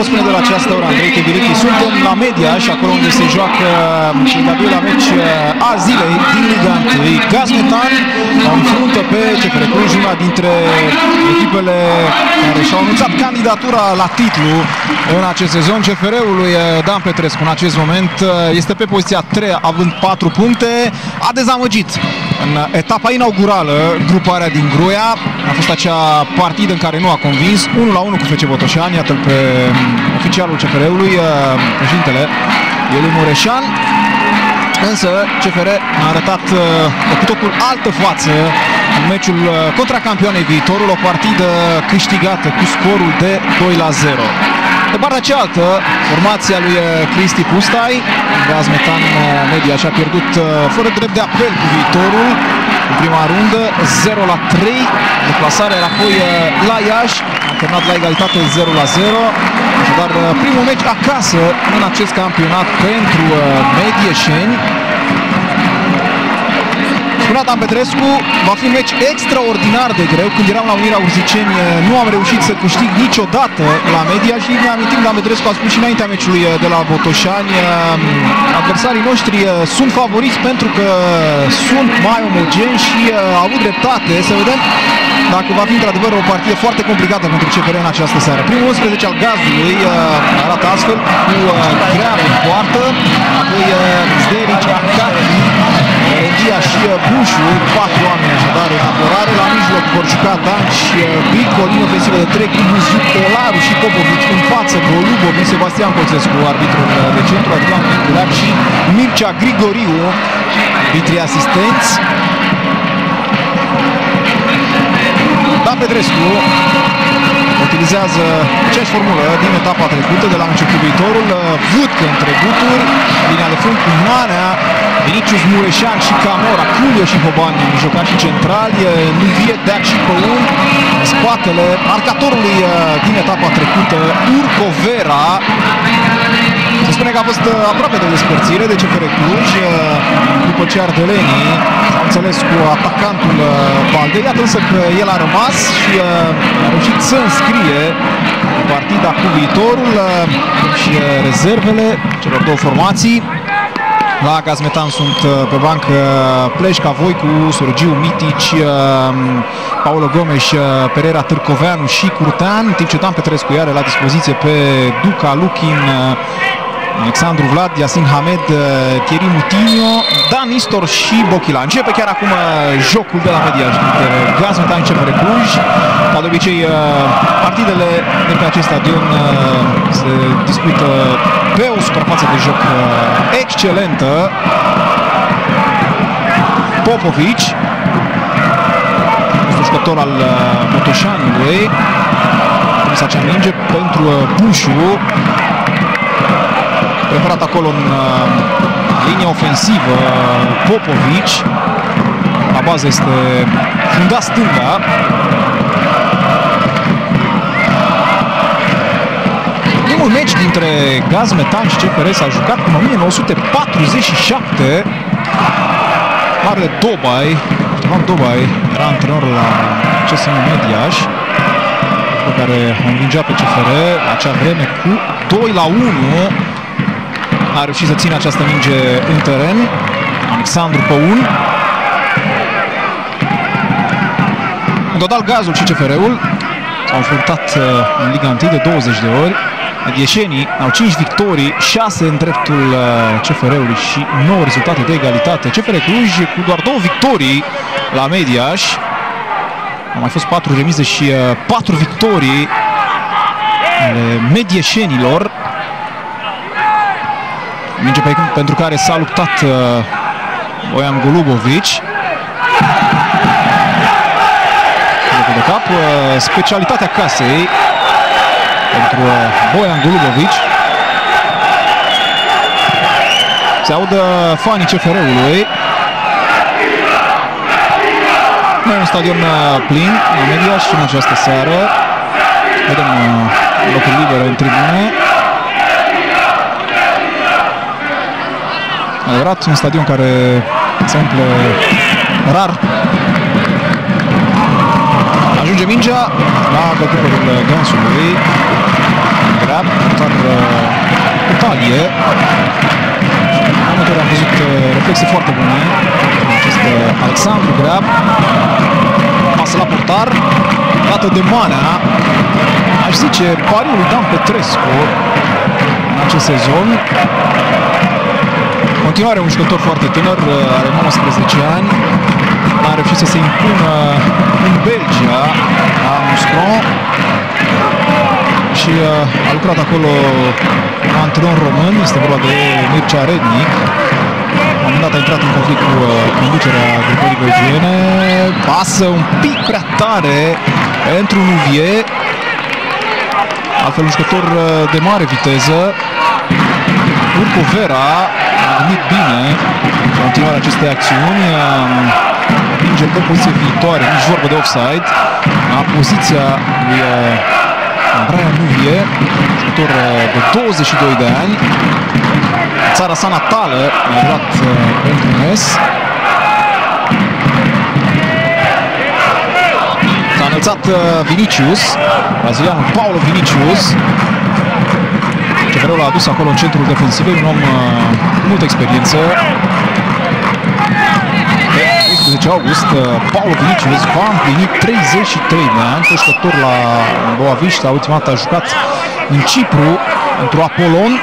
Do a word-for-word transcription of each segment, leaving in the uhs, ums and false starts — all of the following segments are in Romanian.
pot spune de la această oră, Andrei Chevirichi. Suntem la Media și acolo unde se joacă cel de-al doilea meci a zilei din Liga unu. Gazmetan înfruntă pe C F R Cluj, una dintre echipele care și-au anunțat candidatura la titlu în acest sezon. C F R-ul lui Dan Petrescu în acest moment este pe poziția a treia, având patru puncte. A dezamăgit în etapa inaugurală gruparea din Gruia. A fost acea partidă în care nu a convins. unu la unu cu F C Botoșani. Iată-l pe oficialul C F R-ului, președintele Iuliu Mureșan. Însă C F R a arătat cu totul altă față în meciul contra campioanei Viitorul, o partidă câștigată cu scorul de doi la zero. De partea cealaltă, formația lui Cristi Pustai, Gazmetan Media, și-a pierdut fără drept de apel cu Viitorul în prima rundă, zero la trei, deplasarea era apoi la Iași, a terminat la egalitate zero la zero, așadar primul meci acasă în acest campionat pentru medieșeni. Spunea Dan Petrescu, va fi un meci extraordinar de greu. Când eram la Unirea Urziceni nu am reușit să câștig niciodată la Media și ne amintim, Dan Petrescu a spus și înaintea meciului de la Botoșani, adversarii noștri sunt favoriți pentru că sunt mai omogeni și au avut dreptate. Să vedem dacă va fi într-adevăr o partidă foarte complicată pentru C F R în această seară. Primul unsprezece al Gazului arată astfel, cu Grearu în poartă, apoi Zderici, Acati, Regia și Bușu, patru oameni așadar în apărare. La mijloc vor juca Dan și Bico, din ofensivă de trei, cu Buziuc, Olaru și Popovici. În față Golubovici, Sebastian Coțescu, arbitrul de centru, Adrian Miculac și Mircea Grigoriu, arbitrii asistenți. Dan Petrescu utilizează aceeași formulă din etapa trecută de la meciul cu Viitorul. Vâtcă între guturi, linia de front cu Manea, Vinicius, Mureșan și Camora, Culio și Hoban, mijlocașii centrali, Nuvie, Deac și Păun, spatele marcatorului din etapa trecută, Urco Vera. Se spune că a fost aproape de despărțire de C F R Cluj după ce ardelenii s-au înțeles cu atacantul Balde. Iată însă că el a rămas și a reușit să înscrie partida cu Viitorul și rezervele celor două formații. La Gazmetan sunt pe bancă Pleșca, Voicu, Sorgiu, Mitici, Paulo Gomes, Pereira, Târcoveanu și Curtean, în timp ce Dan Petrescu are la dispoziție pe Duca, Luchin, Alexandru Vlad, Yasin Hamed, Thierry Mutinho, Dan Istor și Bochila. Începe chiar acum jocul de la Media dintre Gazmetan și C F R Cluj. Ca de obicei, partidele de pe acest stadion se dispută pe o suprafață de joc excelentă. Popovici, un jucător al Botoșanului, trimis acea minge pentru Bușu, preferat acolo în linia ofensivă Popovici. La bază este fundat stânga. Primul meci dintre Gazmetan și C F R s-a jucat în o mie nouă sute patruzeci și șapte. Marele Dobai, Ștefan Dobai, era antrenor la C S M Mediaș, pe care o învingea pe C F R acea vreme cu doi la unu. A reușit să țină această minge în teren Alexandru Păun. În total, Gazul și C F R-ul s-au înfruntat în Liga unu de douăzeci de ori. Medieșenii au cinci victorii, șase în dreptul C F R-ului și nouă rezultate de egalitate. C F R Cluj cu doar două victorii la Mediaș. Au mai fost patru remize și patru victorii ale medieșenilor. Minge pe, pentru care s-a luptat uh, Boian Golubovici. De cap, uh, specialitatea casei pentru uh, Boian Golubovici. Se audă fanii C F R-ului. Noi un stadion uh, plin la Media și în această seară. Vedem uh, locuri libere în tribune. Adevărat, un stadion care se umple rar. Ajunge mingea la golkiperul Gansului. Dreaptă, talie. Amator am văzut reflexe foarte bune. Acest Alexandru Greab. Pasă la portar. Dată de Manea. Aș zice pariul lui Dan Petrescu în acest sezon. În continuare un jucător foarte tânăr, are nouăsprezece ani. A reușit să se impună în Belgia, la Mustron. Și uh, a lucrat acolo un antrenor român, este vorba de Mircea Rednic. La un moment dat a intrat în conflict cu uh, conducerea grupării belgiene. Pasă un pic prea tare pentru Nuvie. Altfel un jucător uh, de mare viteză. Urco Vera a venit bine în continuarea acestei acțiuni. Atinge pe poziție viitoare, nici vorbă de offside. La poziția lui uh, Brian Nuvie, jucător de douăzeci și doi de ani. Țara sa natală a jucat uh, pentru Mes. S-a înălțat uh, Vinicius, brazilianul Paulo Vinicius. C F R-ul a adus acolo în centrul defensiv, un om uh, cu multă experiență. Pe unsprezece august, uh, Paulo Vinicius va împlini treizeci și trei de ani, jucător la Boavista. Ultima dată a jucat în Cipru, într-o Apolon.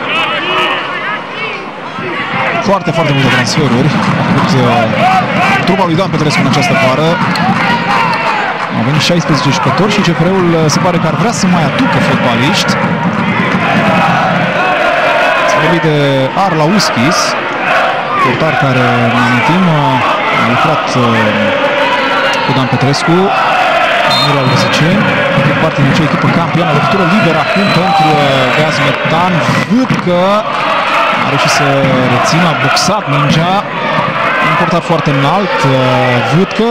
Foarte, foarte multe transferuri a făcut uh, trupa lui Dan Petrescu în această vară. Au venit șaisprezece jucători și C F R-ul uh, se pare că ar vrea să mai aducă fotbaliști. Se vorbi de Arlauskis, portar care, ne amintim, a lucrat uh, cu Dan Petrescu, Mirel Răsăceni, fac parte din acea echipă campioană. Lovitură liberă acum pentru uh, Gaz Metan. Văd că a reușit să rețină, a boxat mingea, un portar foarte înalt. uh, Văd că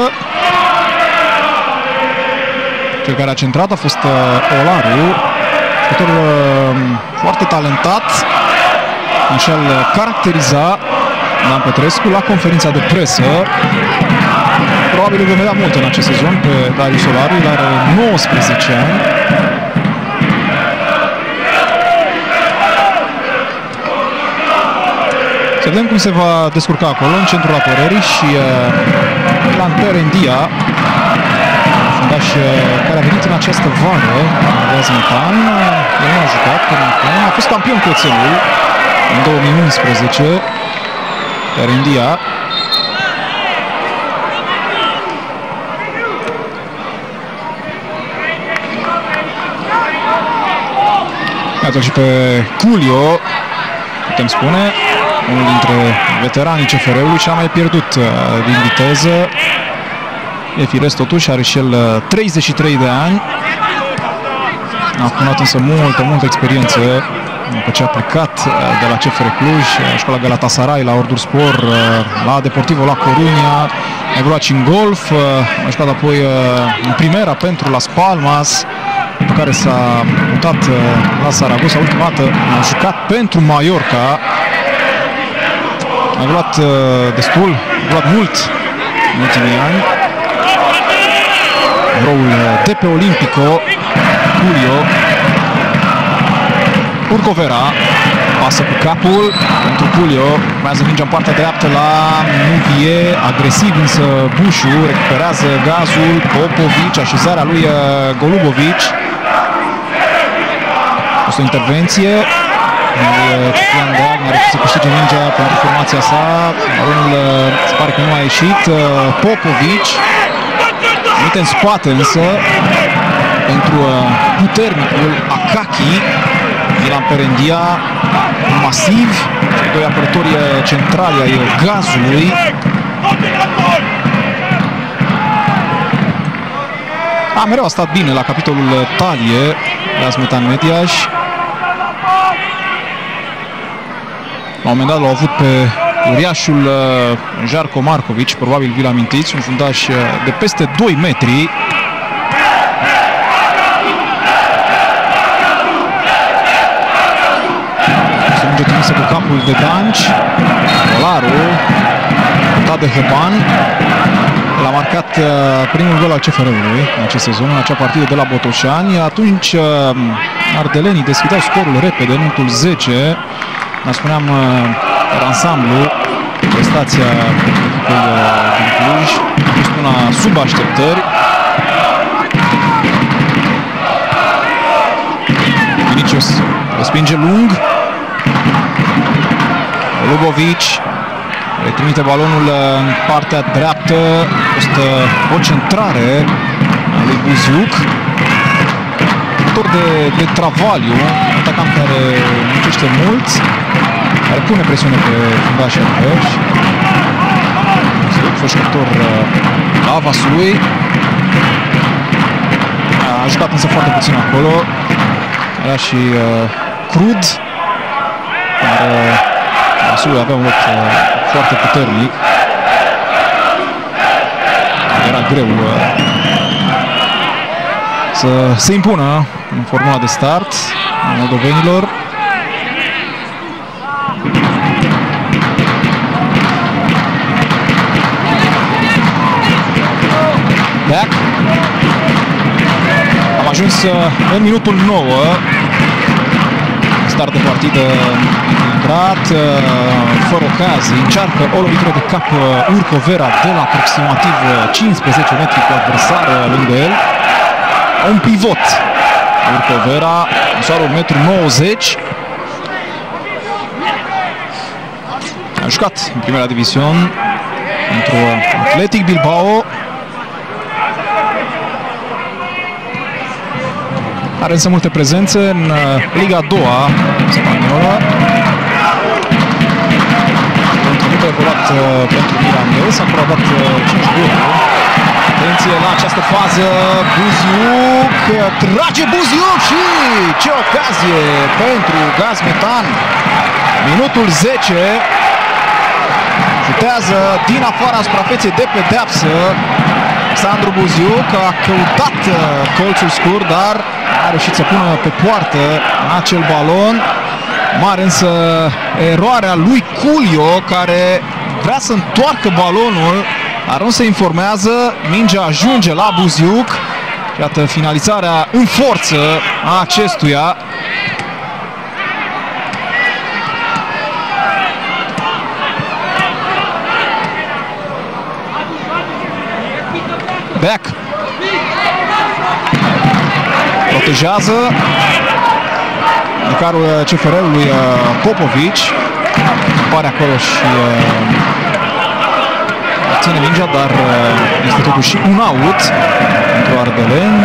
cel care a centrat a fost uh, Olaru, jucător uh, foarte talentat. Așa îl caracteriza Dan Petrescu la conferința de presă. Probabil îl vom vedea mult în acest sezon pe Darius Olaru, el are nouăsprezece ani. Să vedem cum se va descurca acolo, în centrul apărării, și uh, Ilan Perendia, fundaș uh, care a venit în această vară, Gazmetan. El nu a jucat până acum, a fost campion cu Oțelul în două mii unsprezece. Perendia. Iată și pe Culio, putem spune, unul dintre veteranii C F R-ului, și a mai pierdut uh, din viteză. E firesc totuși, are și el uh, treizeci și trei de ani. A acumulat însă multă, multă experiență după ce a plecat uh, de la C F R Cluj, a jucat la Galatasaray, la Ordurspor, uh, la Deportivo La Coruña, a evoluat și în golf, uh, a jucat apoi uh, în Primera pentru Las Palmas, după care s-a mutat uh, la Saragossa. Ultima dată a jucat pentru Mallorca. A evoluat uh, destul, a evoluat mult în ultimii ani. Roul de pe Olimpico, Culio. Urcovera pasă cu capul pentru Culio, urmează mingea în partea dreaptă la Nuvie, agresiv însă Bușu, recuperează Gazul, Popovici, așezarea lui Golubovici. O să intervenție, Ciprian Deag n-a reușit să câștige mingea pentru formația sa, balonul se pare că nu a ieșit. Popovici uite în spate însă pentru puternicul Akaki. Ilan Perendia, masiv, cei doi apărători centrali ai Gazului. A, mereu a stat bine la capitolul talie Gazmetan Mediaș. La un moment dat l-au avut pe uriașul Jarko Markovic, probabil vi-l amintiți, un fundaș de peste doi metri. Minge trimisă cu capul de Danci. Olaru, dat de Heban. l-a marcat primul gol al C F R-ului în acest sezon, în acea partidă de la Botoșani. Atunci ardelenii deschideau scorul repede, în minutul zece. Dar spuneam, în ansamblu, prestația din Cluj a fost una sub așteptări. Vinicius respinge lung. Lubovici trimite balonul în partea dreaptă. Este o centrare a lui Buziuc, autor de, de Travaliu, atacant care muncește mult, care pune presiune pe fundașii adversi. Buziuc, fost jucător la Vaslui, a jucat însă foarte puțin acolo. Era și uh, Crud, care Vaslui avea un loc uh, foarte puternic. Era greu uh, să se impună în formula de start a moldovenilor. Back. Am ajuns uh, în minutul nouă. Start de partidă echilibrat, fără ocazii. Încearcă o lovitură de cap Urco Vera de la aproximativ cincisprezece metri cu adversar lângă el. Un pivot. Urco Vera, măsoară un metru nouăzeci. A jucat în primera divizion pentru Athletic Bilbao. Are însă multe prezențe în Liga a doua spaniolă. Într-o evoluat pentru Mirandés, acolo a dat cinci goluri. Atenție la această fază, Buziuc, trage Buziuc și ce ocazie pentru Gazmetan. Minutul zece, șutează din afara suprafeței de pedeapsă. Alexandru Buziuc a căutat colțul scurt, dar a reușit să pună pe poartă acel balon. Mare însă eroarea lui Culio, care vrea să întoarcă balonul, dar nu se informează. Mingea ajunge la Buziuc. Iată finalizarea în forță a acestuia. Back. Protejează Nicarul C F R-ului Popovici. Apare acolo și ține mingea, dar este totuși un out pentru ardeleni.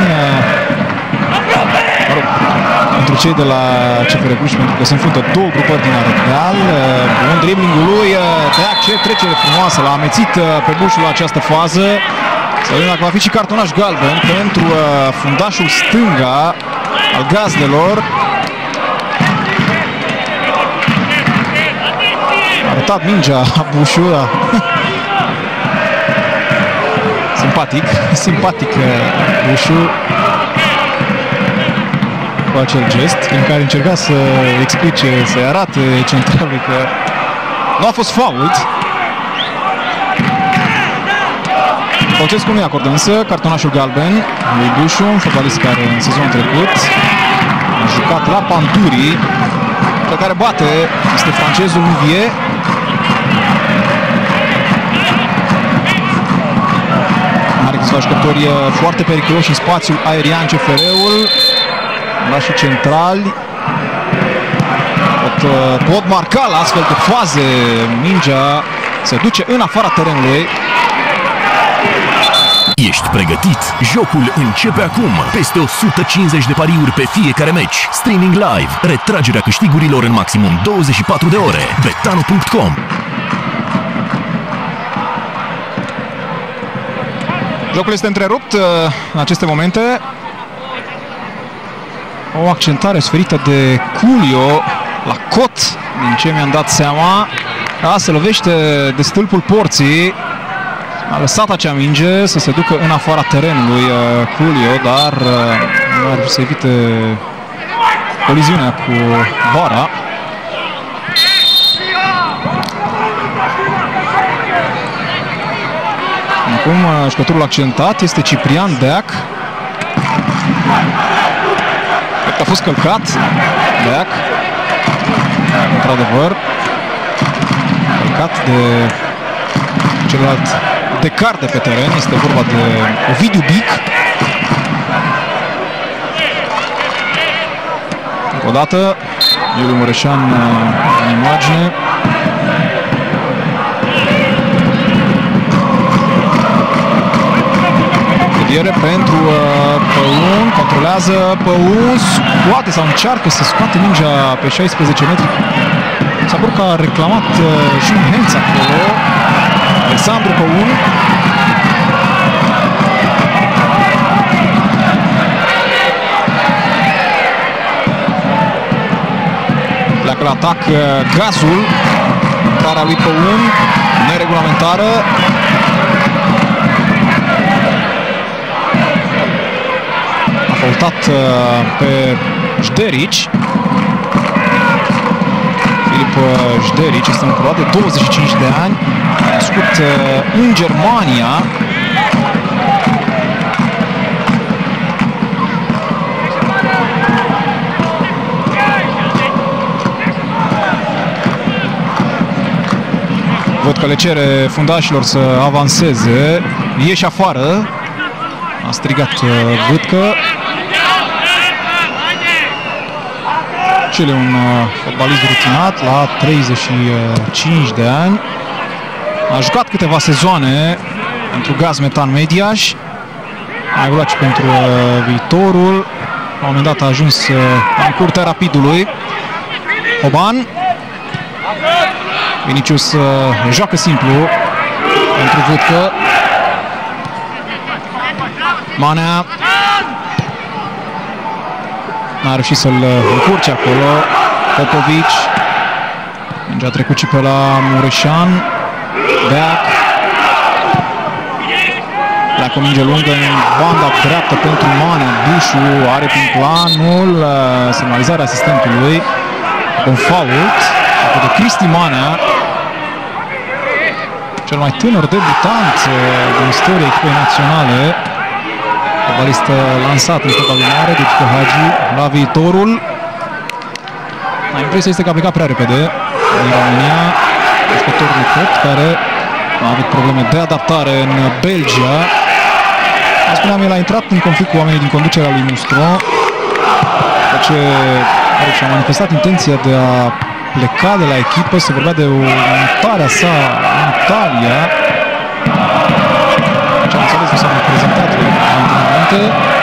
Mă rog, pentru cei de la C F R Cluj, pentru că se înfruntă două grupări din Ardeal. Bun driblingul lui, Teac, ce trecere frumoasă, l-a amețit pe Bușul la această fază. Să vedem dacă va fi și cartonaș galben pentru fundașul stânga al gazdelor. A arătat mingea Bușu. Simpatic, simpatic Bușu cu acel gest în care încerca să explice, să-i arate centralului că nu a fost fault. Băucescu nu-i acordă însă cartonașul galben lui Bușu, un fotbalist care în sezonul trecut a jucat la Panturi, pe care bate este francezul Louvier. Are câțiva jucători foarte periculoși în spațiul aerian C F R-ul, dar și centrali. Pot, pot marca la astfel de faze. Mingea se duce în afara terenului. Ești pregătit? Jocul începe acum. Peste o sută cincizeci de pariuri pe fiecare meci. Streaming live. Retragerea câștigurilor în maximum douăzeci și patru de ore. betano punct com. Jocul este întrerupt în aceste momente. O accentare sferită de Culio la cot, din ce mi-am dat seama. Da, se lovește de stâlpul porții. A lăsat acea minge să se ducă în afara terenului Culio, dar nu ar să evite coliziunea cu bara. acum jucătorul accidentat este Ciprian Deac. Cred că a fost călcat Deac. Într-adevăr, călcat de celălalt decar de pe teren. Este vorba de Ovidiu Bic. Încă o dată, Iuliu Mureșan în imagine. Dediere pentru uh, Păun, controlează Păun, scoate sau încearcă să scoate mingea pe șaisprezece metri. S-a părut că a reclamat uh, și un hands acolo. Alexandru Păun. Pleacă la atac uh, Gazul. Intrarea lui Păun, neregulamentară. A faultat uh, pe Jderici. Filip uh, Jderici este un croat de douăzeci și cinci de ani, născut uh, în Germania. Văd că le cere fundașilor să avanseze. Ieși afară. A strigat uh, Vâtcă. Cel e un uh, fotbalist rutinat la treizeci și cinci de ani. A jucat câteva sezoane pentru Gaz Metan Mediaș. A evoluat și pentru uh, viitorul. La un moment dat a ajuns uh, în curtea Rapidului. Hoban. Vinicius uh, joacă simplu pentru Vâtcă. Manea n-a reușit să-l încurce acolo. Popovici. Mingea a trecut și pe la Mureșan. Deac. Pleacă o minge lungă în banda dreaptă pentru Manea. Dușu are prin planul semnalizarea asistentului. Un fault de Cristi Manea, cel mai tânăr debutant din istoria echipei naționale. Fotbalist lansat în fotbalul mare, deci pe Hagi la viitorul. Impresia este că a plecat prea repede din România. Jucătorul Nicot, care a avut probleme de adaptare în Belgia. Cum spuneam, el a intrat în conflict cu oamenii din conducerea lui Mustro, ce și-a manifestat intenția de a pleca de la echipă. Se vorbea de o mutare a sa în Italia. Ce am înțeles, nu s-a mai prezentat la antrenamente.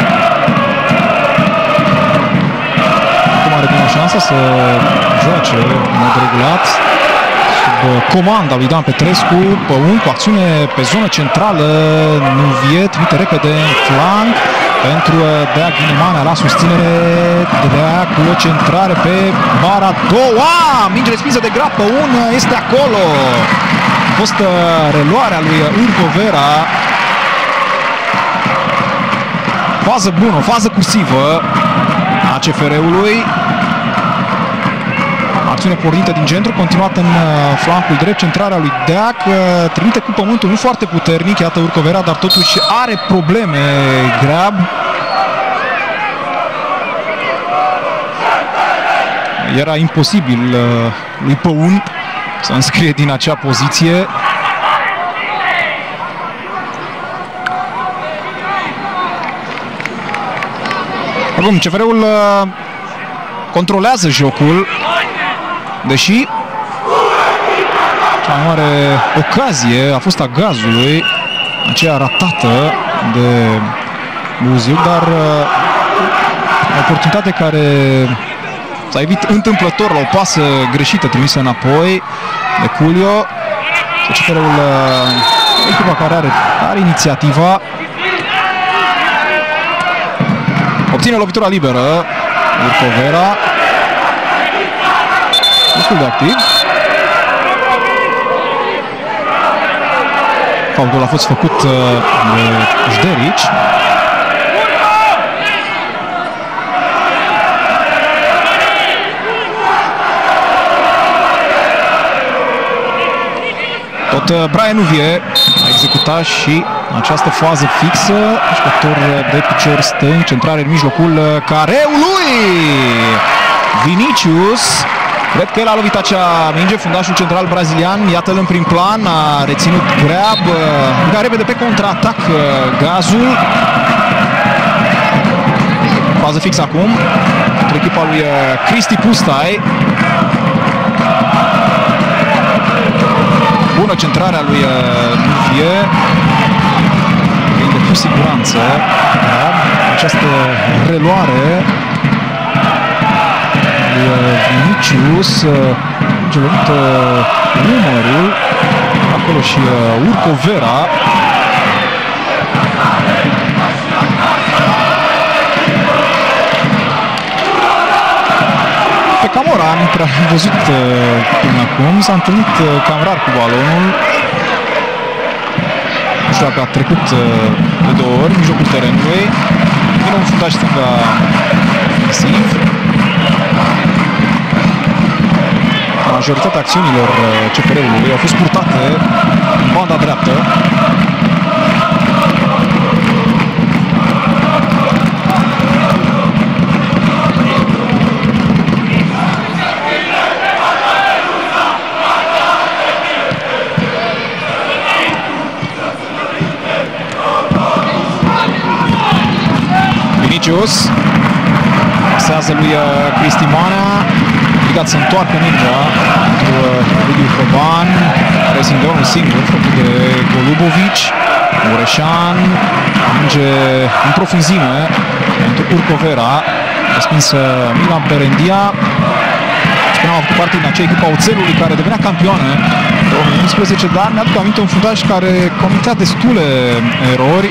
Acum are din o șansă să joace în mod regulat sub comanda lui Dan Petrescu. Păun cu acțiune pe zonă centrală. Nuvie trimite repede în flanc pentru Deac Ghinemanea la susținere. Deac cu o centrare pe bara a doua. Minge respinsă de grab. Păun este acolo. A fost reluarea lui Urco Vera. Fază bună, fază cursivă a C F R-ului. Acțiune pornită din centru, continuată în flancul drept, centrarea lui Deac, trimite cu pământul, nu foarte puternic, iată Urco Vera, dar totuși are probleme Grab. Era imposibil lui Păun să înscrie din acea poziție. Acum, C F R-ul controlează jocul, deși cea mai mare ocazie a fost a Gazului, aceea ratată de Buziuc, dar o oportunitate care s-a evit întâmplător la o pasă greșită trimisă înapoi de Culio. C F R-ul, echipa care are, are inițiativa, obține lovitura liberă. Urco Vera, destul de activ. Faultul a fost făcut de Jderici. Tot Brian Nuvie a executat și această fază fixă, jucător de picior stâng, centrare în mijlocul careului. Vinicius, cred că el a lovit acea minge, fundașul central brazilian, iată-l în prim plan, a reținut greabă, dar repede pe contraatac Gazul. Fază fixă acum, pentru echipa lui Cristi Pustai. Bună centrarea lui Nuvie. Prinde cu siguranță. Da? Această reluare lui Vinicius. Ce lovit umărul. Acolo și Urco Vera. Pe Camora nu prea am văzut până acum, s-a întâlnit cam rar cu balonul. Nu știu dacă a trecut de două ori în mijlocul terenului. Vine un fundaș stânga ofensiv. Majoritatea acțiunilor C F R-ului au fost purtate în banda dreaptă. Vinicius pasează lui Cristi Manea, obligat să întoarcă mingea pentru Liviu Hoban, pressing de unul singur făcut de Golubovici. Mureșan, minge în profunzime pentru Urco Vera, respinsă Milan Perendia. Spuneam, a făcut parte din acea echipă a Oțelului care devenea campioană în două mii unsprezece, dar mi-aduc aminte un fundaș care comitea destule erori.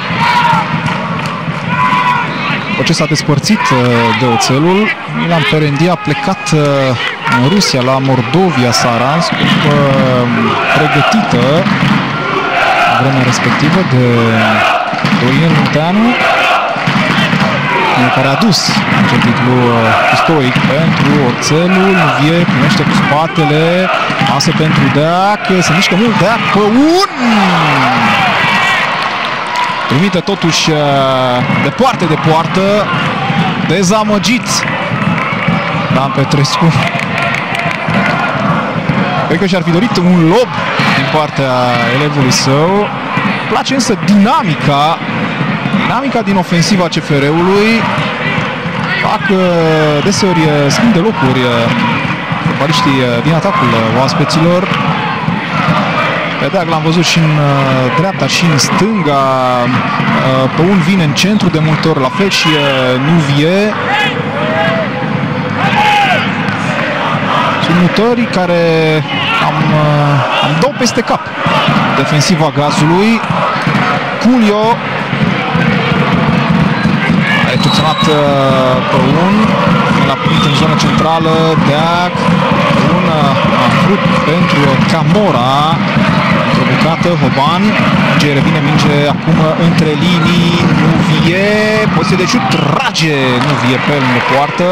După ce s-a despărțit de Oțelul, Milan Perendia a plecat în Rusia, la Mordovia Saransk, pregătită în vremea respectivă de Dorin Munteanu, care a dus acel titlu istoric pentru Oțelul. Nuvie primește cu spatele, masă pentru Deac, se mișcă mult Deac pe un... Trimite totuși departe de poartă, dezamăgit Dan Petrescu. Cred că și-ar fi dorit un lob din partea elevului său. Place însă dinamica, dinamica din ofensiva C F R-ului. Fac deseori schimb de locuri fotbaliștii din atacul oaspeților. Pe Deac l-am văzut și în uh, dreapta și în stânga. Uh, pe un vine în centru de multe ori, la fel și uh, Nuvie. Sunt mutări care am, uh, am dau peste cap defensiva Gazului. Culio a recepționat uh, pe un, l-a primit în zona centrală. Deac, un uh, frut pentru Camora. Bucată, Hoban, ce revine minge acum între linii, Nuvie, poziție de șut, trage Nuvie pe lângă poartă.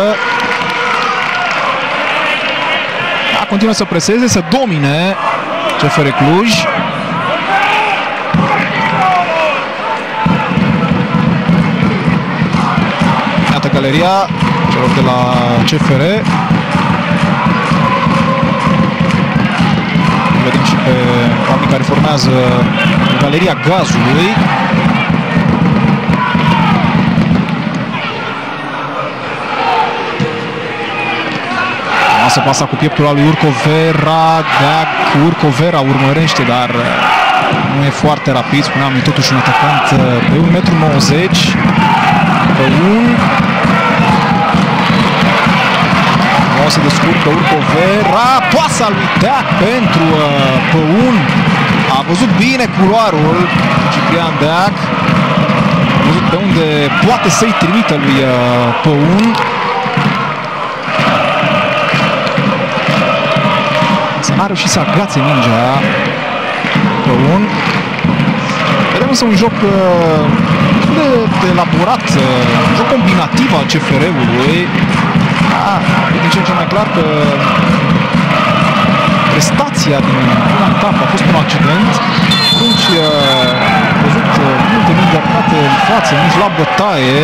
A, continuă să preseze, să domine C F R Cluj. Iată galeria celor de la C F R. Vedem și pe oamenii care formează galeria Gazului. Masă pasa cu pieptul al lui Urco Vera. Deac, Urco Vera urmărește, dar nu e foarte rapid. Spuneam, e totuși un atacant pe un metru nouăzeci. Pe un... O să descurcă Urco Vera, pasa lui Deac pentru uh, Păun. A văzut bine culoarul Ciprian Deac. A văzut pe unde poate să-i trimită lui uh, Păun. Să n-a reușit să agațe mingea Păun. Vedem însă un joc uh, de, de elaborat, uh, un joc combinativ al C F R-ului. Da, e din ce în ce mai clar că prestația din prima etapă a fost un accident. Atunci văzut multe mingi arătate în față, nici la bătaie.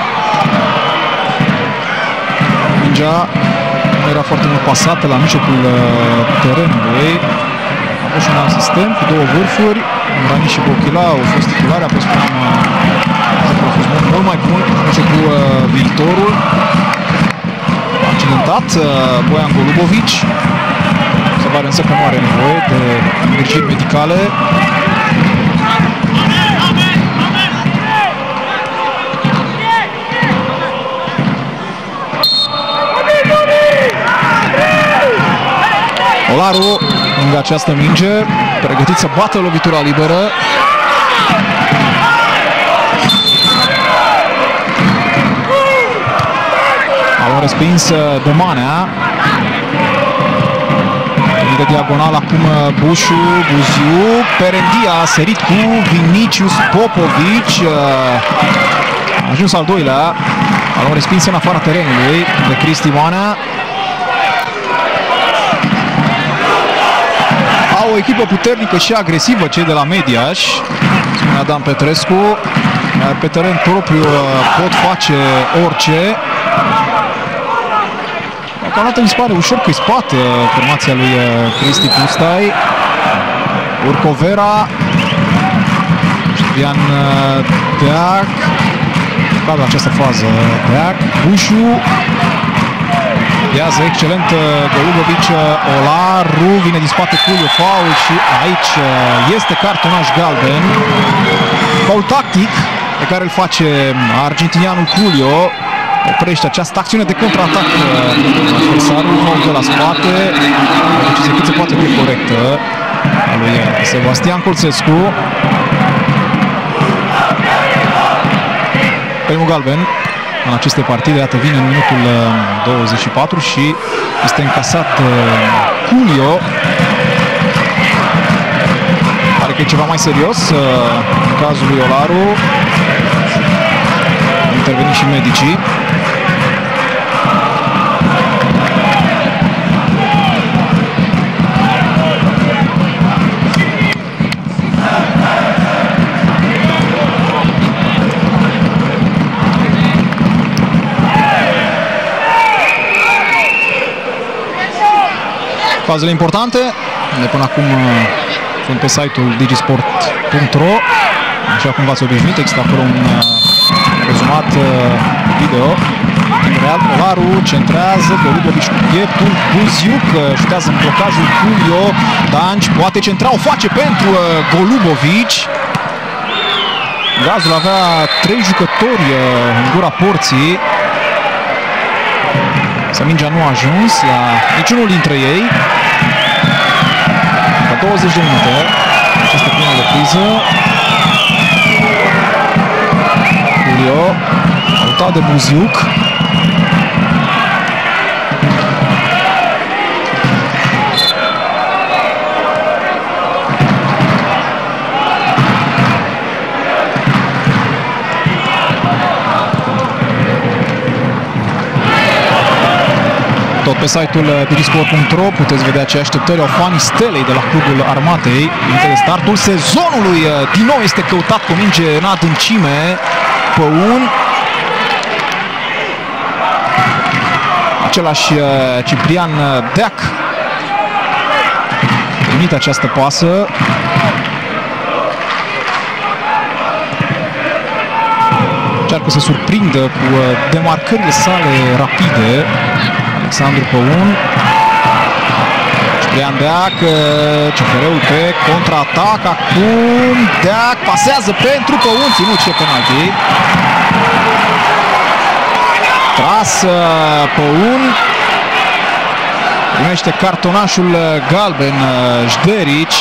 Mingea nu era foarte mult pasată la mijlocul terenului. A fost un asistent cu două vârfuri. Rani și Bochila au fost titulare, apoi spuneam jocul a fost mult, mult mai bun, face cu uh, viitorul. Accidentat uh, Bojan Golubovici. Se pare însă că nu are nevoie de îngrijiri medicale. Olaru, lângă această minge, pregătit să bată lovitura liberă. Au respins Domanea. De diagonal acum Bușu, Buziu, Perendia a sărit cu Vinicius Popovici. A ajuns al doilea. Au respins în afara terenului de Cristi Oanea. Au o echipă puternică și agresivă cei de la Mediaș, spune Adam Petrescu. Pe teren propriu pot face orice. Deocamdată mi se pare ușor că îi spate formația lui Cristi Pustai. Urcovera, Știan Deac, ca la această fază Deac, Bușu. Iază excelent Golubovici, Olaru, vine din spate Culio, faul și aici este cartonaș galben. Faul tactic pe care îl face argentinianul Culio. Oprește această acțiune de contraatac adversarul, faul de la spate. O decizie cât se poate de corectă a lui Sebastian Colțescu. Primul galben în aceste partide, iată, vine în minutul douăzeci și patru și este încasat Culio. Pare că e ceva mai serios în cazul lui Olaru. Au intervenit și medicii. Fazele importante, de până acum sunt pe site-ul digisport punct ro. Așa cum v-ați obișnuit, există acolo un rezumat video. Real Olaru centrează, Golubovici cu pieptul, Buziuc șutează în blocajul Culio, Danci poate centra, o face pentru Golubovici. Gazul avea trei jucători în gura porții. Să mingea nu a ajuns la niciunul dintre ei. La douăzeci de minute această primă repriză. Culio, ajutat de Buziuc. Tot pe site-ul digisport punct ro puteți vedea ce așteptări au fanii Stelei de la clubul Armatei. Înainte de startul sezonului, din nou este căutat cu minge în adâncime. Păun. Același Ciprian Deac trimite această pasă. Încearcă să surprindă cu demarcările sale rapide Alexandru Păun. Ciprian Deac, C F R-ul pe contraatac. Acum Deac pasează pentru Păun, ținut și penalti. Tras Păun. Primește cartonașul galben Jderici.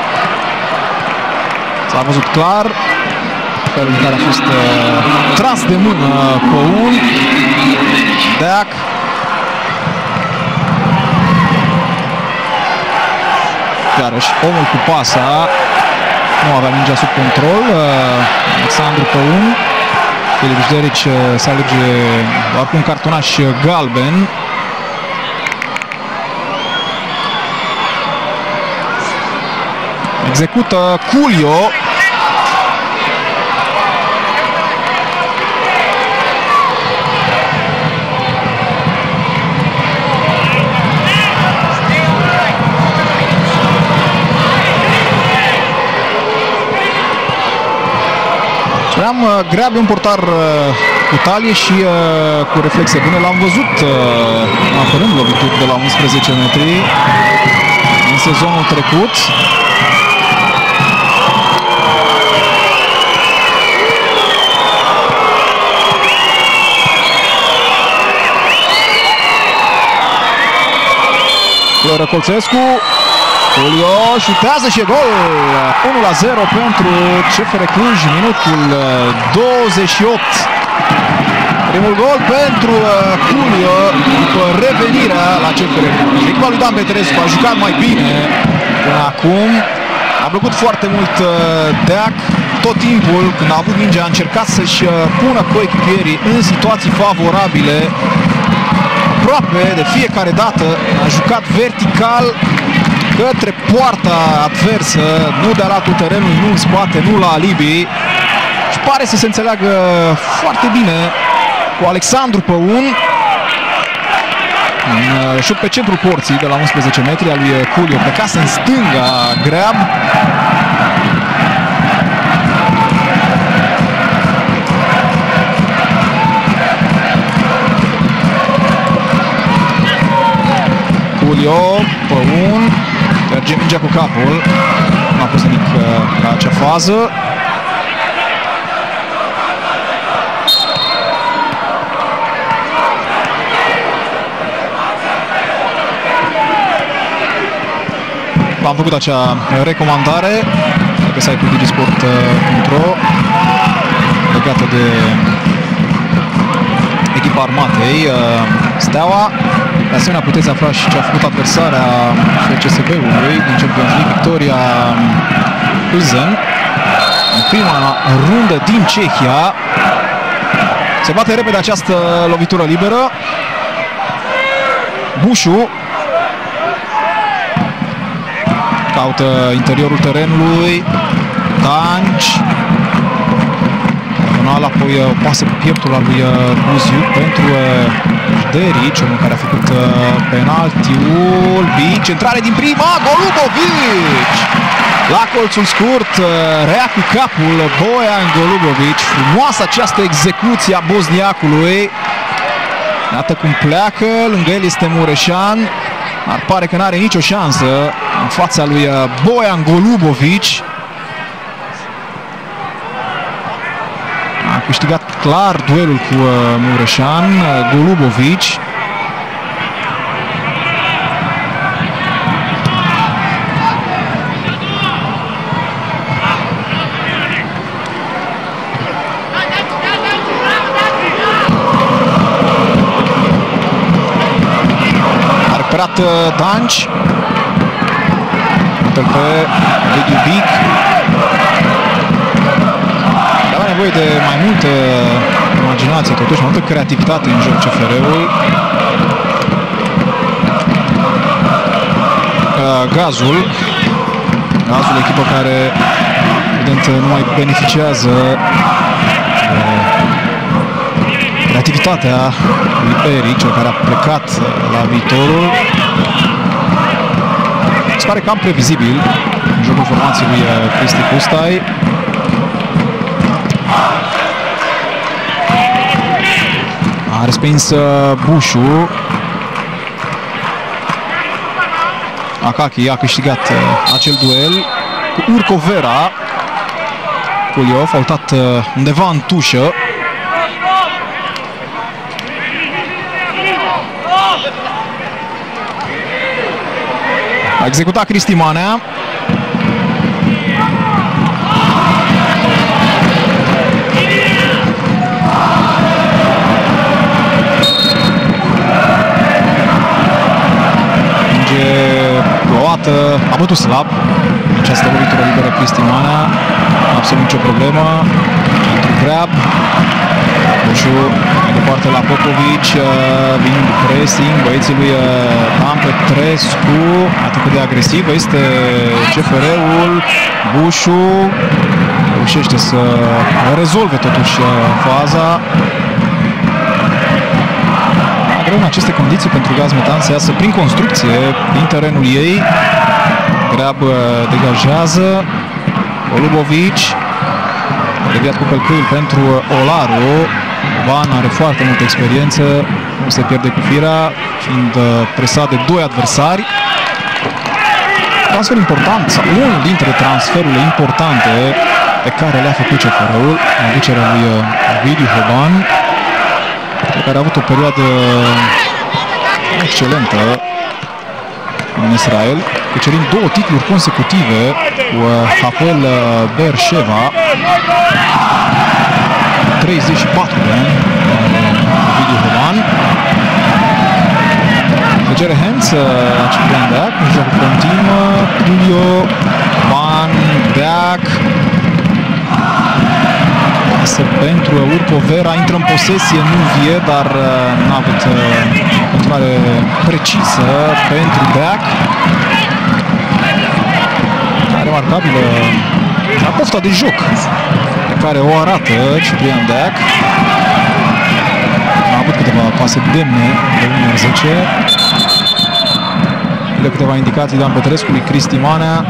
S-a văzut clar felul în care a fost tras de mână Păun. Deac. Iarăși, omul cu pasa nu avea mingea sub control. Alexandru Păun. Filip Jderici se alege doar cu un cartonaș galben. Execută Culio. spuneam, Greab e un portar cu talie și cu reflexe bune. L-am văzut apărând lovituri de la unsprezece metri în sezonul trecut. Floră Colțescu, Julio șutează și e gol! unu la zero pentru C F R Cluj, minutul douăzeci și opt. Primul gol pentru Julio după revenirea la C F R Cluj. Echipa lui Dan Petrescu a jucat mai bine până acum. A plăcut foarte mult Deac. Tot timpul când a avut mingea a încercat să-și pună coechipierii în situații favorabile. Aproape de fiecare dată a jucat vertical către poarta adversă, nu de-a latul terenului, nu în spate, nu la alibi. Și pare să se înțeleagă foarte bine cu Alexandru Păun. Un șut pe centrul porții de la unsprezece metri al lui Julio, plecase în stânga Greab. Julio, Păun, merge mingea cu capul, nu a pus nimic la acea fază. Am făcut acea recomandare pe site-ul digisport punct ro legată de echipa armatei Steaua. De asemenea, puteți afla și ce a făcut adversarea F C S B-ului din Champions League, Victoria Plzen, în prima rundă din Cehia. Se bate repede această lovitură liberă. Bușu caută interiorul terenului. Danci. Apoi o pasă pe pieptul al lui Buziu pentru Derici, omul care a făcut penaltiul. Bic, centrare din prima, Golubovic! La colțul scurt, rea cu capul Bojan Golubovic. Frumoasă această execuție a bosniacului. Iată cum pleacă, lângă el este Mureșan. Dar pare că n-are nicio șansă în fața lui Bojan Golubovic. A câștigat clar duelul cu uh, Mureșan, uh, Golubovic. A recuperat uh, Danci. Uite-l pe Lidiu Bic. Avea nevoie de mai multă imaginație, totuși, mai multă creativitate în joc C F R-ul. Gazul. Gazul, echipă care, evident, nu mai beneficiază creativitatea lui Eric, cel care a plecat la viitorul. Se pare cam previzibil în jocul formației lui Cristi Pustai. A respins Bușu. Akaki a câștigat acel duel cu Urcovera. Julio, faultat undeva în tușă. A executat Cristi Manea. A bătut slab această lovitură liberă Cristi Manea, absolut nicio problemă pentru Greab. Bușu mai departe la Popovic, vin pressing, băieții lui Dan Petrescu, atât de agresivă este C F R-ul. Bușu reușește să rezolve totuși faza. Greu în aceste condiții pentru Gaz Metan să iasă prin construcție din terenul ei. Greab degajează. Golubovic Deviat cu călcâiul pentru Olaru. Van are foarte multă experiență, nu se pierde cu firea, fiind presat de doi adversari. Transfer important, sau unul dintre transferurile importante pe care le-a făcut C F R-ul, în aducerea lui Ovidiu Hoban, care a avut o perioadă excelentă în Israel, cucerind două titluri consecutive cu Hapoel Beersheva. treizeci și patru de ani, Ovidiu Hoban. Plăcere Hens, Ciprian Deac, în jocul continuă, Julio, Van, Deac. Pasă pentru Urco Vera, intră în posesie, nu vie, dar n-a avut controlare precisă pentru Deac. Remarcabilă la pofta de joc pe care o arată Ciprian Deac. A avut câteva pase demne de numărul zece. De câteva indicații Dan Petrescu lui Cristi Manea.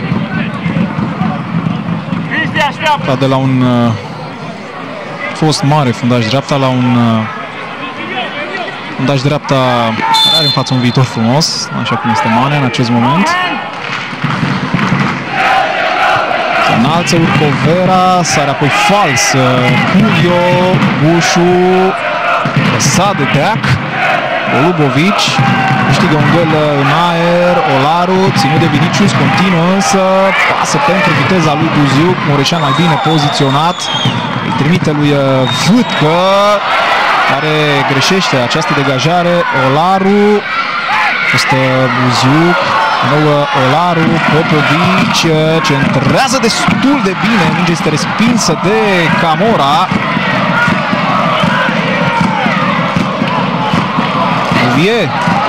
De la un uh, fost mare fundaș dreapta la un uh, fundaș dreapta care are în față un viitor frumos, așa cum este Manea în acest moment. Se înalță Urco Vera, sare apoi fals Julio, Bușu, lăsat de Deac, Olubovici, câștigă un duel în aer, Olaru, ținut de Vinicius, continuă însă, pasă pentru viteza lui Buziuc, Mureșan mai bine poziționat, îi trimite lui Vâtcă, care greșește această degajare, Olaru, fost Buziuc, nou Olaru, Popovici, centrează destul de bine, mingea este respinsă de Camora. Vie.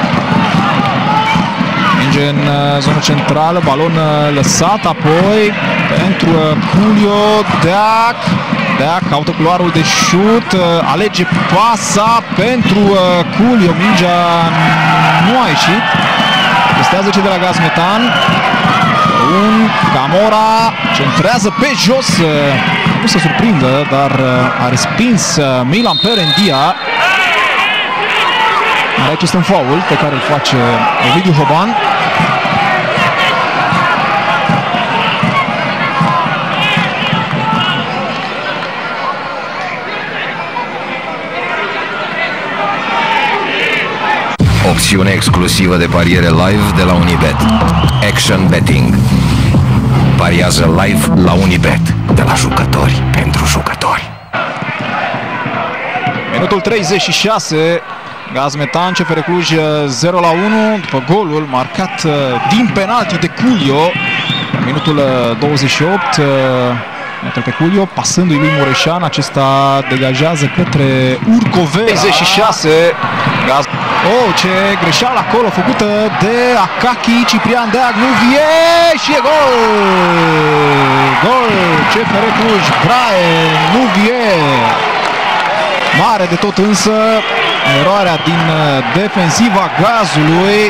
Minge în zona centrală, balon lăsat, apoi pentru Julio, Deac. Deac caută culoarul de șut, alege pasa pentru Julio, mingea nu a ieșit. Testează cei de la Gazmetan. Un Camora centrează pe jos, nu se surprindă, dar a respins Milan Perendia. Aici este un foul pe care îl face Ovidiu Hoban. Opțiune exclusivă de pariere live de la Unibet. Action Betting. Pariază live la Unibet. De la jucători pentru jucători. Minutul treizeci și șase. Gazmetan, C F R Cluj zero la unu după golul marcat din penalti de Julio. Minutul douăzeci și opt. Iată pe Julio, pasându-i lui Mureșan, acesta degajează către Urcove. treizeci și șase. Gaz. Oh, ce greșeală acolo făcută de Akaki, Ciprian Deac, nu vie și e gol! Gol! C F R Cluj, Brian, nu vie! Mare de tot însă eroarea din defensiva Gazului.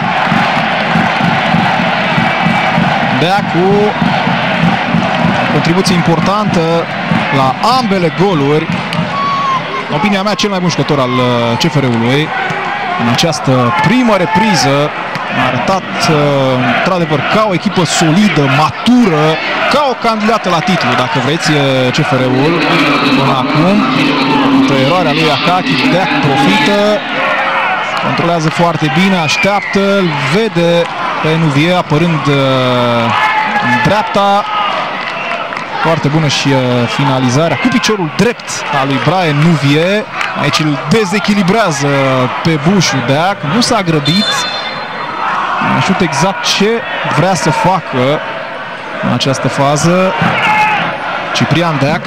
Deac cu contribuție importantă la ambele goluri. În opinia mea, cel mai bun jucător al C F R-ului în această primă repriză. A arătat într-adevăr ca o echipă solidă, matură, ca o candidată la titlu, dacă vreți, C F R-ul până acum. Între eroarea lui Akaki, Deac profită, controlează foarte bine, așteaptă, îl vede pe Nuvie apărând în dreapta. Foarte bună și finalizarea cu piciorul drept al lui Brian Nuvie. Aici îl dezechilibrează pe Bușu Deac, nu s-a grăbit. A știut exact ce vrea să facă în această fază Ciprian Deac.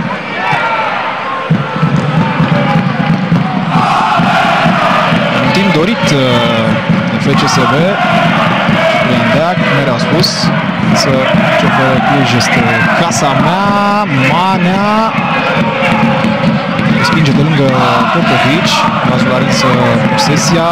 Un timp dorit de F C S B. Ciprian Deac, mereu a spus, însă C F R Cluj este casa mea. Manea respinge de lângă Popovici, Gazul are însă posesia.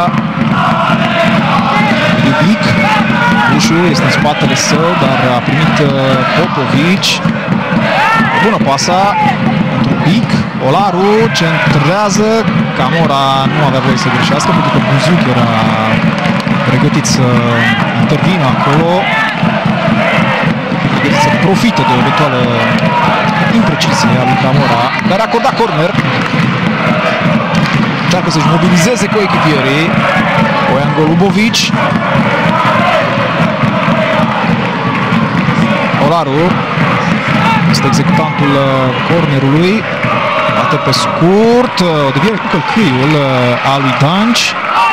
Iubic, Bușu este în spatele său, dar a primit Popovici. Bună pasa pentru pic. Olaru centrează. Camora nu avea voie să greșească pentru că Buzuc era pregătit să intervină acolo. Pregătit să profite de o eventuală imprecizie a lui Camora, dar a acordat corner. Încearcă să-și mobilizeze coechipierii. Bojan Golubovic. Olaru este executantul cornerului. Bate pe scurt. O deviere cu călcâiul a lui Danci.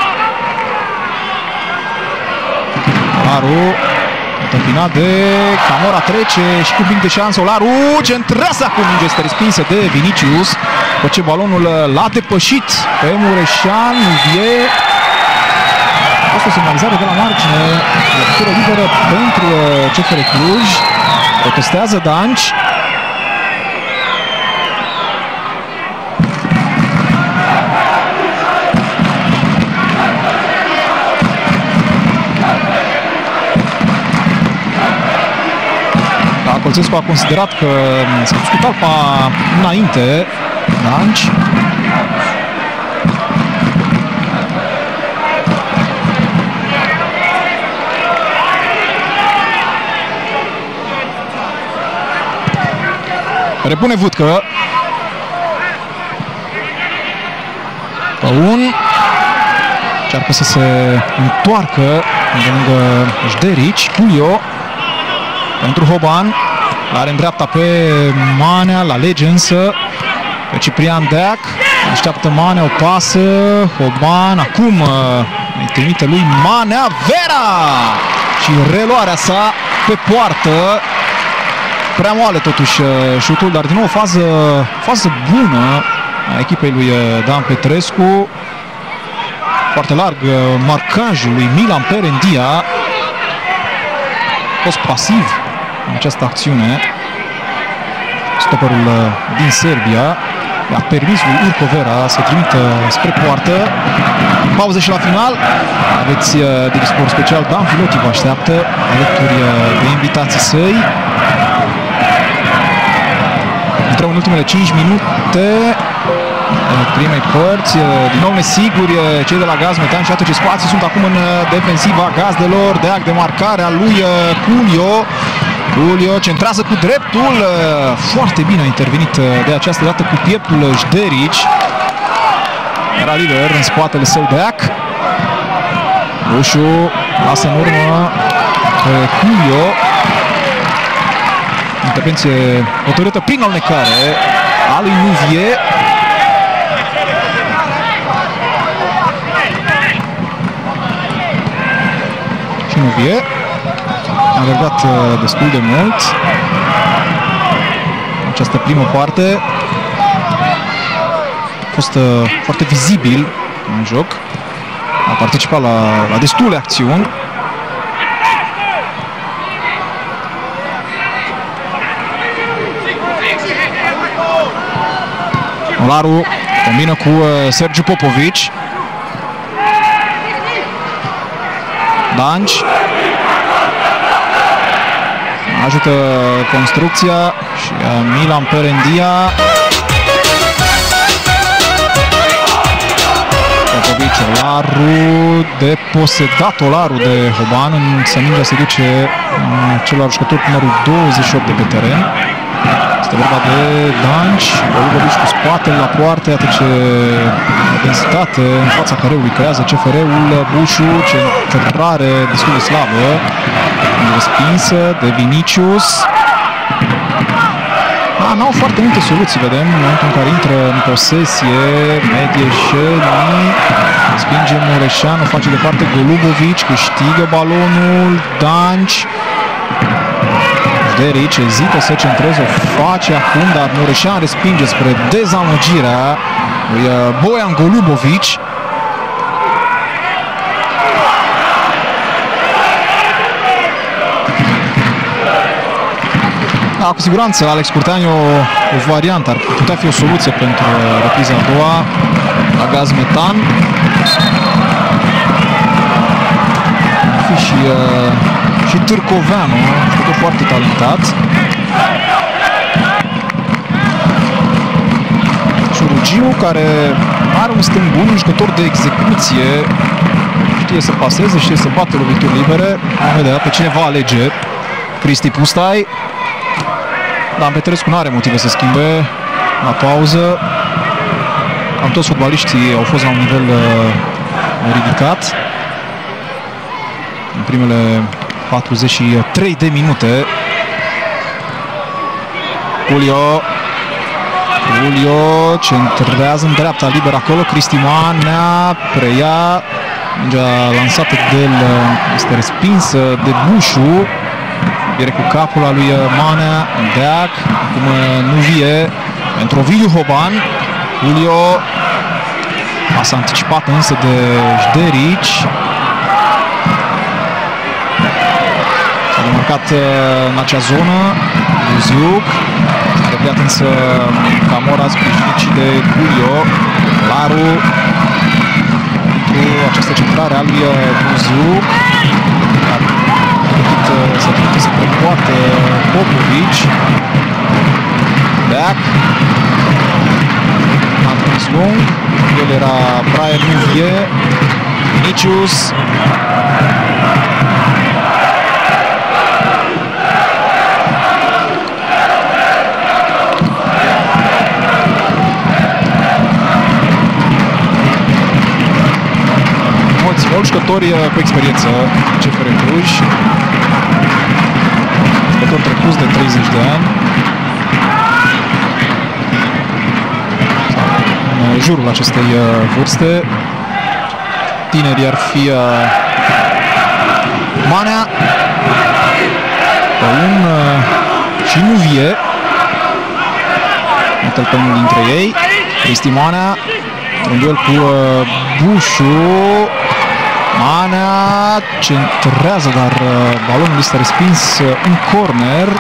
Olaru întâmpinat de Camora, trece și cu mic de șansă. Olaru centrează acum, minge este respinsă de Vinicius, după ce balonul l-a depășit pe Mureșan. E a fost o semnalizare de la margine, lovitură liberă pentru C F R Cluj. Protestează Danci. Colțescu a considerat că s-a pus cu talpa înainte. Danci. Repune Vutcă. Păun. Încearcă să se întoarcă de lângă Jderici. Julio pentru Hoban. Are în dreapta pe Manea, la lege însă pe Ciprian Deac. Așteaptă Manea, o pasă. Hoban acum îi trimite lui Manea. Vera! Și reluarea sa pe poartă. Prea moale totuși șutul, dar din nou o fază, fază bună a echipei lui Dan Petrescu. Foarte larg marcajul lui Milan Perendia. A fost pasiv în această acțiune. Stoperul din Serbia i-a permis lui Urco Vera să trimită spre poartă. Pauză și la final. Aveți de sport special. Dan Filoti vă așteaptă alături de invitații săi. Intrăm în ultimele cinci minute primei părți. Din nou nesiguri cei de la Gaz Metan și iată ce spații sunt acum în defensiva gazdelor. Deac de marcare a lui Julio. Julio centrează cu dreptul. Foarte bine a intervenit de această dată cu pieptul Jderici. Era liber în spatele său Deac. Ușu lasă în urmă pe Julio. Intervenție hotărâtă prin alunecare a lui Nuvie. Și Nuvie a alergat destul de mult această primă parte. A fost foarte vizibil în joc. A participat la, la destule acțiuni. Olaru combină cu Sergiu Popovici. Danci ajută construcția și Milan Perendia. Popovici, Olaru, deposedat Olaru de Hoban, însă mingea se duce în celălalt jucător cu numărul douăzeci și opt de pe teren. Este vorba de Danci, Golubovic cu spatele la poartă, iată ce intensitate în fața careului creează C F R-ul. Bușu, centrare destul de slabă, respinsă de Vinicius. Da, n-au foarte multe soluții, vedem, în momentul în care intră în posesie Medieșeni, spinge Mureșan, o face departe Golubovic, câștigă balonul, Danci. Jderici ezită să centreze, o face acum, dar Mureșan respinge spre dezamăgirea lui Bojan Golubovic. Da, cu siguranță Alex Curteaniu o variantă, ar putea fi o soluție pentru repriza a doua la Gaz Metan. Ar fi și, uh, și Târcoveanu, jucător foarte talentat. Fundașul Rugiu, care are un stâng bun, un jucător de execuție, știe să paseze, știe să bată lovituri libere. Vom vedea pe cine va alege Cristi Pustai. Dan Petrescu nu are motive să schimbe la pauză. Cam toți fotbaliștii au fost la un nivel uh, ridicat în primele patruzeci și trei de minute. Julio Julio centrează în dreapta liberă acolo. Cristi Manea preia. Mingea lansată de el este respinsă de Bușu. Bine cu capul al lui Manea. Deac. Acum nu vie pentru Ovidiu Hoban. Julio. Pasa anticipată însă de Jderici. S-a demarcat în acea zonă Buziuc. A repliat însă Camora, sprijinit și de Julio. Laru pentru această centrare a lui Buziuc. S-a trebuit să prepoată Popovici. Deac. A prins lung. El era Brian Muvie. Vinicius. Mulți jucători cu experiență C F R Cluj. Jucători trecuți de treizeci de ani. În jurul acestei vârste. Tinerii ar fi Manea, Păun și Nuvie. Iată-l pe unul dintre ei. Cristi Manea. Un duel cu Bușu. Manea centrează, dar balonul este respins în corner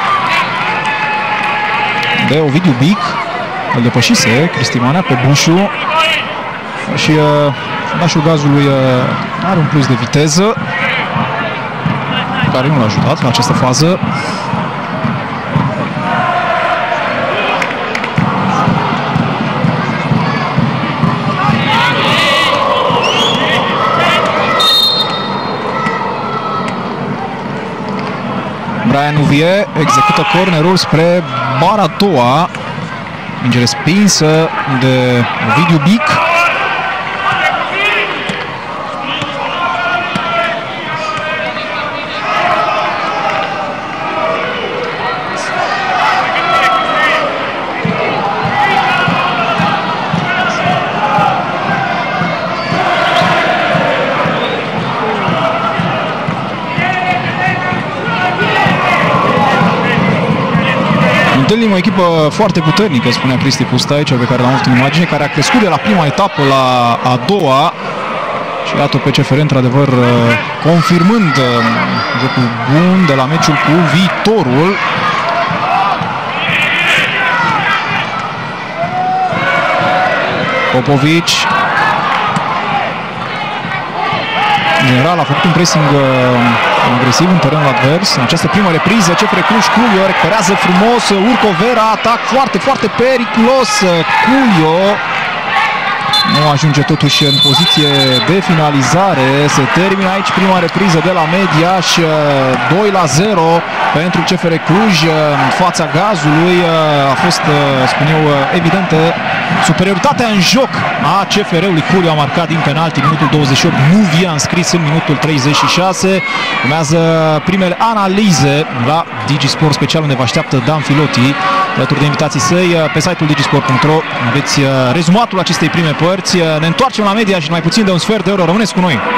de Ovidiu Bic. Îl depășise Cristi Manea pe Bușu și fundașul Gazului are un plus de viteză care nu l-a ajutat la această fază. Brian Nuvie execută cornerul spre bara a doua. Minge respinsă de Ovidiu Bic. Întâlnim o echipă foarte puternică, spunea Cristi Pustai, cel pe care l-am avut în imagine, care a crescut de la prima etapă la a doua. Și iată pe C F R, într-adevăr, confirmând jocul bun de la meciul cu Viitorul. Popovici. În general a făcut un pressing agresiv în terenul advers. În această primă repriză, C F R Cluj, Culio recuperează frumos, Urco Vera, atac foarte, foarte periculos. Culio nu ajunge totuși în poziție de finalizare. Se termină aici prima repriză de la Mediaș. doi la zero pentru C F R Cluj în fața Gazului. A fost, spun eu, evidentă superioritatea în joc a C F R-ului. Culio a marcat din penalti minutul douăzeci și opt. Nuvie a înscris în minutul treizeci și șase. Urmează primele analize la Digisport Special, unde vă așteaptă Dan Filoti alături de invitații săi. Pe site-ul digisport punct ro aveți rezumatul acestei prime părți. Ne întoarcem la Media și mai puțin de un sfert de oră. Rămâneți cu noi!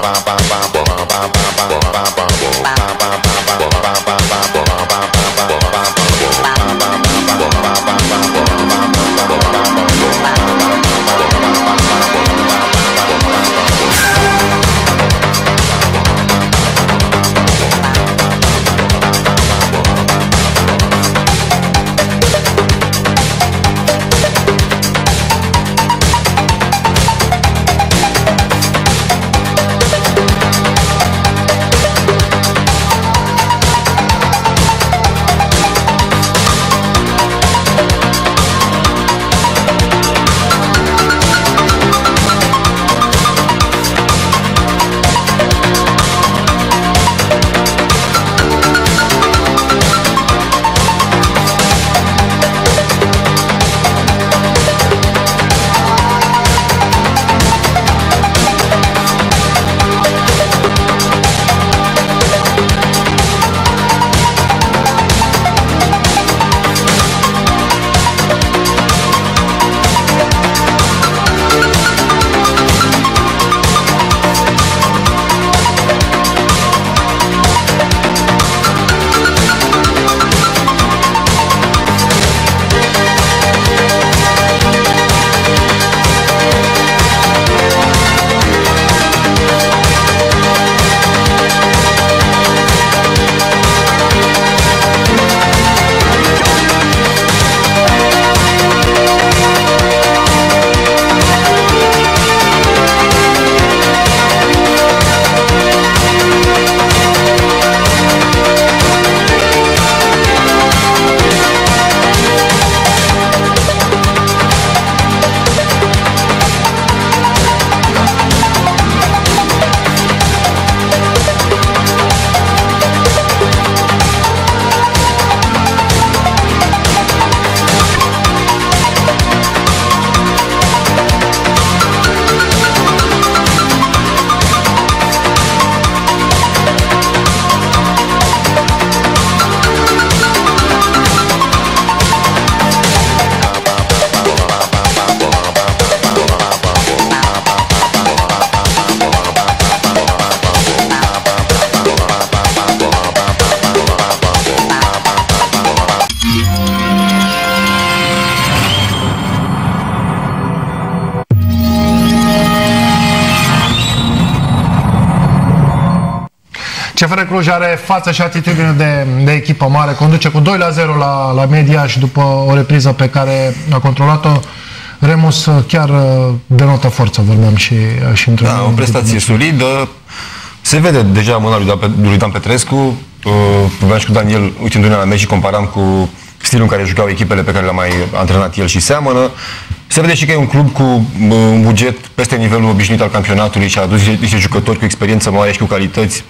C F R Cluj are față și atitudine de, de echipă mare, conduce cu doi la zero la, la media și după o repriză pe care a controlat-o, Remus chiar denotă forță, vorbeam și, și într-un... Da, o prestație solidă, se vede deja mâna lui Dan Petrescu, vorbeam și cu Daniel, uitându-ne la meci și comparam cu stilul în care jucau echipele pe care le-a mai antrenat el și seamănă. Se vede și că e un club cu un buget peste nivelul obișnuit al campionatului și a adus niște jucători cu experiență mare și cu calități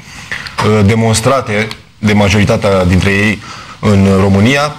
demonstrate de majoritatea dintre ei în România.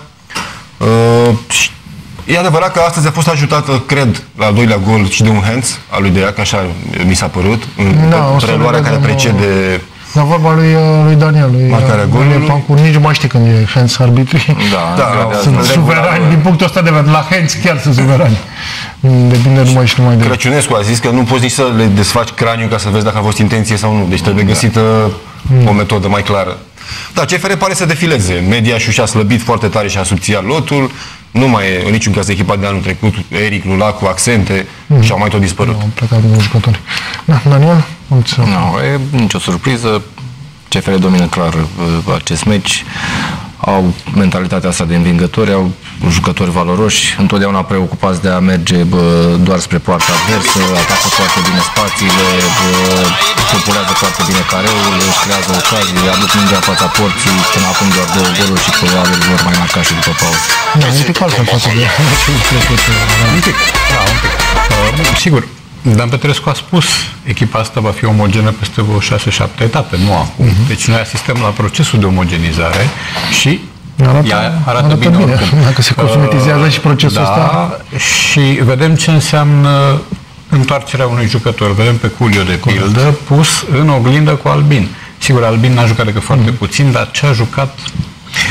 E adevărat că astăzi a fost ajutată, cred, la al doilea gol și de un hands al lui Deac, așa mi s-a părut, în da, preluarea care precede la vorba lui, lui Daniel, lui marcarea golului. Pancu, nici nu mai știi când e hands arbitrii. Da, da, sunt suverani, din punctul ăsta de vedere, la hands chiar sunt suverani. Depinde numai și numai de... Crăciunescu a zis că nu poți nici să le desfaci craniul ca să vezi dacă a fost intenție sau nu. Deci trebuie găsită mm. o metodă mai clară. Da, C F R pare să defileze. Media și-a slăbit foarte tare și a subțiat lotul. Nu mai e în niciun caz echipa de anul trecut. Eric, Lulacu, Accente mm. și-au mai tot dispărut. Au plecat de jucători. Da, Daniel? Mulțumesc. Nu, e nicio surpriză. C F R domină clar acest meci. Au mentalitatea asta de învingători, au jucători valoroși, întotdeauna preocupați de a merge bă, doar spre poarta adversă, atacă foarte bine spațiile, populează foarte bine careul, își creează ocazii, aduc mingea în fața porții, până acum doar două goluri și probabil vor mai marca și după pauză. Da, un pic altfel față de un pic, da, un pic. Uh, sigur, Dan Petrescu a spus, echipa asta va fi omogenă peste vreo șase șapte etape, nu acum. Uh-huh. Deci noi asistăm la procesul de omogenizare și arată, ea arată, arată bine, bine oricum. Dacă se cosmetizează uh, și procesul da, ăsta. Și vedem ce înseamnă întoarcerea unui jucător. Vedem pe Culio, de pildă, pus în oglindă cu Albin. Sigur, Albin n-a jucat decât foarte uh-huh. puțin, dar ce a jucat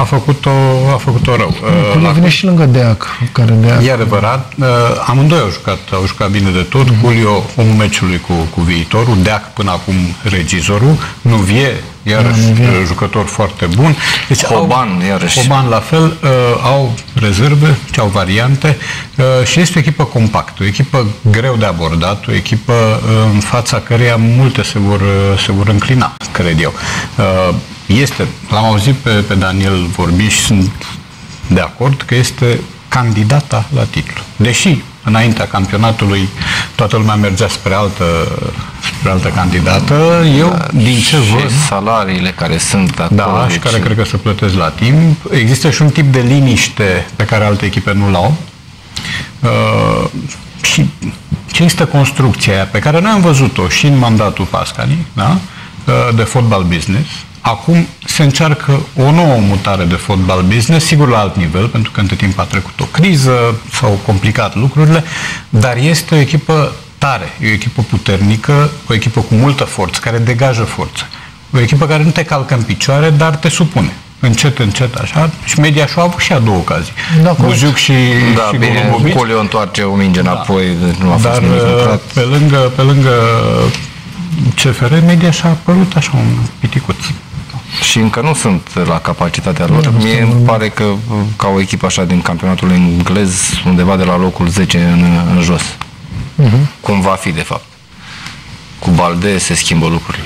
a făcut-o, a făcut-o rău. Culia vine și lângă Deac, care Deac... E adevărat, amândoi au jucat, au jucat bine de tot, uh-huh. Culio omul meciului cu, cu viitorul, Deac până acum regizorul, Nuvie, iarăși da, jucător foarte bun. Deci Hoban, au, iarăși. Hoban la fel, uh, au rezerve, au variante uh, și este o echipă compactă, o echipă greu de abordat, o echipă uh, în fața căreia multe se vor, uh, se vor înclina, cred eu. Uh, Este, l-am auzit pe, pe Daniel vorbi și sunt de acord că este candidata la titlu. Deși înaintea campionatului toată lumea mergea spre altă, spre altă candidată, eu da, din ce văd... salariile care sunt acolo... Da, și care cred că se plătesc la timp. Există și un tip de liniște pe care alte echipe nu l-au. Uh, și ce este construcția aia pe care noi am văzut-o și în mandatul Pascani, da? uh, de fotbal business. Acum se încearcă o nouă mutare de fotbal business, sigur la alt nivel, pentru că între timp a trecut o criză, s-au complicat lucrurile, dar este o echipă tare, e o echipă puternică, o echipă cu multă forță, care degajă forță. O echipă care nu te calcă în picioare, dar te supune. Încet, încet, așa. Și Mediașul a avut și a două ocazii. Da, Buziuc și, da, și bine, Colio întoarce o minge înapoi, da. Nu a fost dar nimic lucrat. pe lângă, pe lângă C F R, Mediaș a apărut așa un piticuț. Și încă nu sunt la capacitatea lor. Nu, Mie îmi pare că ca o echipă așa din campionatul englez, undeva de la locul zece în, în jos. Uh-huh. Cum va fi, de fapt. Cu Balde se schimbă lucrurile.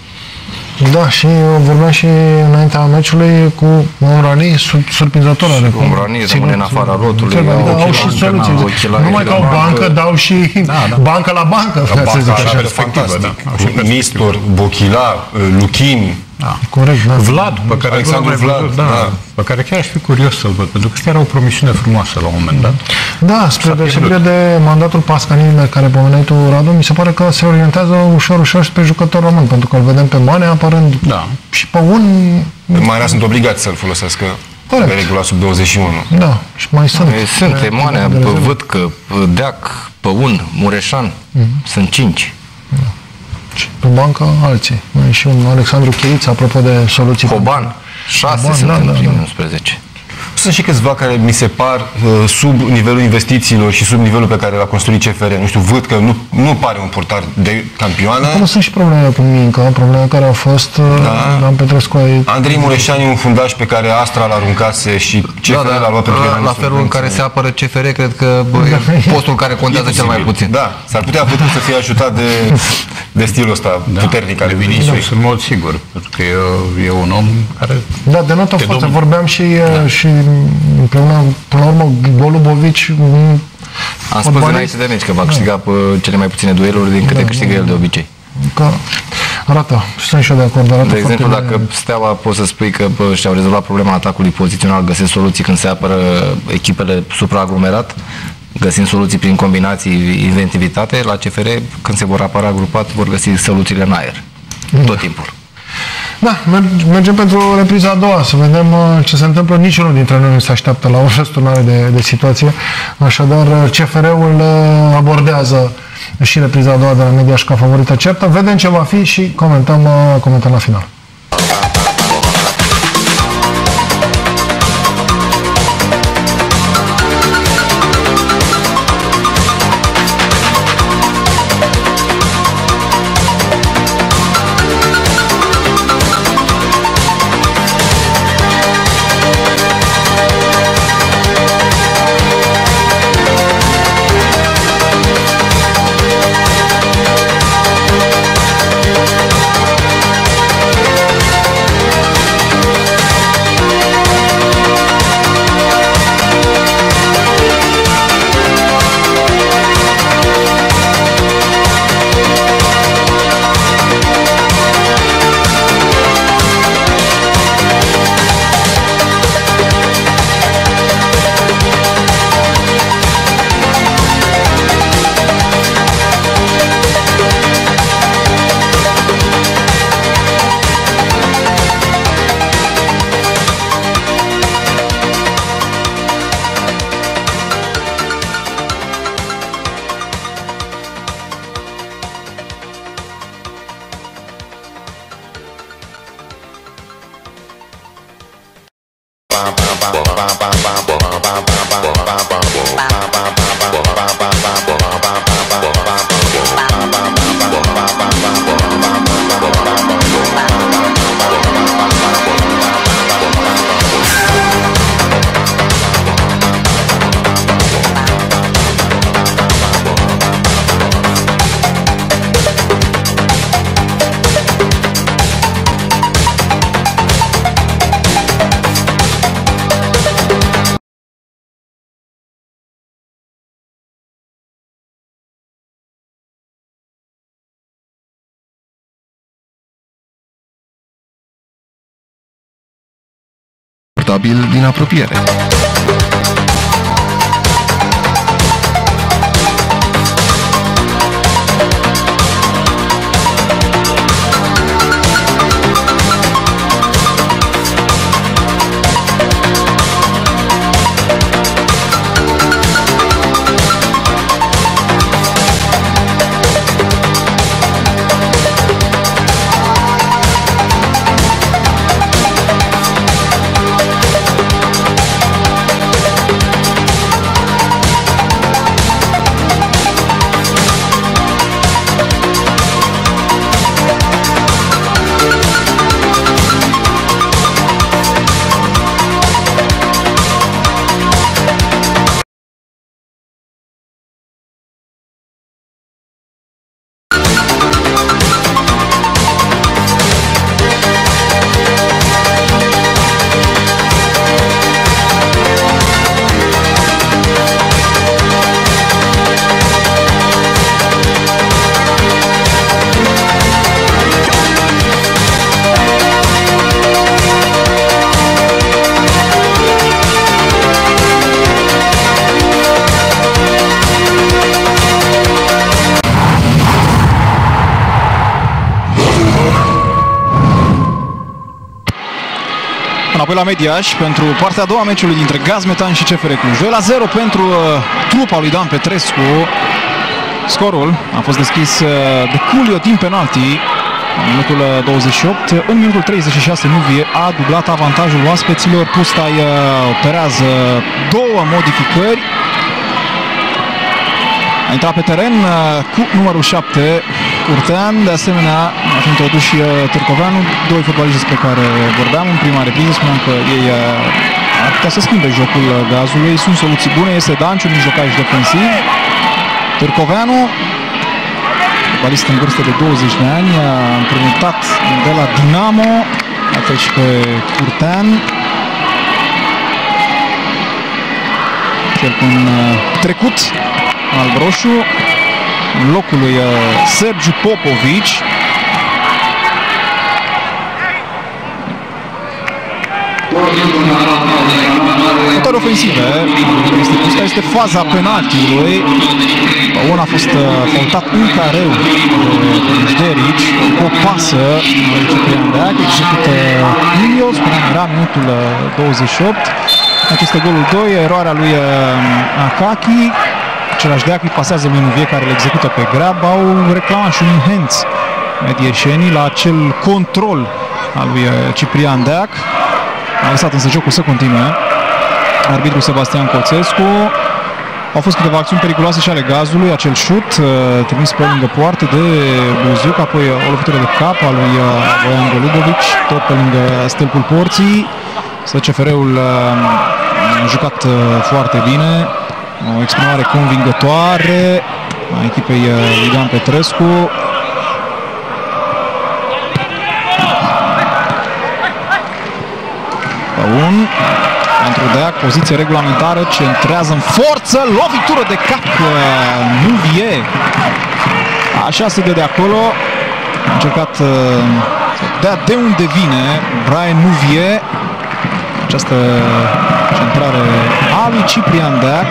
Da, și vorbeam și înaintea meciului cu Omrani, surprinzător. Omrani rămâne în afara lotului. Da, au, au și soluții. Nu mai ca o bancă, dau și da, da. bancă la bancă. La bancă așa perspectivă, da. Nistor, Bochila, Luchin. Da. Corect, da. Vlad, pe care, Alexandru Vlad, văzut, da, da. pe care chiar aș fi curios să-l văd, pentru că chiar era o promisiune frumoasă la un moment dat. Da, spre deosebire de mandatul Pascani, care pomeneai tu, Radu, mi se pare că se orientează ușor, ușor spre jucător român, pentru că îl vedem pe Mane apărând da. și pe un... Manea sunt obligați să-l folosească pe regula sub douăzeci și unu. Da, și mai sunt. Sunt Manea, Vâtcă, Deac, Păun, Mureșan, mm-hmm. sunt cinci. Da. Pe bancă alții. Mai și un Alexandru Chiriț, apropo de soluții. Hoban, șase Hoban, sunt da, în da, primul da. unsprezece. Sunt și câțiva care mi se par uh, sub nivelul investițiilor și sub nivelul pe care l-a construit C F R. Nu știu, văd că nu, nu pare un portar de campioană. Acum sunt și problemele cu Minca, probleme care au fost uh, da. am Petrescu ai... Andrei Mureșani, un fundaș pe care Astra l-aruncase și C F R da, l-a luat pentru la, la felul în care se apără C F R, cred că bă, e postul care contează cel mai puțin. Da, s-ar putea putut să fie ajutat de, de stilul ăsta da. puternic al Vinicius, în mod sigur, pentru că e, e un om care... Da, de notă forță, vorbeam și, da. și împreună, până la urmă, golul Bovici... Am spus înainte de meci că va câștiga da. cele mai puține dueluri din câte da, câștigă el de obicei. Că arată, sunt și eu de acord, arată de exemplu, bine. Dacă Steaua poți să spui că și-au rezolvat problema atacului pozițional, găsesc soluții când se apără echipele supraaglomerat, găsind soluții prin combinații, inventivitate, la C F R, când se vor apăra grupat, vor găsi soluțiile în aer. Da. Tot timpul. Da, mergem pentru repriza a doua, să vedem ce se întâmplă. Niciunul dintre noi nu se așteaptă la o răsturnare de, de situație. Așadar, C F R-ul abordează și repriza a doua de la Mediaș ca favorită certă. Vedem ce va fi și comentăm, comentăm la final. Din apropiere. Înapoi la Mediaș pentru partea a doua meciului dintre Gaz Metan și C F R Cluj. doi la zero pentru uh, trupa lui Dan Petrescu. Scorul a fost deschis uh, de Culio din penalti în minutul douăzeci și opt. În minutul treizeci și șase Nuvie a dublat avantajul oaspeților. Pustai uh, operează două modificări. A intrat pe teren uh, cu numărul șapte Curtean, de asemenea a fi introdus și uh, Târcoveanu, doi fotbaliști despre care vorbeam în prima repriză, spuneam că ei uh, ar putea să schimbe jocul uh, Gazului, sunt soluții bune, este Danciu, mijlocaș defensiv, Târcoveanu, fotbalist în vârstă de douăzeci de ani, a împrumutat de la Dinamo, la fel și pe Curtean, cel cu un uh, trecut alb-roșu, în locul lui uh, Sergiu Popovici. Motoare ofensive. Este, asta este faza penaltiului. Una a fost uh, faultat în careu de Derici. O pasă lui Ciprian Deac. Execută Ilio. Spuneam, era minutul uh, douăzeci și opt. Acesta golul doi. Eroarea lui uh, Akaki. Același Deac îi pasează lui Nuvie, care îl execută pe Grab. Au reclamat și un hands medieșenii la acel control al lui Ciprian Deac. A lăsat însă jocul să continue arbitrul Sebastian Coțescu. Au fost câteva acțiuni periculoase și ale Gazului, acel șut trimis pe lângă poartă de Buziuc, apoi o lovitură de cap a lui Voian Golubovici, tot pe lângă stâlpul porții. Să C F R-ul a jucat foarte bine. O exprimare convingătoare a echipei lui Dan Petrescu. Paun pentru Deac, poziție regulamentară, centrează în forță, lovitură de cap Nuvie. Așa se dă de acolo. A încercat să dea de unde vine Brian Nuvie. Această centrare a lui Ciprian Deac.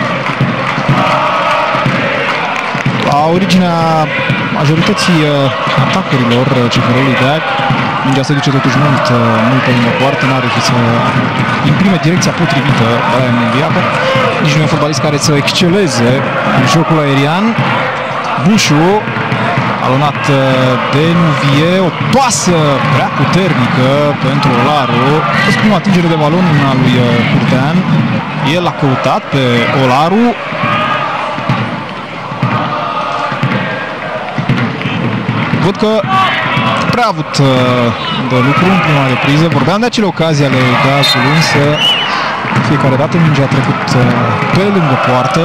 La originea majorității atacurilor C F R-ului Deac, mingea se duce totuși mult, mult pe lângă poartă, n-a reușit să imprime direcția potrivită Brian Nuvie. Nici nu e un fotbalist care să exceleze în jocul aerian. Bușu a balonat de Nuvie, o pasă prea puternică pentru Olaru. A fost prima atingere de balon a lui Curtean. El a căutat pe Olaru. Văd că prea a avut de lucru în prima repriză. Vorbeam de acele ocazii ale Gazului, însă fiecare dată mingea a trecut pe lângă poartă.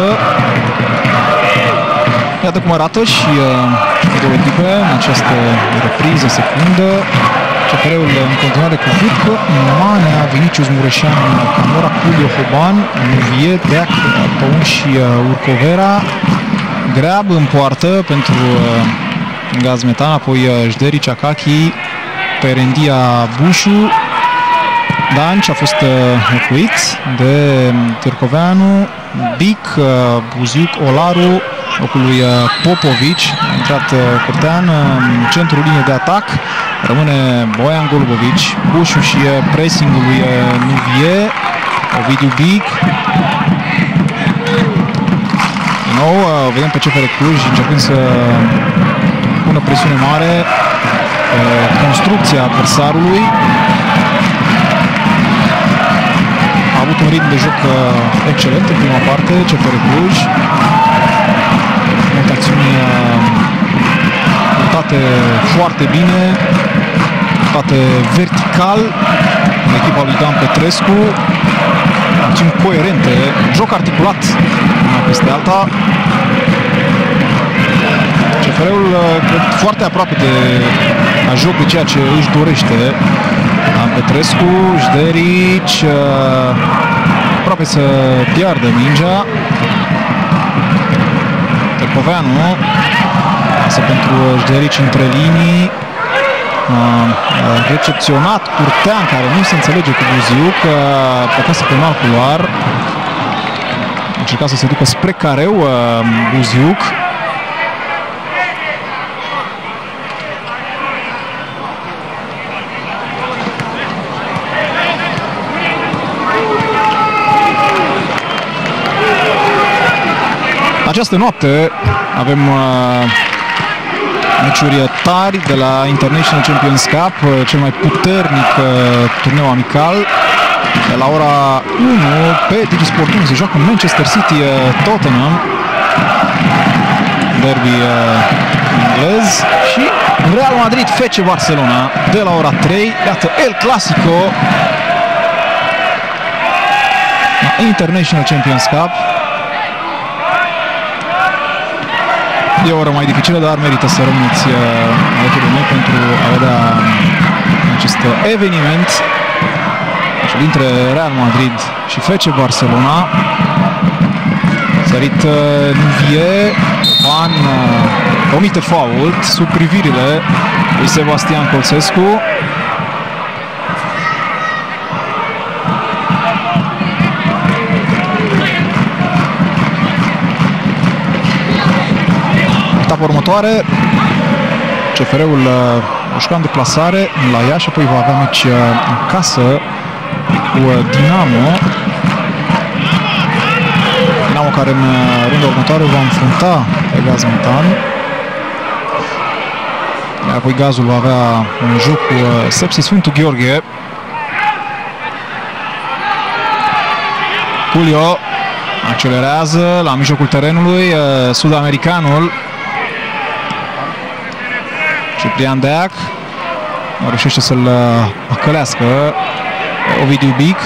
Iată cum arată și uh, două echipe în această repriză secundă. C F R-ul în continuare cu Vârcă, Manea, Vinicius Mureșan, Camora, Culio, Hoban, Nuvie, Deac, Păun și uh, Urcovera. Greab în poartă pentru uh, Gazmetan, apoi uh, Jderi, Ciacachi, Perendia, Bușu. Danci a fost uh, locuit de Târcoveanu, Bic, uh, Buziuc, Olaru, locul lui Popovici. A intrat Curtean în centrul liniei de atac. Rămâne Boian Golubovici, Bușu și pressingul lui Nuvie. Ovidiu Bic. Din nou vedem pe C F R Cluj începând să pună presiune mare pe construcția adversarului. A avut un ritm de joc excelent în prima parte C F R Cluj. Acțiuni putate foarte bine, putate vertical în echipa lui Dan Petrescu, acțiuni coerente, joc articulat una peste alta. C F R-ul foarte aproape de a joc de ceea ce își dorește Dan Petrescu. Jderici aproape să piardă mingea. Târcoveanu, asta pentru Jderici între linii, a recepționat Curtean, care nu se înțelege cu Buziuc, plecase pe mal culoar, a încercat să se ducă spre careu Buziuc. Această noapte avem uh, meciuri tari de la International Champions Cup, uh, cel mai puternic uh, turneu amical. De la ora unu pe Digisport unu se joacă Manchester City uh, Tottenham, derby uh, englez, și Real Madrid F C Barcelona de la ora trei. Iată El Clasico International Champions Cup. E o oră mai dificilă, dar merită să rămâneți alături de noi pentru a vedea acest eveniment dintre Real Madrid și F C Barcelona. Sărit Nuvie, Van comite fault sub privirile lui Sebastian Colsescu. Etapa următoare, C F R-ul o juca în deplasare la Iași, apoi va avea meci în casă cu Dinamo. Dinamo care în runda următoare va înfrunta pe Gazmetan. Iar apoi Gazul va avea un joc cu Sepsi Sfântul Gheorghe. Culio accelerează la mijlocul terenului, sud-americanul Ciprian Deac reușește să-l acălească Ovidiu Bic.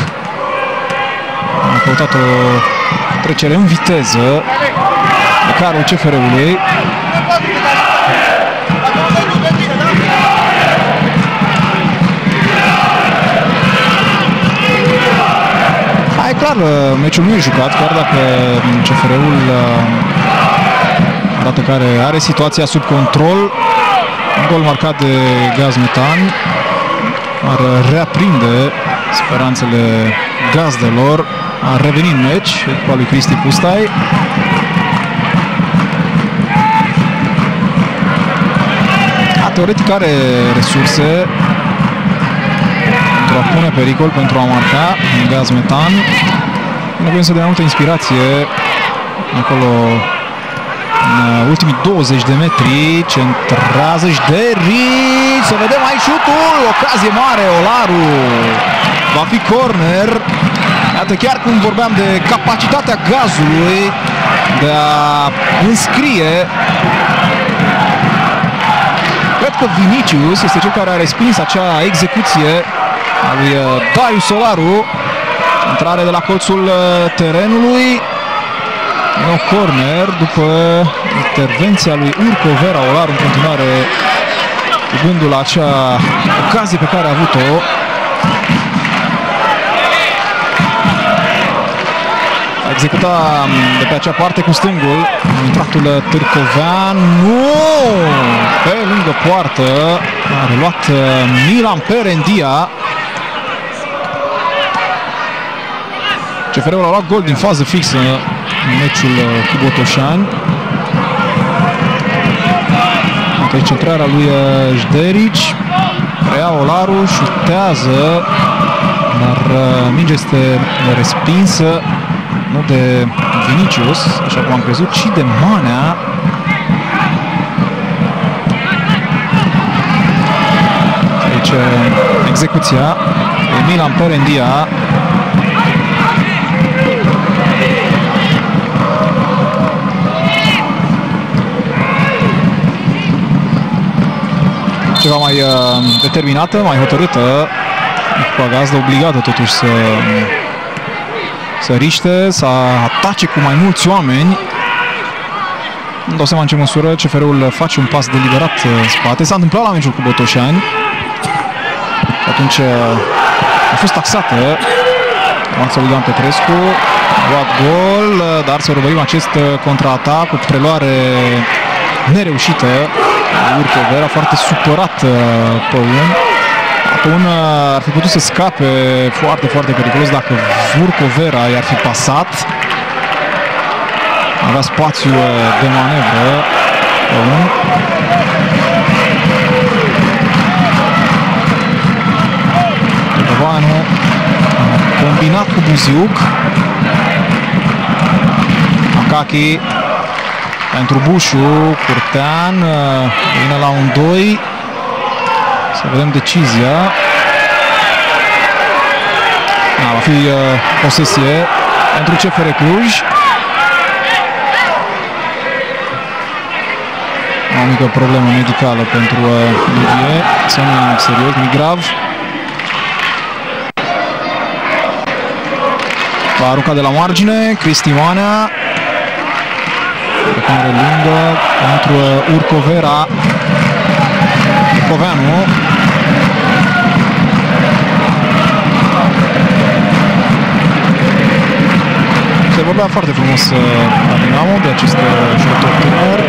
A căutat o trecere în viteză de carul C F R-ului. E clar, meciul nu e jucat, chiar dacă C F R-ul arată care are situația sub control. Un gol marcat de Gazmetan ar reaprinde speranțele gazdelor, ar reveni în meci echipa lui Cristi Pustai. A, teoretic are resurse pentru a pune pericol, pentru a marca în Gazmetan. Nu nevoie să de mai multă inspirație acolo în ultimii douăzeci de metri, centrează Jderici, să vedem aici șutul, ocazie mare, Olaru, va fi corner. Iată, chiar cum vorbeam de capacitatea Gazului de a înscrie, cred că Vinicius este cel care a respins acea execuție a lui Darius Olaru. Intrare de la colțul terenului. No corner după intervenția lui Urco Vera. Olaru în continuare cu gândul la acea ocazie pe care a avut-o. A executat de pe acea parte cu stângul intratul Târcovean. Nu! Pe lângă poartă a reluat Milan Perendia. C F R-ul a luat gol din fază fixă în meciul cu Botoșani. Aici centrarea lui Jderici. Preia Olaru, șutează, dar mingea este respinsă, nu de Vinicius, așa cum am crezut, ci de Manea. Aici execuția de Milan Perendia. Ceva mai uh, determinată, mai hotărâtă. Echipa gazdă obligată totuși să să riște, să atace cu mai mulți oameni. Nu dau seama în ce măsură C F R-ul face un pas deliberat în spate. S-a întâmplat la meciul cu Botoșani. Atunci a fost taxată Maxa lui Dan Petrescu. A luat gol, dar să urmărim acest contraatac cu preluare nereușită. Urco Vera, foarte supărat Păun. Păun ar fi putut să scape foarte, foarte periculos dacă Urco Vera i-ar fi pasat. Avea spațiu de manevră Păun. Tăvanu combinat cu Buziuc. Akaki pentru Bușu, Curtean vine la un doi. Să vedem decizia. Da, va fi uh, posesie pentru C F R Cluj. O mică problemă medicală pentru Livie, uh, să nu e serios, nu grav. Va arunca de la margine, Cristi Manea. Plecare lungă pentru uh, Urco Vera. Urcoveanu. Se vorbea foarte frumos uh, la Dinamo de acest uh, jucător tânăr.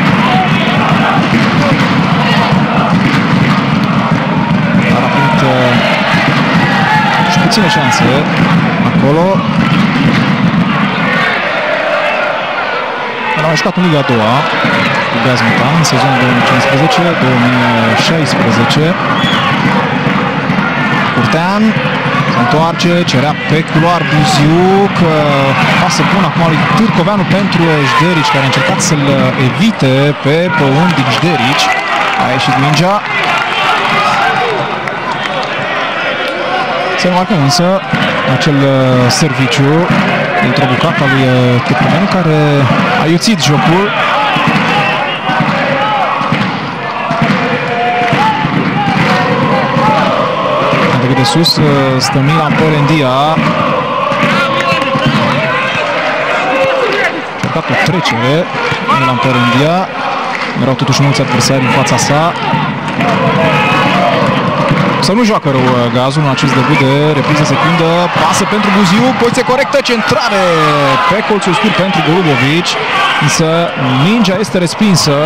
Dar a primit uh, și puține șanse acolo. Dar a jucat în Liga a doua cu Gaz Metan în sezonul două mii cincisprezece două mii șaisprezece. Curtean se întoarce, cerea pe culoar Buziuc, pasă bună acum lui Târcoveanu pentru Jderici, care a încercat să-l evite pe Păun din Jderici. A ieșit mingea. Se marcă însă acel serviciu dintr-o bucată a lui Târcoveanu, care a iuțit jocul. De sus stă Milan Perendia. Cercat o trecere Milan Perendia. Erau totuși mulți adversari în fața sa. Să nu joacă rău Gazul în acest debut de repriză secundă. Pasă pentru Buziu, poziție corectă, centrare pe colțul scurt pentru Golubovici. Însă mingea este respinsă.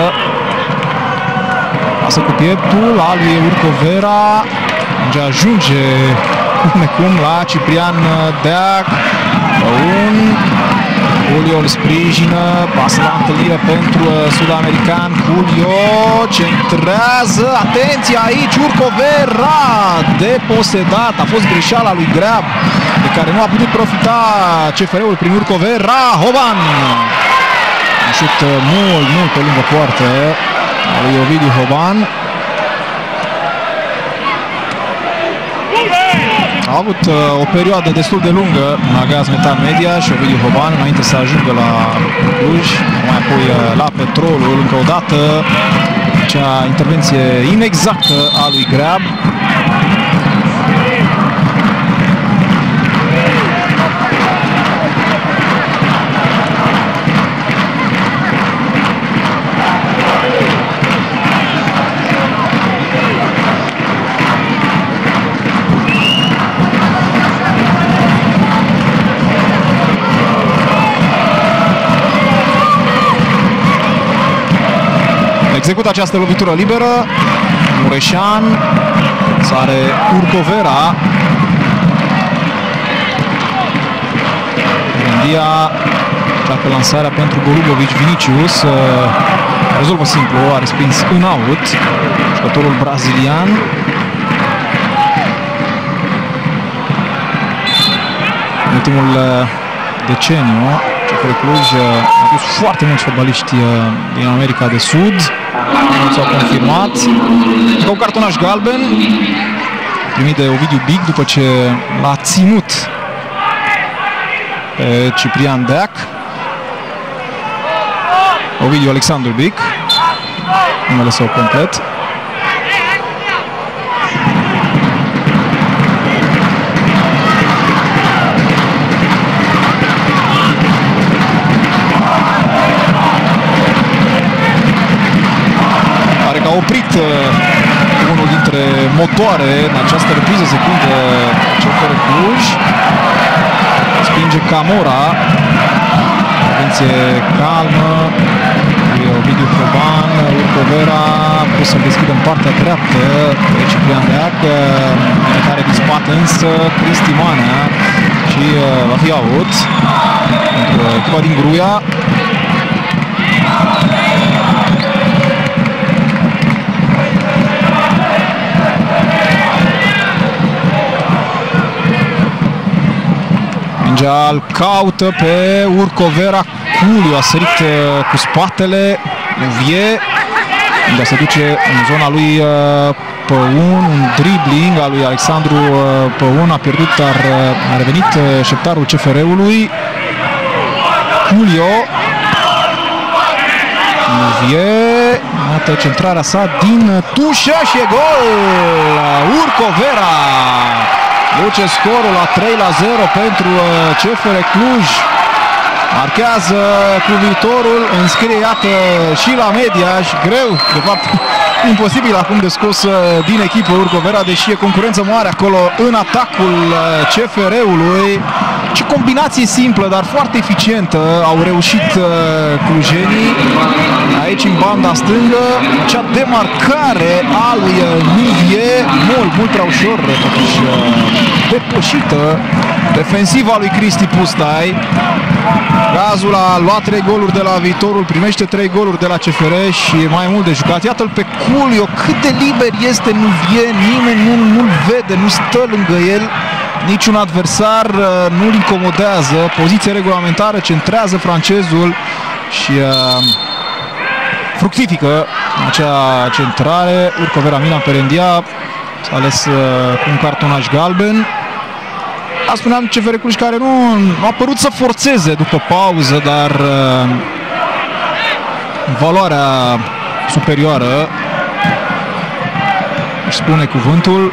Pasă cu pieptul al lui Urco Vera. Mingea ajunge cum la Ciprian Deac. Un Julio îl sprijină, pasă la întâlnire pentru sud-american. Julio centrează, atenție aici, Urco Vera deposedat, a fost greșeala lui Greab de care nu a putut profita C F R-ul prin Urco Vera. Hoban Un șut mult, mult pe lângă poartă al lui Ovidiu Hoban. A avut uh, o perioadă destul de lungă în Agaz Metal Media și Ovidiu Hoban înainte să ajungă la Cluj, mai apoi uh, la Petrolul, încă o dată acea intervenție inexactă a lui Greab. Execută această lovitură liberă. Mureșan. Sare Urcovera. India încearcă lansarea pentru Golubovici. Vinicius rezolvă simplu, a respins în out jucătorul brazilian. În ultimul deceniu C F R Cluj a adus foarte mulți fotbaliști din America de Sud. S-au confirmat. Ca un cartonaș galben primit de Ovidiu Big după ce l-a ținut pe Ciprian Deac. Ovidiu Alexandru Big, numele său complet. A oprit uh, unul dintre motoare în această repriză secundă C F R Cluj. Spinge Camora. Intervenție calmă. Ovidiu Hoban, Urcovera pus să-l deschidă în partea dreaptă pe Ciprian Deac. Care din spate însă Cristi Manea și uh, va fi out pentru echipa din Gruia. Îl caută pe Urcovera. Culiu a sărit uh, cu spatele. Uvie unde se duce în zona lui uh, Păun. Un dribbling al lui Alexandru uh, Păun. A pierdut, dar uh, a revenit uh, șeptarul C F R-ului. Culiu. Uvie. Iată centrarea sa din tușă și e gol! Urcovera duce scorul la trei la zero pentru C F R Cluj. Marchează cu viitorul, înscrie, iată, și la media și greu, de fapt imposibil acum de scos din echipă Urcovera, deși e concurență mare acolo în atacul C F R-ului. Ce combinație simplă, dar foarte eficientă au reușit clujenii. Aici în banda stângă, cea demarcare a lui Nuvie, mult, mult prea ușor, totuși depășită defensiva lui Cristi Pustai. Gazul a luat trei goluri de la Viitorul, primește trei goluri de la C F R și mai mult de jucat. Iată-l pe Culio, cât de liber este Nuvie, nimeni nu, nu-l vede, nu stă lângă el. Niciun adversar nu-l incomodează, poziție regulamentară, centrează francezul și uh, fructifică acea centrare. Urcovera Milan Perendia s-a ales uh, cu un cartonaș galben. A spuneam C F R Cluj care nu, nu a părut să forțeze după pauză, dar uh, valoarea superioară își spune cuvântul.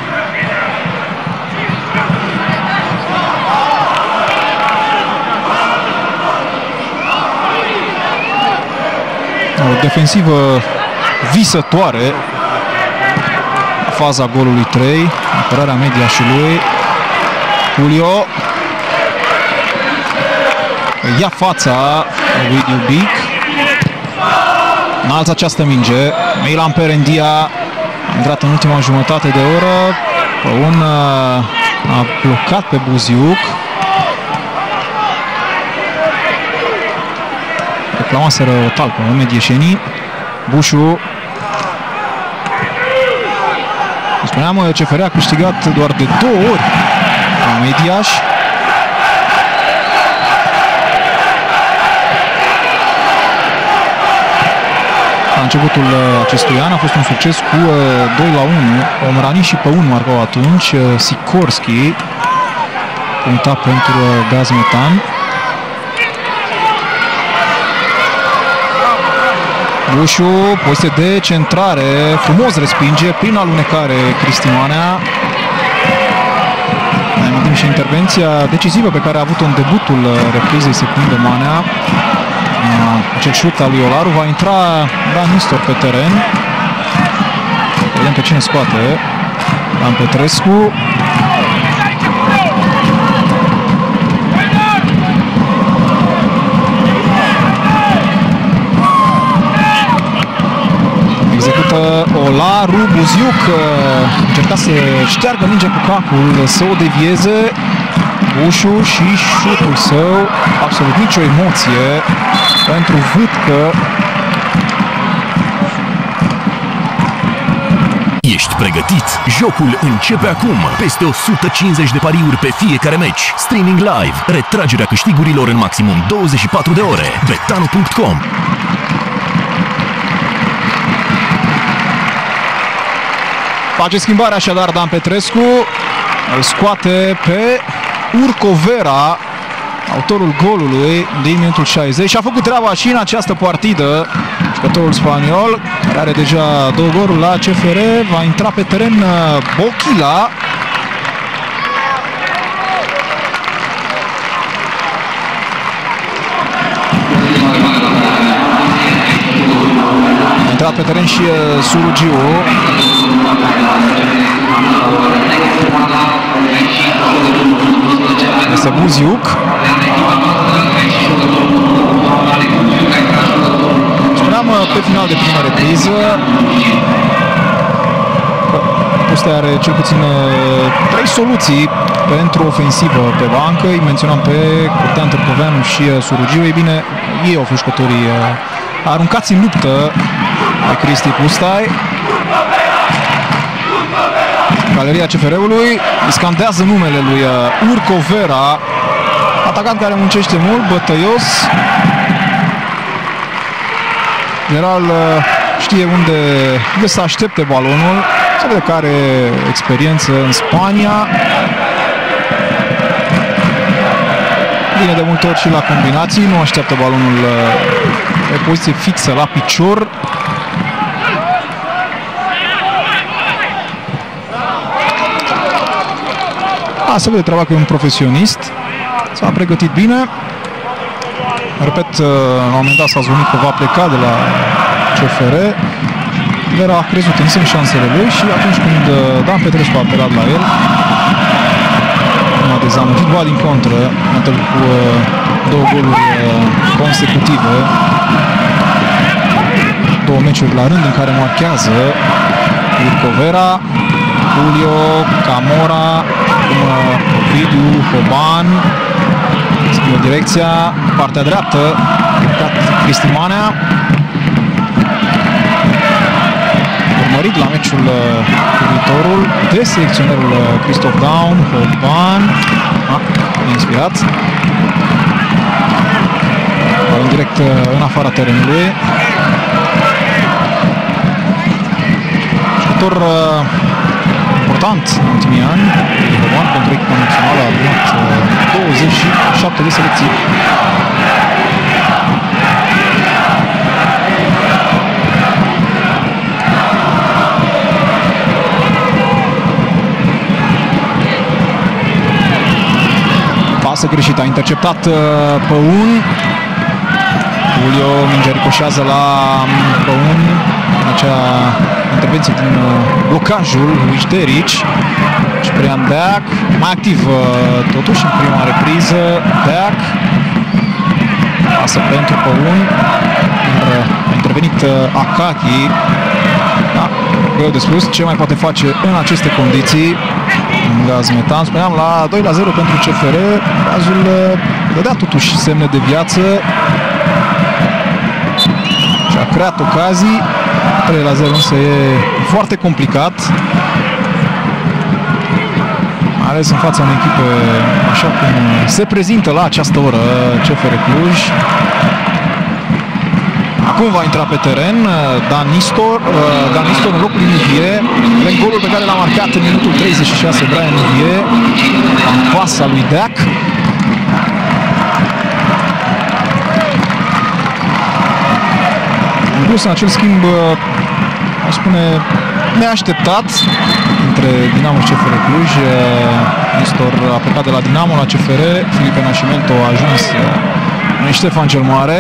O defensivă visătoare, faza golului trei, apărarea mediașului. Julio ia fața Ovidiu Bic, înalță această minge. Milan Perendia a intrat în ultima jumătate de oră. Un a blocat pe Buziuc. Reclamaseră o talpă medieșenii. Bușu. Spuneam, C F R a câștigat doar de două ori la Mediaș. la începutul acestui an. A fost un succes cu doi la unu. Omrani și pe unu marcau atunci. Sikorski puncta pentru Gazmetan. Bușu, poziție de centrare, frumos respinge prin alunecare Cristimanea. Mai amintim și intervenția decisivă pe care a avut-o în debutul reprizei secundă Manea. Acel șut al lui Olaru. Va intra Dan Nistor pe teren. Vedem pe cine scoate. Dan Petrescu. Execută Olaru. Buziuc încerca să șteargă mingea cu capul, să o devieze. Bușu și șutul său, absolut nicio emoție pentru Vâtcă. Ești pregătit? Jocul începe acum. Peste o sută cincizeci de pariuri pe fiecare meci. Streaming live. Retragerea câștigurilor în maximum douăzeci și patru de ore. betano punct com. Face schimbarea așadar Dan Petrescu. Îl scoate pe Urcovera, autorul golului din minutul șaizeci, și a făcut treaba și în această partidă. Jucătorul spaniol, care are deja două goluri la C F R, va intra pe teren Bochila. A intrat pe teren și Surugiu. Este Buziuc. Spuneam pe final de prima repriză, Pustea are cel puțin trei soluții pentru ofensivă pe bancă. Îi menționam pe Curtean Târcoveanu și Surugiu. Ei bine, ei au fost jucătorii aruncați în luptă de Cristi Pustai. Galeria C F R-ului scandează numele lui Urcovera, atacant care muncește mult, bătăios. General știe unde, unde să aștepte balonul, se vede că are experiență în Spania. Vine de multe ori și la combinații, nu așteaptă balonul pe poziție fixă la picior. A, se vede treaba că e un profesionist. S-a pregătit bine. Repet, la un moment dat s-a zvonit că va pleca de la C F R. Vera a crezut însă în șansele lui și atunci când Dan Petrescu a apelat la el, nu a dezamăgit, ba din contră, atât cu două goluri consecutive, două meciuri la rând în care marchează Urcovera, Julio, Camora, Vidiu, Hoban. Schimbă direcția, partea dreaptă, implicat Cristimanea. Urmărit la meciul cu viitorul de selecționerul Christoph Daum. Hoban, a, inspirat. Balon direct în afara terenului. Jucător important în ultimii ani, Hoban, pentru echipa națională a adunat douăzeci și șapte de selecții. Pasă greșită, a interceptat Păun. Julio, mingea ricoșează la Păun în acea intervenție din blocajul lui Șterici. Ciprian Deac, mai activ totuși în prima repriză. Deac, pasă pentru Păun, a intervenit Acachi. Da, greu de spus ce mai poate face în aceste condiții Gazmetan. Spuneam, la doi la zero pentru C F R, cazul dădea totuși semne de viață și a creat ocazii. trei la zero însă e foarte complicat, mai ales în fața unei echipe așa cum se prezintă la această oră C F R Cluj. Acum va intra pe teren Dan Nistor, Dan Nistor în locul lui Nuvie, în golul pe care l-a marcat în minutul treizeci și șase Brian Nuvie, în pasa lui Deac. În plus, în acel schimb, aș spune, neașteptat între Dinamo și C F R Cluj. Nistor a plecat de la Dinamo la C F R, Filipe Nascimento a ajuns în Ștefan cel Mare.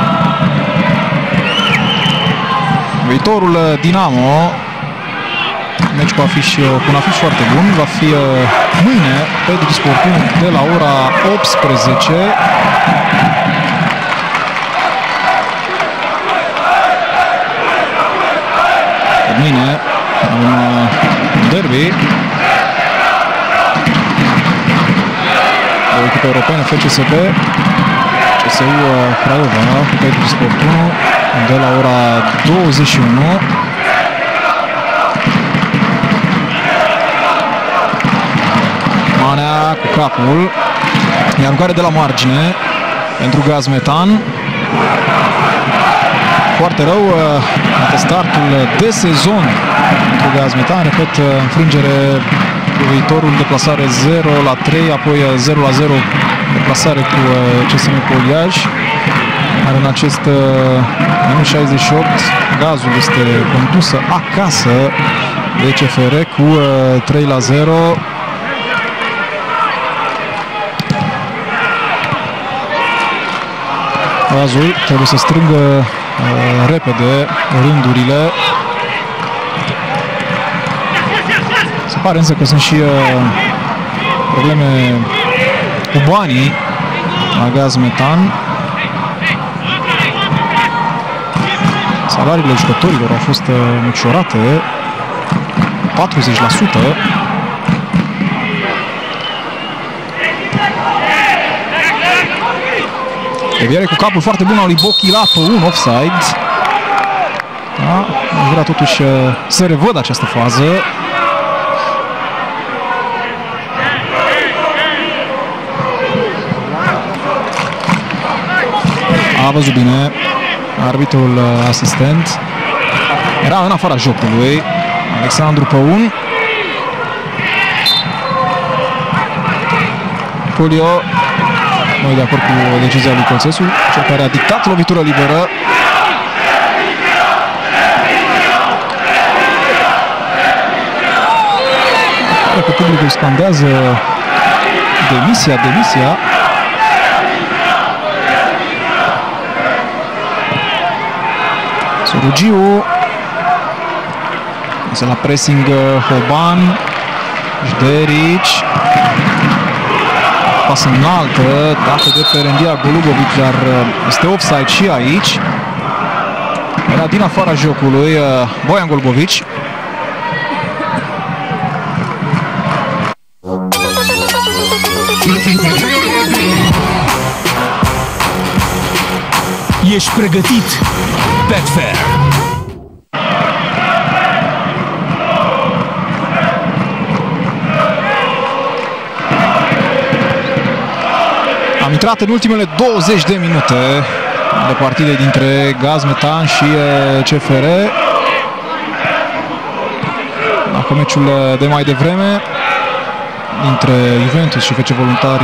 Viitorul Dinamo, meci cu, afiș, cu un afiș foarte bun, va fi mâine pe Digisport unu de la ora optsprezece. Mâine un derby, o echipă europeană, F C S B, C S U Craiova, pe Digisport unu de la ora douăzeci și unu. Manea cu capul, e aruncare de la margine pentru Gaz Metan. Foarte rău de startul de sezon pentru Gaz Metan, repet, înfrângere cu Viitorul, deplasare zero la trei, apoi zero la zero deplasare cu C S M Poliaj. Iar în acest minut șaizeci și opt Gazul este condusă acasă de C F R cu trei la zero. Gazul trebuie să strângă uh, repede rândurile. Se pare însă că sunt și uh, probleme cu banii la Gaz Metan. Salariile jucătorilor au fost uh, micșorate patruzeci la sută. Deviere cu capul foarte bun al lui Bochilato, un offside. Da, aș vrea totuși să revăd această fază. A văzut bine arbitrul asistent. Era în afara jocului Alexandru Păun. Julio nu e de acord cu decizia lui Colțesu, cel care a dictat lovitură liberă. Pare că publicul scandează demisia, demisia. Sorugiu. Este la pressing Hoban. Jderici. Pasă înaltă, dată de Perendia Golubovic, dar este offside și aici. Era din afara jocului Boian Golubovic. Ești pregătit? Betfair. Am intrat în ultimele douăzeci de minute de partide dintre Gaz Metan și C F R. Dacă meciul de mai devreme dintre Juventus și F C Voluntari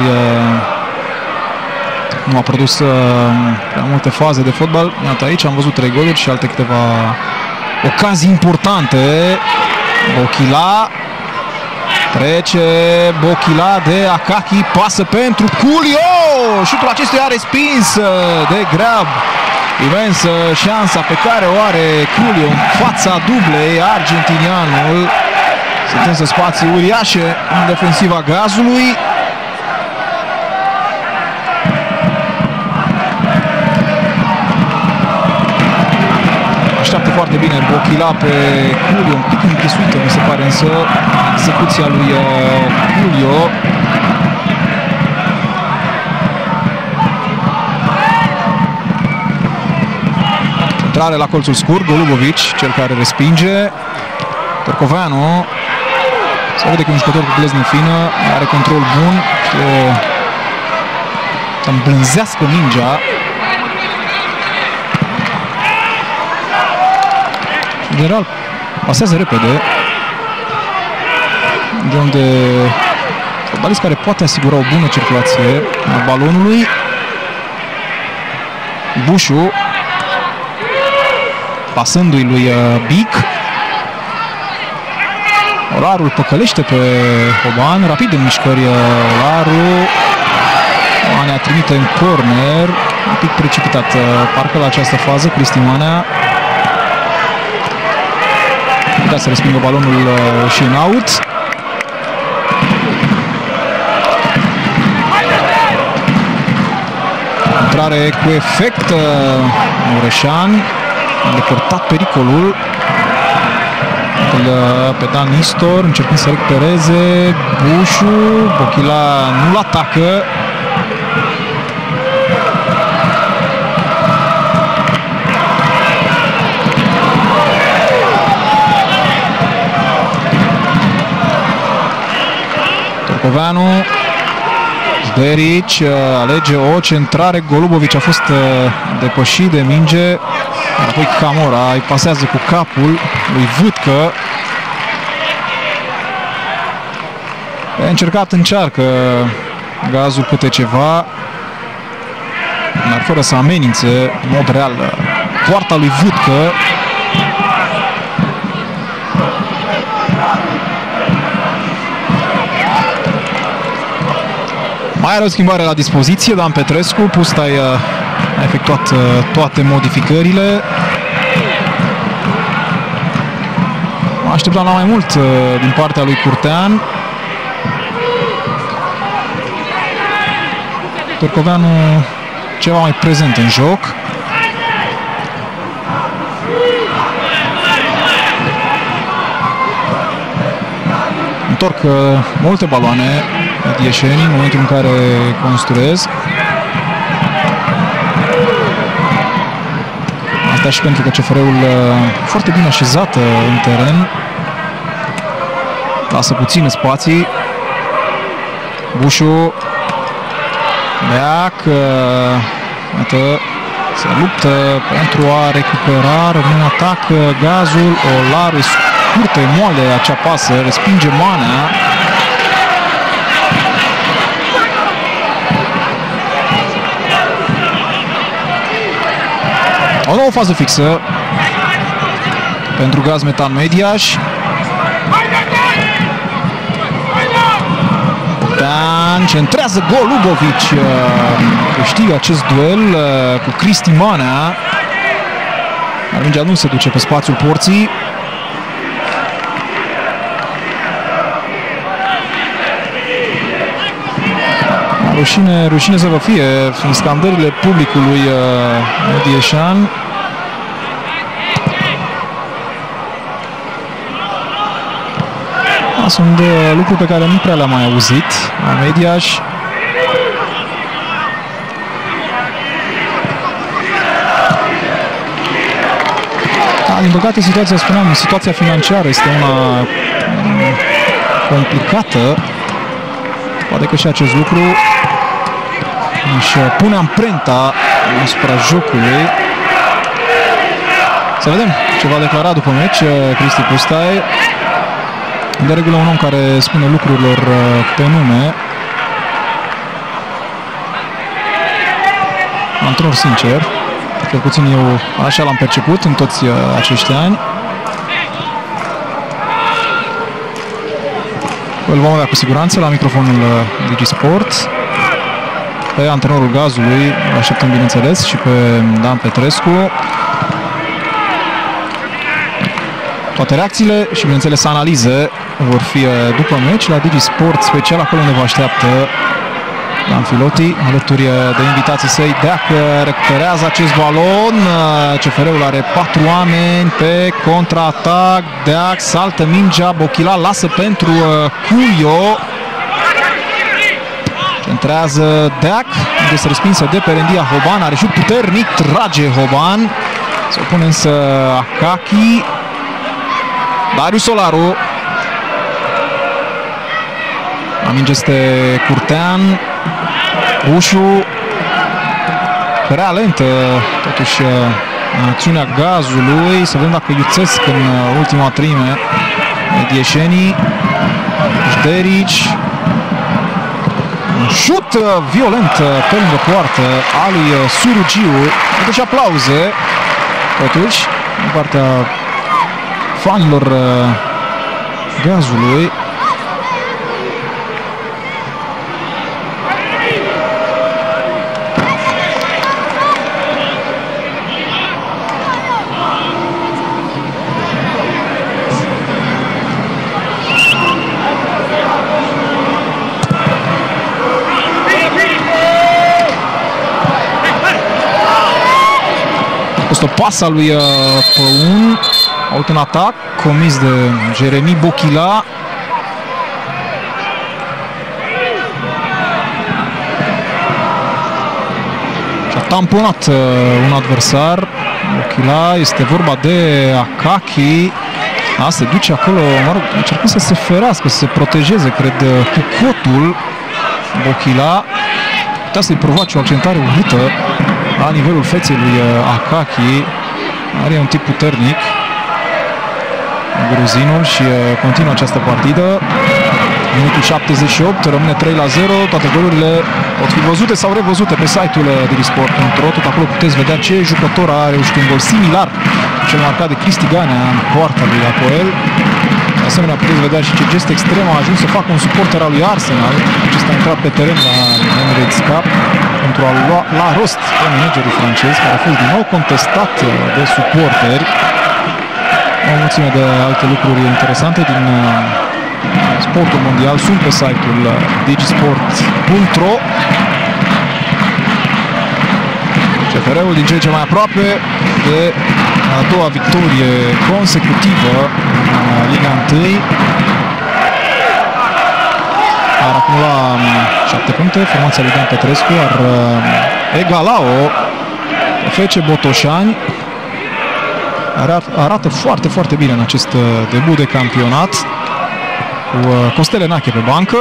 nu a produs prea multe faze de fotbal. Iată, aici am văzut trei goluri și alte câteva ocazii importante. Bochila trece, Bochila de Akaki, pasă pentru Culio. Șutul acestuia a respins de Grab. Imensă șansa pe care o are Culio în fața dublei. Argentinianul se tânse spații uriașe în defensiva Gazului. Așteaptă foarte bine Bochila pe Culio, un pic închesuită mi se pare însă execuția lui Culio. Centrare la colțul scurt, Golubovic, cel care respinge. Tărcoveanu. Se vede că e un jucător cu glezne fină, are control bun, să îmblânzească mingea. În general, pasează repede. De unde fotbalist care poate asigura o bună circulație a balonului. Bușu, pasându-i lui Bic. Olaru îl păcălește pe Hoban, rapid în mișcări Olaru. Manea trimite în corner, un pic precipitat parcă la această fază, Cristi Manea. Putea să respingă balonul și în out. Intrare cu efect, Mureșan a decurtat pericolul pe Dan Nistor, încercând să recupereze. Bușu, Bochila nu-l atacă. Torcoveanu, Berici alege o centrare, Golubovici a fost depășit de minge, iar apoi Camora îi pasează cu capul lui Vâtcă. A încercat, încearcă Gazul câte ceva, dar fără să amenințe în mod real poarta lui Vâtcă. Mai are o schimbare la dispoziție, Dan Petrescu. Pustai a efectuat toate modificările. Așteptam la mai mult din partea lui Curtean. Torcoveanu ceva mai prezent în joc. Întorc multe baloane medieșenii în momentul în care construiesc. Asta și pentru că C F R-ul foarte bine așezat în teren. Lasă puține spații. Bușu. Beac. Iată, se luptă pentru a recupera. Rămâne atac Gazul. Olaru scurtă, moale acea pasă. Respinge Manea. O nouă fază fixă pentru Gaz Metan Mediaș. Dan centrează Golubovici, câștigă acest duel cu Cristi Manea. Dar mingea nu se duce pe spațiul porții. Rușine, rușine să vă fie, sunt scandările publicului medieșan. Sunt lucruri pe care nu prea le-am mai auzit la Mediaș. Da, din păcate situația, spuneam, situația financiară este una complicată. Poate că și acest lucru își pune amprenta asupra jocului. Să vedem ce va declara după meci Cristi Pustai. De regulă un om care spune lucrurilor pe nume. Antrenor sincer, cel puțin eu așa l-am perceput în toți acești ani. Îl vom avea cu siguranță la microfonul DigiSport. Pe antrenorul Gazului îl așteptăm, bineînțeles, și pe Dan Petrescu. Toate reacțiile și, bineînțeles, analize vor fi după meci la DigiSport, special acolo unde vă așteaptă Dan Filoti, alături de invitații săi. Dacă recuperează acest balon, C F R-ul are patru oameni pe contraatac. Deac saltă mingea, Bochila lasă pentru Cuio. Centrează Deac, este respinsă de Perendia Hoban, are șut puternic, trage Hoban. Se opune însă Akaki. Darius Olaru. La minge este Curtean. Bușu. Prea lentă totuși acțiunea Gazului, să vedem dacă iuțesc în ultima trime medieșenii. Jderici, un șut violent pe lângă poartă al lui Surugiu. Deci aplauze totuși din partea fanilor Gazului. O pasă lui Păun, out în atac comis de Jeremy Bochila. Și-a tamponat un adversar. Bochila, este vorba de Akaki. A, se duce acolo, mă rog, încercând să se ferească, să se protejeze, cred, cu cotul. Bochila putea să-i provoace o accentare urâtă la nivelul feței lui Akaki. Are un tip puternic gruzinul și continuă această partidă. Minutul șaptezeci și opt, rămâne trei la zero. Toate golurile pot fi văzute sau revăzute pe site-ul dirisport punct ro. Tot acolo puteți vedea ce jucător a reușit un gol similar cel marcat de Cristi Ganea în poarta lui Apoel. De asemenea puteți vedea și ce gest extrem a ajuns să facă un suporter al lui Arsenal. Acesta a intrat pe teren la Emirates Cup pentru a lua la rost pe managerul francez, care a fost din nou contestat de suporteri. O mulțime de alte lucruri interesante din sportul mondial sunt pe site-ul digisport punct ro. C F R-ul din ce în ce mai aproape de a doua victorie consecutivă în Liga unu. Ar acumula șapte puncte, formația lui Dan Petrescu ar egala-o F C Botoșani. Arată foarte, foarte bine în acest debut de campionat, cu Costel Enache pe bancă.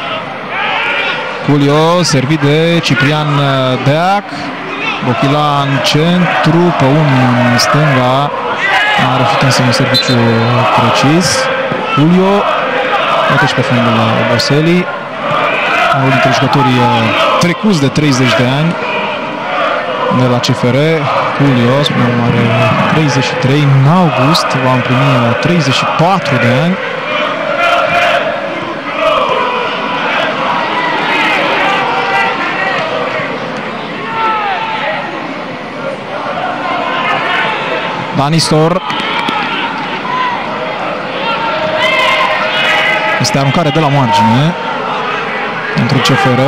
Culio, servit de Ciprian Deac. Bochila în centru, Păun în stânga. A reușit însă un serviciu precis. Culio, uite și pe fundul oboselii. Unul dintre jucătorii trecuți de treizeci de ani de la C F R. Culio, spuneam, are treizeci și trei, în august va împlini treizeci și patru de ani. Danistor. Este aruncare de la margine pentru C F R.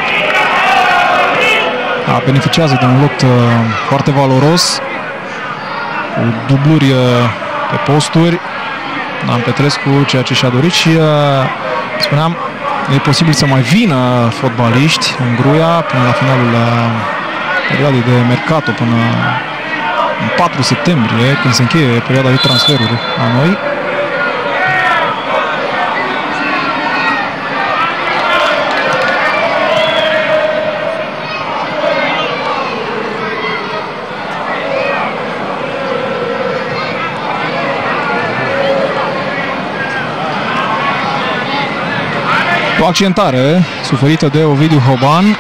A, beneficiază de un lot uh, foarte valoros, cu dubluri uh, pe posturi. Dan Petrescu, ceea ce și-a dorit și, uh, spuneam, e posibil să mai vină fotbaliști în Gruia până la finalul uh, perioadei de mercato, până în patru septembrie, când se încheie perioada de transferuri la noi. O accentare suferită de Ovidiu Hoban.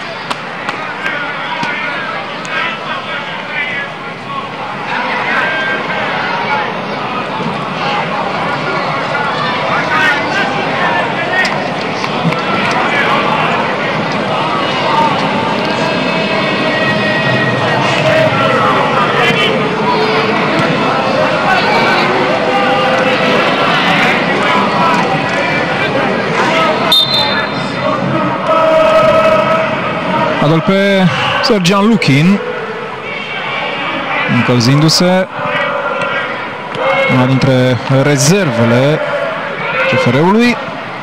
Adol pe Sergian Luchin, încălzindu-se, una dintre rezervele C F R-ului.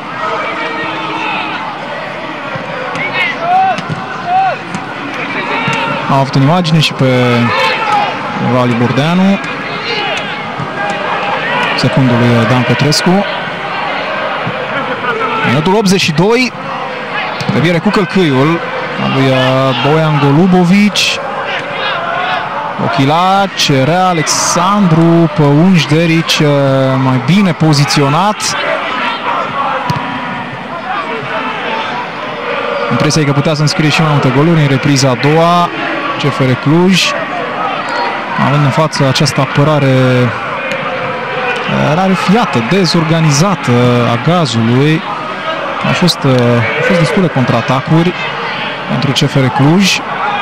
Am avut în imagine și pe Rali Bordeanu, secundul lui Dan Petrescu. Minutul optzeci și doi, reviere cu călcâiul lui Bojan Golubovic. Ochila cerea Alexandru Păunș-Derici mai bine poziționat. Impresia e că putea să înscrie și mai multe goluri în repriza a doua. C F R Cluj, având în față această apărare rarefiată, dezorganizată a Gazului. Au fost, au fost destule contraatacuri pentru C F R Cluj.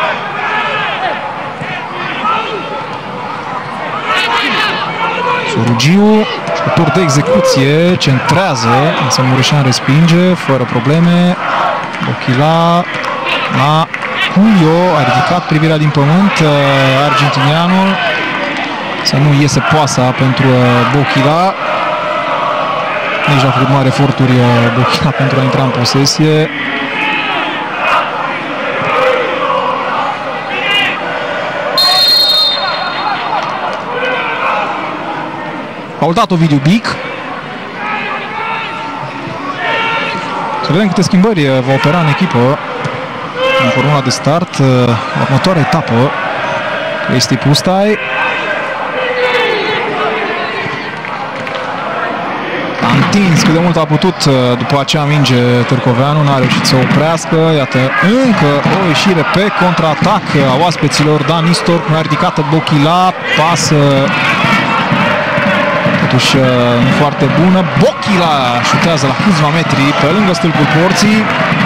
Sorugiu, jucător de execuție, centrează, însă Mureșan respinge fără probleme. Ochila la Julio, a ridicat privirea din pământ, argentinianul, să nu iese poasa pentru Bochila. Nici a făcut mari eforturi Bochila pentru a intra în posesie. Faultat Ovidiu Bic. Să vedem câte schimbări va opera în echipă în formula de start. Următoarea etapă este Pustai. A întins cât de mult a putut după acea minge Târcoveanu, n-a reușit să oprească. Iată încă o ieșire pe contraatac a oaspeților. Dan Nistor, a ridicată Bochila, pasă totuși nu foarte bună. Bochila șutează la câțiva metri pe lângă stâlpul porții.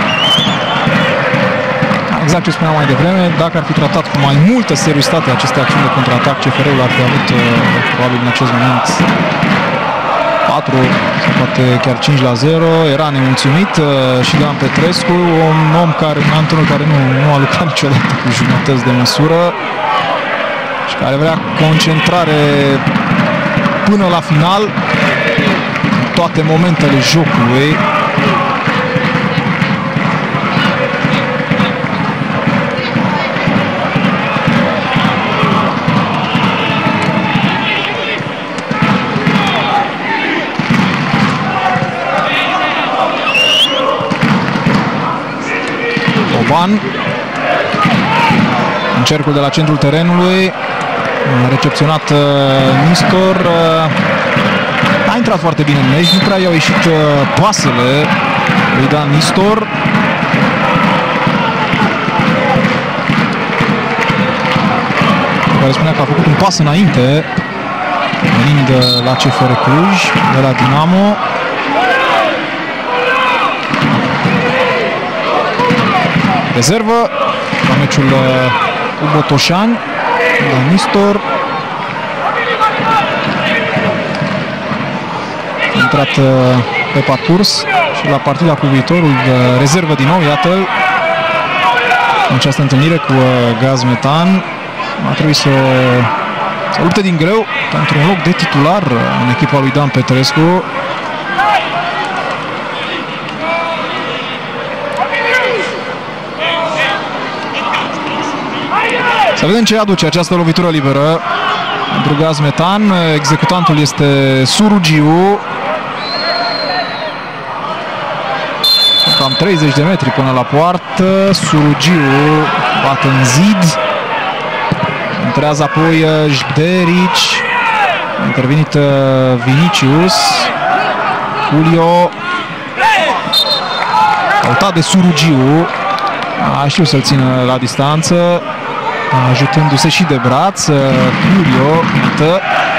Exact ce spuneam mai devreme, dacă ar fi tratat cu mai multă seriozitate aceste acțiuni de contraatac, C F R-ul ar fi avut probabil în acest moment patru sau poate chiar cinci la zero. Era nemulțumit și Dan Petrescu, un om care, un antrenor care nu, nu a lucrat niciodată cu jumătăți de măsură și care vrea concentrare până la final în toate momentele jocului. Oban în cercul de la centrul terenului, recepționat uh, Nistor, uh, a intrat foarte bine în meci, nu prea i-au ieșit uh, pasele lui Dan Nistor. Care spunea că a făcut un pas înainte venind uh, la C F R Cluj de la Dinamo. Rezervă la meciul uh, cu Botoșani. Dan Nistor a intrat pe parcurs și la partida cu Viitorul rezervă din nou, iată-l în această întâlnire cu Gaz Metan. A trebuit să, să lupte din greu pentru un loc de titular în echipa lui Dan Petrescu. Să vedem ce aduce această lovitură liberă pentru Gaz Metan. Executantul este Surugiu. Cam treizeci de metri până la poartă. Surugiu bate în zid. Întrează apoi Jbderici. A intervenit Vinicius. Julio. Căutat de Surugiu. A știut să-l țină la distanță, ajutându-se și de braț. Julio, iată.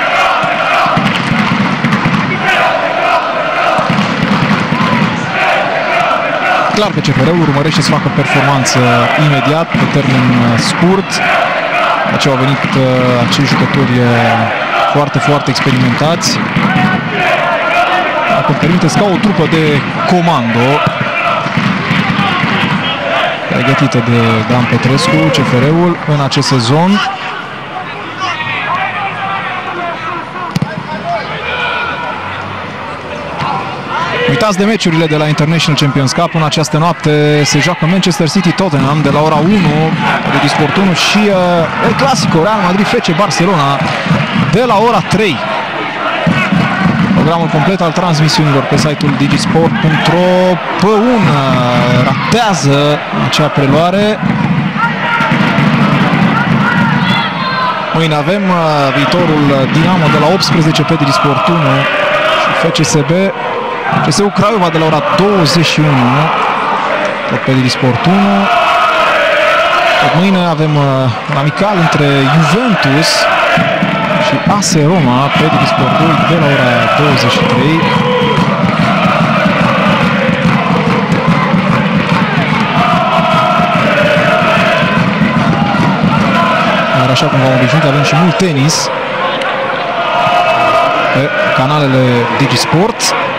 Clar că C F R-ul urmărește să facă performanță imediat, pe termen scurt. De aceea au venit acei jucători foarte, foarte experimentați. Dacă îmi permiteți, ca o trupă de comando pregătită de Dan Petrescu, C F R-ul în acest sezon. Uitați de meciurile de la International Champions Cup. În această noapte se joacă Manchester City Tottenham de la ora unu de Disport unu și uh, El Clasico Real Madrid F C Barcelona de la ora trei. Programul complet al transmisiunilor pe site-ul digisport punct ro. Păun ratează acea preluare. Mâine avem uh, viitorul Dinamo de la optsprezece pe Sport unu și F C S B C S U Craiova de la ora douăzeci și unu tot pe Sport unu. Tot mâine avem uh, un amical între Juventus și A S Roma pe Sport doi de la ora douăzeci și trei. Dar așa cum v-am obișnuit, avem și mult tenis pe canalele DigiSport.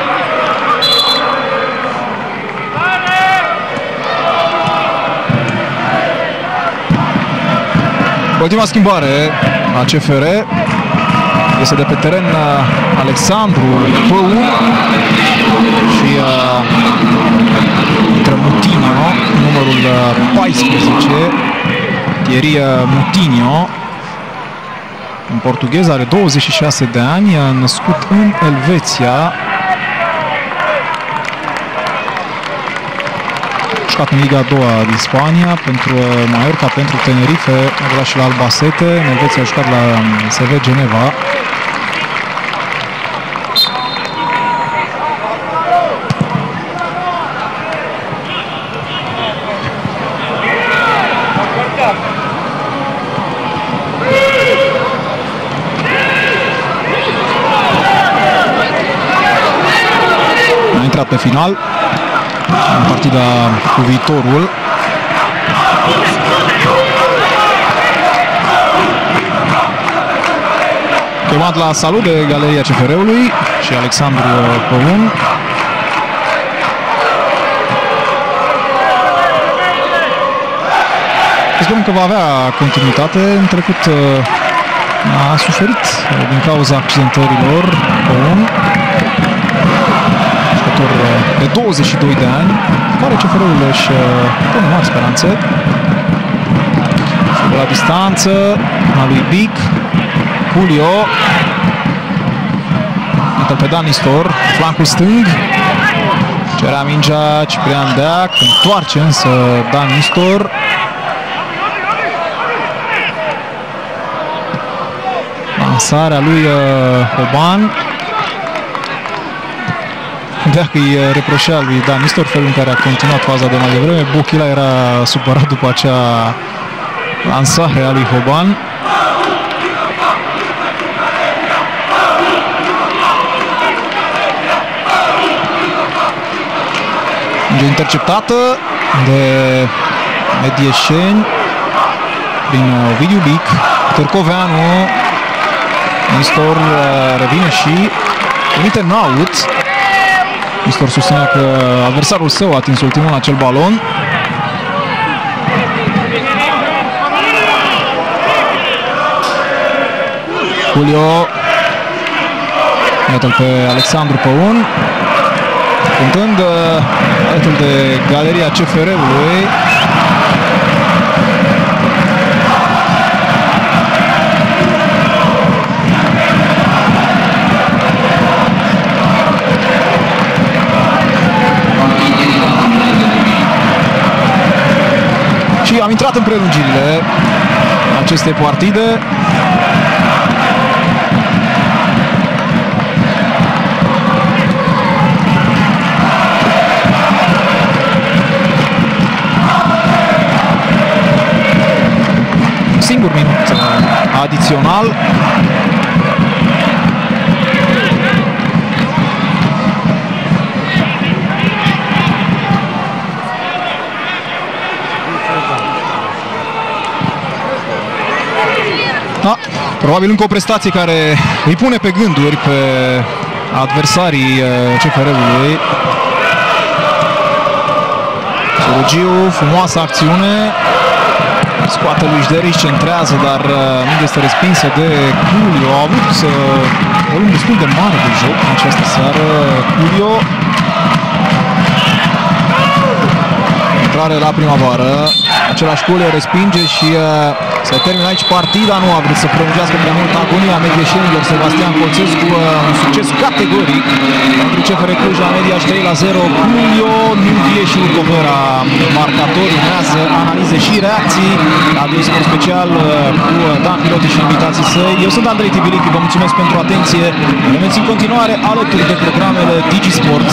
Ultima schimbare a C F R este de pe teren Alexandru Păun și uh, intră Mutinio, numărul paisprezece, Thierry Mutinio, un portughez, are douăzeci și șase de ani, născut în Elveția. A jucat în Liga a doua din Spania pentru Mallorca, pentru Tenerife, a jucat și la Albacete, în Elveția a jucat la S V Geneva. A intrat pe final în partida cu Viitorul. Chemat la salut de Galeria C F R-ului și Alexandru Păun. Sperăm că va avea continuitate. În trecut a suferit din cauza accidentărilor Păun, de douăzeci și doi de ani, care C F R-ul își pune mari speranțe. Și la distanță a lui Bic, Julio, iată pe Dan Nistor, flancul stâng, cerea mingea Ciprian Deac, întoarce însă Dan Nistor. Lansarea lui Hoban. Deac îi reproșea lui Dan Nistor felul în care a continuat faza de mai devreme. Bochila era supărat după acea lansare a lui Hoban. Minge interceptată de Medieșeni prin Ovidiu Bic. Târcoveanu. Nistor revine și trimite în out. Nistor susținea că adversarul său a atins ultimul în acel balon. Julio, iată-l pe Alexandru Păun, cântând alături de Galeria C F R-ului. Și am intrat în prelungirile acestei partide. Singur minut adițional. Da, probabil încă o prestație care îi pune pe gânduri pe adversarii C F R-ului. Sorogiu, frumoasă acțiune. Scoate lui Jderiș, centrează, dar mingea este respinsă de Julio. A avut uh, volum destul de mare de joc în această seară Julio. eroare la primăvară. Același gol o respinge și se termină aici partida. Nu a vrut să prelungească prea mult agonia medieșenilor. Sebastian Colțescu, un succes categoric pentru C F R Cluj la Mediaș, trei la zero. Julio Nudie și Urcovera marcatori, urmează analize și reacții la discurs special cu Dan Piloti și invitații săi. Eu sunt Andrei Tibilichi, vă mulțumesc pentru atenție. Rămâneți în continuare alături de programele Digi Sports.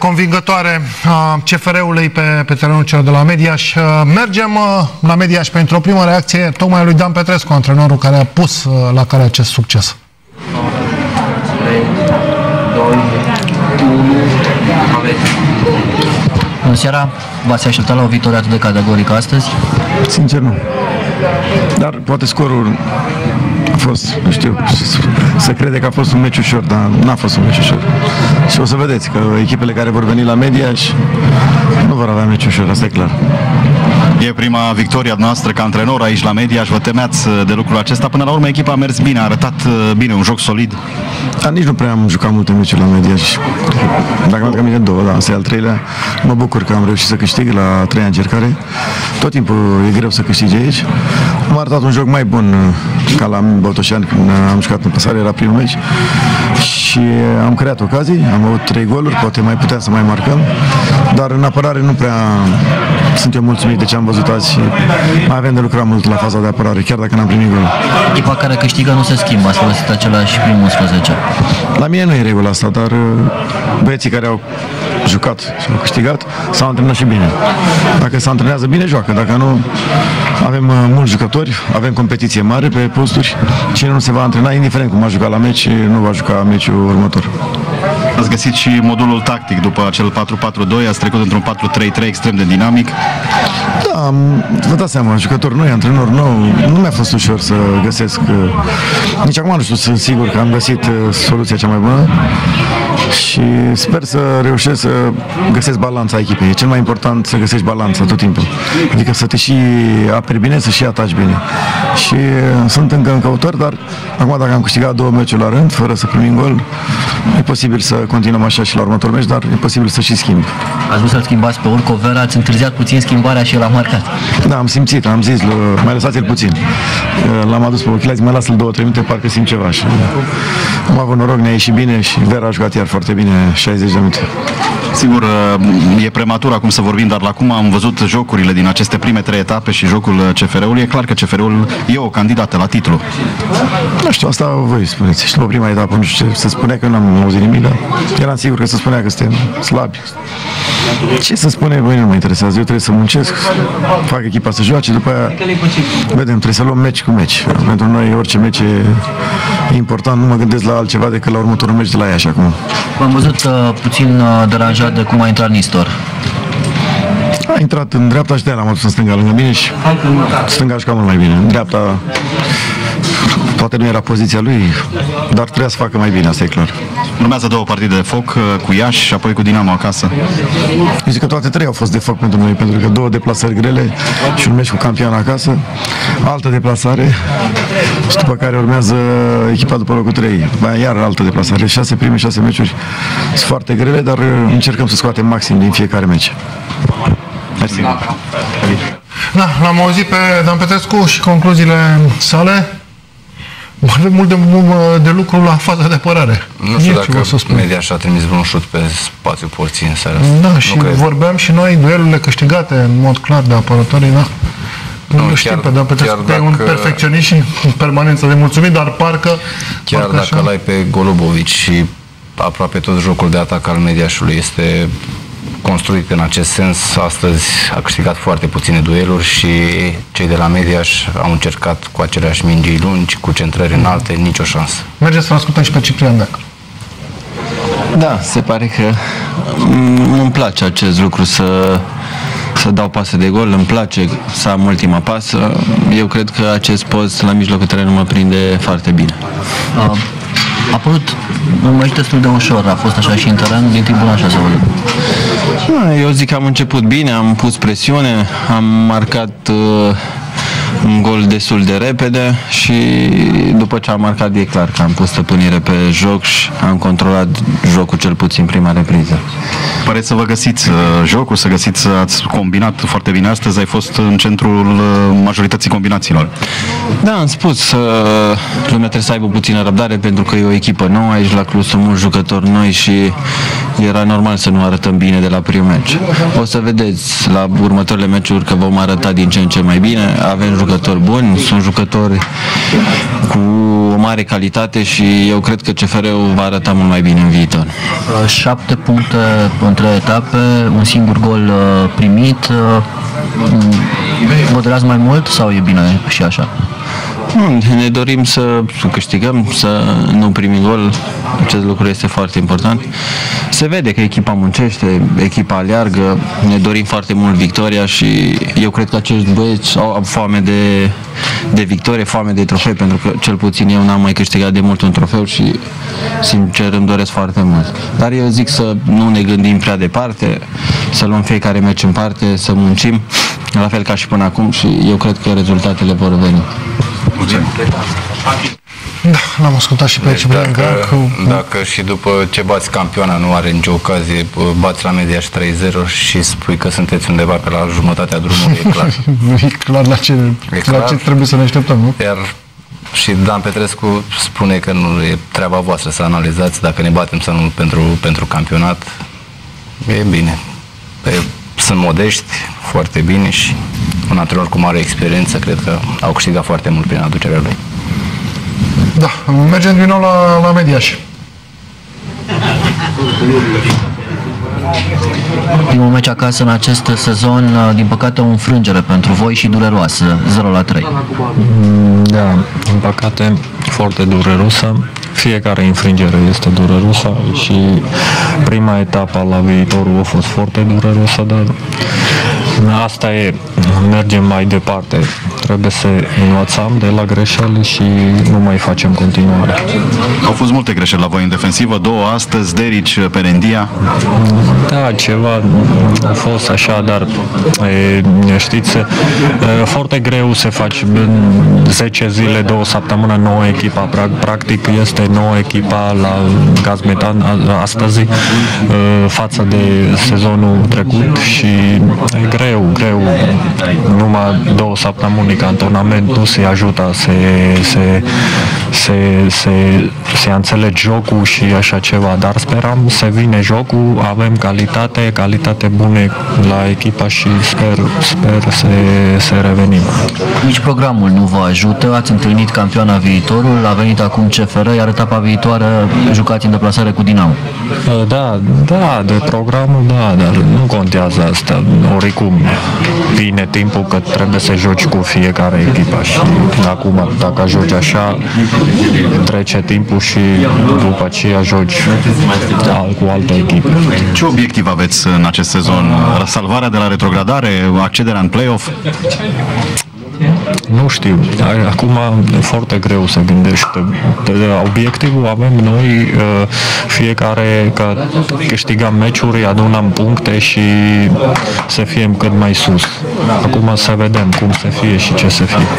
convingătoare a C F R-ului pe, pe terenul celor de la Mediaș. Mergem la Mediaș pentru o primă reacție tocmai a lui Dan Petrescu, antrenorul care a pus la cale acest succes. Bună seara, v-ați așteptat la o victorie atât de categorică astăzi? Sincer nu. Dar poate scorul a fost, nu știu, se crede că a fost un meci ușor, dar n-a fost un meci ușor. Și o să vedeți că echipele care vor veni la Mediaș nu vor avea meci ușor, asta e clar. E prima victoria noastră ca antrenor aici la Mediaș, vă temeați de lucrul acesta. Până la urmă echipa a mers bine, a arătat bine, un joc solid. Dar nici nu prea am jucat multe meciuri la Mediaș. Dacă mi-am aminte două, da, asta e al treilea. Mă bucur că am reușit să câștig la a treia încercare. Tot timpul e greu să câștigi aici. Am arătat un joc mai bun ca la Botoșani când am jucat în Păsare, era primul meci. Și am creat ocazii, am avut trei goluri, poate mai puteam să mai marcăm. Dar în apărare nu prea sunt eu mulțumit de ce am văzut azi și mai avem de lucrat mult la faza de apărare, chiar dacă n-am primit gol. Echipa care câștigă nu se schimbă, ați folosit același primul unsprezece. La mine nu e regula asta, dar băieții care au jucat și au câștigat s-au antrenat și bine. Dacă se antrenează bine, joacă. Dacă nu, avem mulți jucători, avem competiție mare pe posturi. Cine nu se va antrena, indiferent cum a jucat la meci, nu va juca meciul următor. Ați găsit și modulul tactic după acel patru patru doi, ați trecut într-un patru trei trei extrem de dinamic. Da, vă dați seama, jucător noi, antrenor nou, nu mi-a fost ușor să găsesc, nici acum nu știu, sunt sigur că am găsit soluția cea mai bună și sper să reușesc să găsesc balanța echipei. E cel mai important să găsești balanța tot timpul. Adică să te și aperi bine, să și ataci bine. Și sunt încă în căutări, dar acum dacă am câștigat două meciuri la rând, fără să primim gol, e posibil să continuăm așa și la următorul meci, dar e posibil să și schimb. Ați vrut să-l schimbați pe Urco Vera, ați întârziat puțin schimbarea și el a marcat. Da, am simțit, am zis, mai lăsați-l puțin. L-am adus pe ochilea, zic, mai lasă-l două, trei minute, parcă simt ceva. Și am avut noroc, ne-a ieșit bine și Vera a jucat iar foarte bine, șaizeci de minute. Sigur, e prematur acum să vorbim, dar la cum am văzut jocurile din aceste prime trei etape și jocul C F R-ului, e clar că C F R-ul e o candidată la titlu. Nu știu, asta voi spuneți. Și după prima etapă, nu știu ce, se spunea că n-am auzit nimic, dar eram sigur că se spunea că suntem slabi. Ce să spune, voi nu mă interesează. Eu trebuie să muncesc, fac echipa să joace, după aia vedem, trebuie să luăm meci cu meci. Pentru noi orice meci e important, nu mă gândesc la altceva decât la următorul meci de la Iași acum. V-am văzut uh, puțin uh, deranjat de cum a intrat Nistor. A intrat în dreapta și de-aia l-am adus în stânga lângă mine și stânga a jucat mult mai bine. În dreapta poate nu era poziția lui, dar trebuia să facă mai bine, asta e clar. Urmează două partide de foc, cu Iași și apoi cu Dinamo acasă. Eu zic că toate trei au fost de foc pentru noi, pentru că două deplasări grele și un meci cu Campion acasă, altă deplasare și după care urmează echipa după locul trei, iar altă deplasare. Șase prime, șase meciuri sunt foarte grele, dar încercăm să scoatem maxim din fiecare meci. Mersi. Da, l-am auzit pe Dan Petrescu și concluziile sale. Avem mult de, de lucru la faza de apărare. Nu știu dacă Mediaș a trimis vreun șut pe spațiu porții în seara asta. Da, și vorbeam și noi duelurile câștigate în mod clar de apărătorii, da. Nu, nu știm pe Dan Petrescu că e un perfecționist și în permanență de mulțumit, dar parcă... Chiar parcă dacă l-ai pe Golubovici și aproape tot jocul de atac al Mediașului este construit în acest sens, astăzi a câștigat foarte puține dueluri și cei de la Mediaș au încercat cu aceleași mingi lungi, cu centrări înalte, nicio șansă. Mergeți să ascultăm și pe Ciprian Deac. Da, se pare că îmi place acest lucru să, să dau pase de gol, îmi place să am ultima pasă. Eu cred că acest post la mijlocul terenului mă prinde foarte bine. Uh, a părut un meci destul de ușor, a fost așa și în teren, din timpul așa să văd. Eu zic că am început bine, am pus presiune, am marcat uh, un gol destul de repede și după ce am marcat e clar că am pus stăpânire pe joc și am controlat jocul cel puțin prima repriză. Pare să vă găsiți uh, jocul, să găsiți, ați combinat foarte bine astăzi, ai fost în centrul uh, majorității combinațiilor. Da, am spus, uh, lumea trebuie să aibă puțină răbdare pentru că e o echipă nouă, aici la club sunt mulți jucători noi și era normal să nu arătăm bine de la primul meci. O să vedeți la următoarele meciuri că vom arăta din ce în ce mai bine, avem jucători buni, sunt jucători cu o mare calitate și eu cred că C F R-ul va arăta mult mai bine în viitor. Șapte puncte între etape, un singur gol primit. Vă doreați mai mult sau e bine și așa? Ne dorim să câștigăm, să nu primim gol. Acest lucru este foarte important. Se vede că echipa muncește, echipa aleargă, ne dorim foarte mult victoria și eu cred că acești băieți au foame de, de victorie, foame de trofeu, pentru că cel puțin eu n-am mai câștigat de mult un trofeu și sincer îmi doresc foarte mult. Dar eu zic să nu ne gândim prea departe, să luăm fiecare meci în parte, să muncim, la fel ca și până acum și eu cred că rezultatele vor veni. Mulțumim. Da, l-am ascultat și pe aici. Deci dacă, dacă și după ce bați campioana nu are nicio ocazie, bați la Mediaș trei zero și spui că sunteți undeva pe la jumătatea drumului, e clar. E clar la ce, e la clar. ce trebuie să ne așteptăm, nu? Iar și Dan Petrescu spune că nu e treaba voastră să analizați dacă ne batem sau nu pentru, pentru campionat. E bine. E, sunt modești, foarte bine și un antrenor cu mare experiență, cred că au câștigat foarte mult prin aducerea lui. Da, mergem din nou la, la Mediaș. Primul meci acasă în acest sezon, din păcate o înfrângere pentru voi și dureroasă, zero la trei. Da, din păcate foarte dureroasă. Fiecare înfrângere este dureroasă și prima etapă la viitorul a fost foarte dureroasă, dar asta e, mergem mai departe. Trebuie să învățăm de la greșeli și nu mai facem continuare. Au fost multe greșeli la voi în defensivă, două astăzi, Derici, Perendia. Da, ceva a fost așa, dar e, știți, e, foarte greu să faci zece zile, două săptămâni nouă echipa. Practic este nouă echipa la Gazmetan astăzi față de sezonul trecut și e greu, greu. Numai două săptămâni cantonament nu se ajută să se, se, se, se înțelege jocul și așa ceva, dar sperăm să vine jocul, avem calitate, calitate bună la echipa și sper, sper să, să revenim. Nici programul nu vă ajută, ați întâlnit campioana viitorul, a venit acum C F R, iar etapa viitoare jucați în deplasare cu Dinamo. Da, da, de programul, da, dar nu contează asta. Oricum, vine timpul că trebuie să joci cu fiecare echipă și acum, dacă joci așa, trece timpul și după aceea joci cu altă echipă. Ce obiectiv aveți în acest sezon? Salvarea de la retrogradare? Accederea în play-off? Nu știu. Acum e foarte greu să gândește. Obiectivul avem noi, fiecare că câștigăm meciuri, adunăm puncte și să fim cât mai sus. Acum să vedem cum să fie și ce să fie.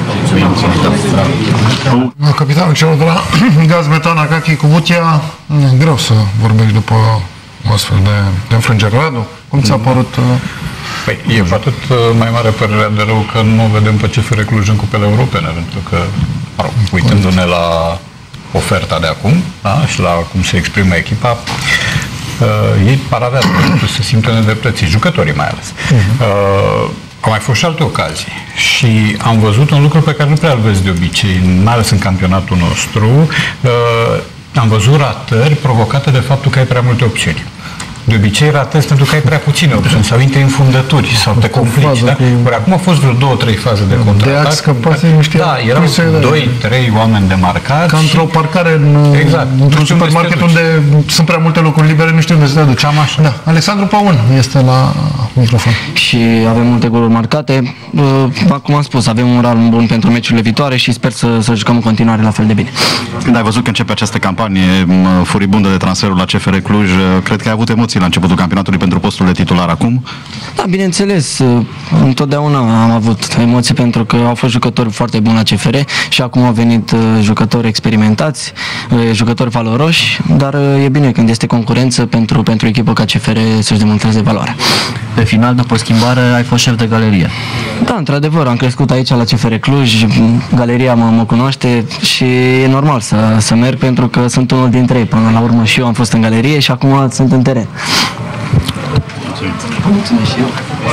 Capitanul celor de la Gazmetan, Akaki Cubutia, greu să vorbești după o astfel de, de înfrângere. Radu, cum ți-a părut? Păi, e cu atât mai mare părerea de rău că nu vedem pe C F R Cluj în cupele europene, pentru că, mă rog, uitându-ne la oferta de acum, da, și la cum se exprimă echipa, uh, ei par avea dreptul să simtă nedreptății, jucătorii mai ales. Uh-huh. Uh, au mai fost și alte ocazii și am văzut un lucru pe care nu prea îl vezi de obicei, mai ales în campionatul nostru. Uh, am văzut ratări provocate de faptul că ai prea multe opțiuni. De obicei ratezi pentru că ai prea puține opțiuni sau intri în fundături sau te complici, da? Cu... Ori acum au fost vreo două, trei faze de contraatac. Da, erau doi, trei oameni de marcat. Ca într-o parcare în, exact. într-un supermarket unde sunt prea multe locuri libere, nu știu unde să te duci. Cam așa. Da. Alexandru Paun este la microfon. Și avem multe goluri marcate. Cum am spus, avem un ral bun pentru meciurile viitoare și sper să, să jucăm în continuare la fel de bine. Când ai văzut că începe această campanie furibundă de transferul la C F R Cluj, cred că ai avut emoții la începutul campionatului pentru postul de titular acum? Da, bineînțeles. Întotdeauna am avut emoții pentru că au fost jucători foarte buni la C F R și acum au venit jucători experimentați, jucători valoroși, dar e bine când este concurență pentru, pentru echipă ca C F R să-și demonstreze valoarea. Pe final, după schimbare, ai fost șef de galerie. Da, într-adevăr, am crescut aici la C F R Cluj, galeria mă, mă cunoaște și e normal să, să merg pentru că sunt unul dintre ei. Până la urmă și eu am fost în galerie și acum sunt în teren. Mulțumesc și eu.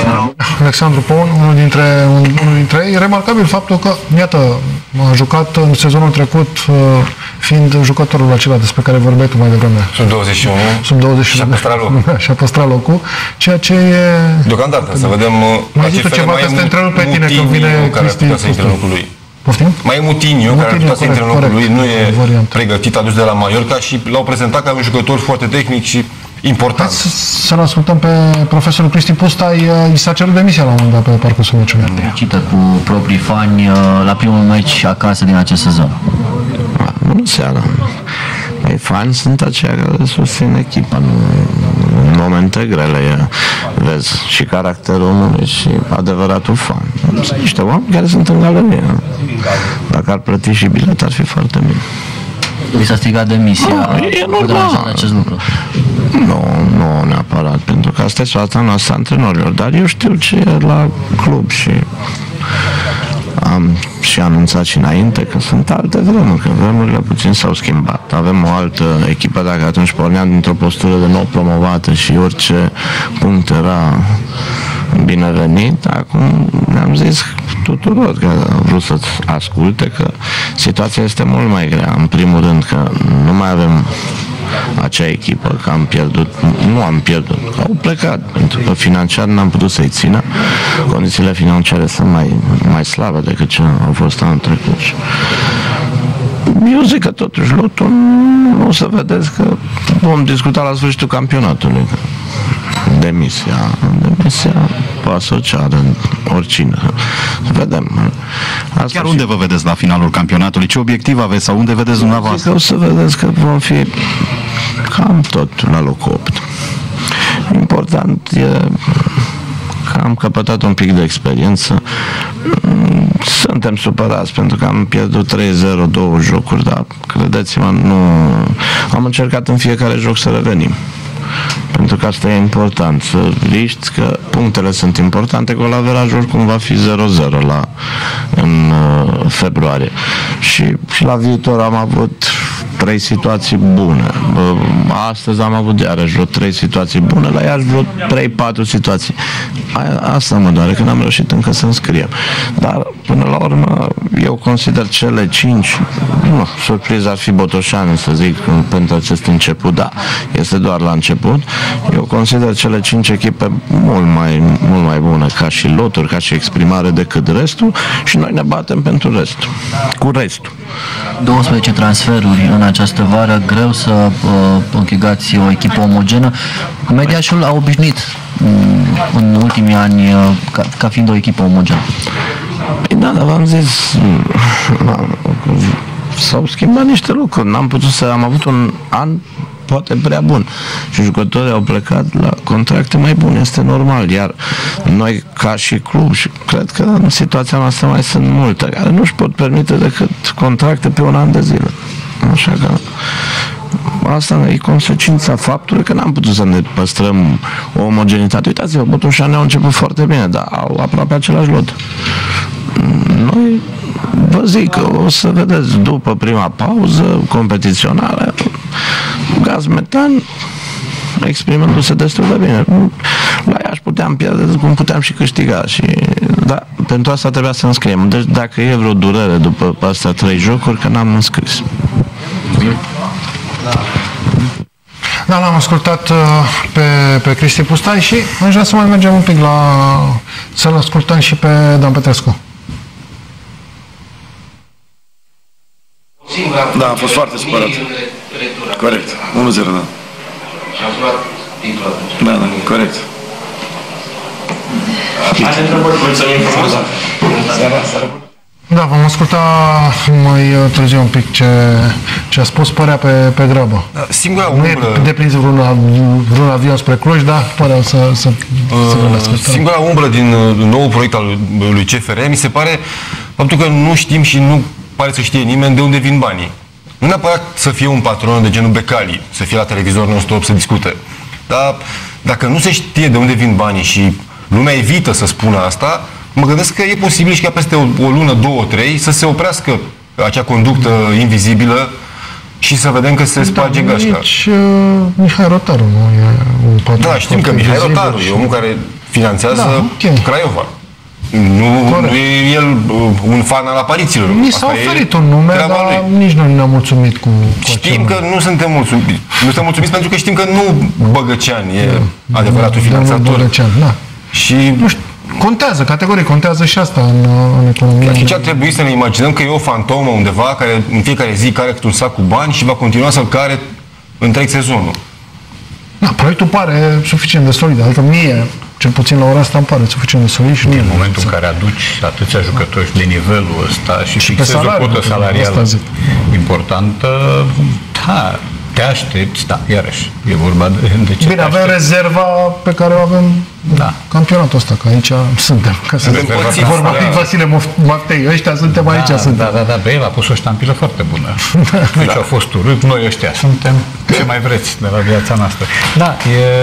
Alexandru Păun, unul dintre, unul dintre ei. Remarcabil faptul că, iată, a jucat în sezonul trecut, fiind jucătorul acela despre care vorbeai tu mai devreme. Sub douăzeci și unu. Sub douăzeci și unu. Și a păstrat locul. Și a păstrat locul. Ceea ce e... Deocamdată, să vedem... Mai zic ceva că să te întrerup pe tine când vine Cristi. Poftim? Mai e Mutinho, care ar putea să intre în locul lui, nu e pregătit, adus de la Mallorca și l-au prezentat ca un jucător foarte tehnic și important. Să-l ascultăm pe profesorul Cristi Pustai, i s-a cerut demisia la un moment dat pe parcursul meciului. Cită cu proprii fani la primul meci acasă din acest sezon. Bună seara! Ei, fani sunt aceia care susțin echipa în, în momente grele, vezi și caracterul omului și adevăratul fan. Sunt niște oameni care sunt în galerie. Dacă ar plăti și bilet, ar fi foarte bine. Vi s-a strigat demisia? No, e normal. Acest lucru. Nu, nu neapărat, pentru că asta e soarta noastră antrenorilor, dar eu știu ce e la club și am și anunțat și înainte că sunt alte vremuri, că vremurile puțin s-au schimbat. Avem o altă echipă, dacă atunci porneam dintr-o postură de nou promovată și orice punct era binevenit, acum ne-am zis tuturor că am vrut să asculte că situația este mult mai grea. În primul rând că nu mai avem acea echipă, că am pierdut, nu am pierdut, că au plecat, pentru că financiar n-am putut să-i țină. Condițiile financiare sunt mai, mai slabe decât ce au fost anul trecut. Eu zic că totuși lotul nu o să vedeți că vom discuta la sfârșitul campionatului. Demisia, demisia poate să o ceară oricine. Vedem. Asta Chiar unde și... vă vedeți la finalul campionatului? Ce obiectiv aveți sau unde vedeți dumneavoastră? Că o să vedeți că vom fi cam tot la locul opt. Important e că am căpătat un pic de experiență. Suntem supărați pentru că am pierdut trei zero două jocuri, dar credeți-mă, nu... am încercat în fiecare joc să revenim. Pentru că asta e important, să riști că punctele sunt importante, că golaverajul oricum va fi zero zero la, în uh, februarie. Și, și la viitor am avut trei situații bune. Astăzi am avut iarăși vreo trei situații bune, la Iași vreo trei patru situații. Asta mă doare, că n-am reușit încă să înscriem. Dar, până la urmă, eu consider cele cinci, nu, surpriză ar fi Botoșani, să zic, pentru acest început, da, este doar la început. Eu consider cele cinci echipe mult mai, mult mai bune ca și loturi, ca și exprimare decât restul și noi ne batem pentru restul, cu restul. douăsprezece transferuri în această vară, greu să uh, închegați o echipă omogenă. Mediașul a obișnuit um, în ultimii ani uh, ca, ca fiind o echipă omogenă. Păi da, dar v-am zis, s-au schimbat niște lucruri. N-am putut să... Am avut un an poate prea bun și jucătorii au plecat la contracte mai bune, este normal, iar noi ca și club, și cred că în situația noastră mai sunt multe care nu își pot permite decât contracte pe un an de zile. Așa că asta e consecința faptului că n-am putut să ne păstrăm o omogenitate. Uitați-vă, Botoșani au început foarte bine, dar au aproape același lot. Noi vă zic că o să vedeți după prima pauză competițională gaz metan exprimându-se destul de bine. La Iași puteam pierde cum puteam și câștiga și da, pentru asta trebuia să înscriem. Deci dacă e vreo durere după astea trei jocuri, că n-am înscris. Da, l-am ascultat uh, pe, pe Cristi Pustai și aș vrea să mai mergem un pic la... să-l ascultăm și pe Dan Petrescu. Da, am fost foarte supărat. Corect. unu zero, da. Și am luat titlul atunci. Da, da, corect. Alte întrebări, mulțumim frumos. Da, vom asculta mai târziu un pic ce, ce a spus, părea pe, pe grabă. Da, singura umbră... Nu e deprins vreun, vreun avion spre Cluj, dar părea să, să, uh, să Singura umbră din nou proiect al lui C F R mi se pare faptul că nu știm și nu pare să știe nimeni de unde vin banii. Nu neapărat să fie un patron de genul Becali, să fie la televizor non-stop să discute. Dar dacă nu se știe de unde vin banii și lumea evită să spună asta, mă gândesc că e posibil și ca peste o, o lună, două, trei, să se oprească acea conductă invizibilă și să vedem că se sparge gașca. Nici uh, Mihai Rotaru nu e un patron. Da, știm că Mihai Rotaru e omul care finanțează Da, okay. Craiova. Nu, nu e el un fan al aparițiilor. Mi s-a oferit un nume, dar lui. Nici nu ne-am mulțumit cu, cu Știm că nu suntem mulțumiți. Nu suntem mulțumiți pentru că știm că nu Băgăcean e da, adevăratul finanțator. Băgăcean, da. Și nu știu, contează, categoric, contează și asta în, în economie. Aici ar trebui să ne imaginăm că e o fantomă undeva care în fiecare zi care câte un sac cu bani și va continua să-l care întreg sezonul. Da, proiectul pare suficient de solid, adică mie, cel puțin la ora asta îmi pare suficient de solid și nu în momentul în care aduci atâția jucători de nivelul ăsta și, și fixezi o cotă salarială importantă, da, te aștepți, da, iarăși, e vorba de, de ce bine, avem rezerva pe care o avem da. Campionatul ăsta, că aici suntem. Ca să vorba da. Vasile Maftei, ăștia suntem aici, da, suntem. Da, da, da, be, el a pus o ștampilă foarte bună. Deci da. Au fost urât, noi ăștia suntem, ce mai vreți de la viața noastră. Da,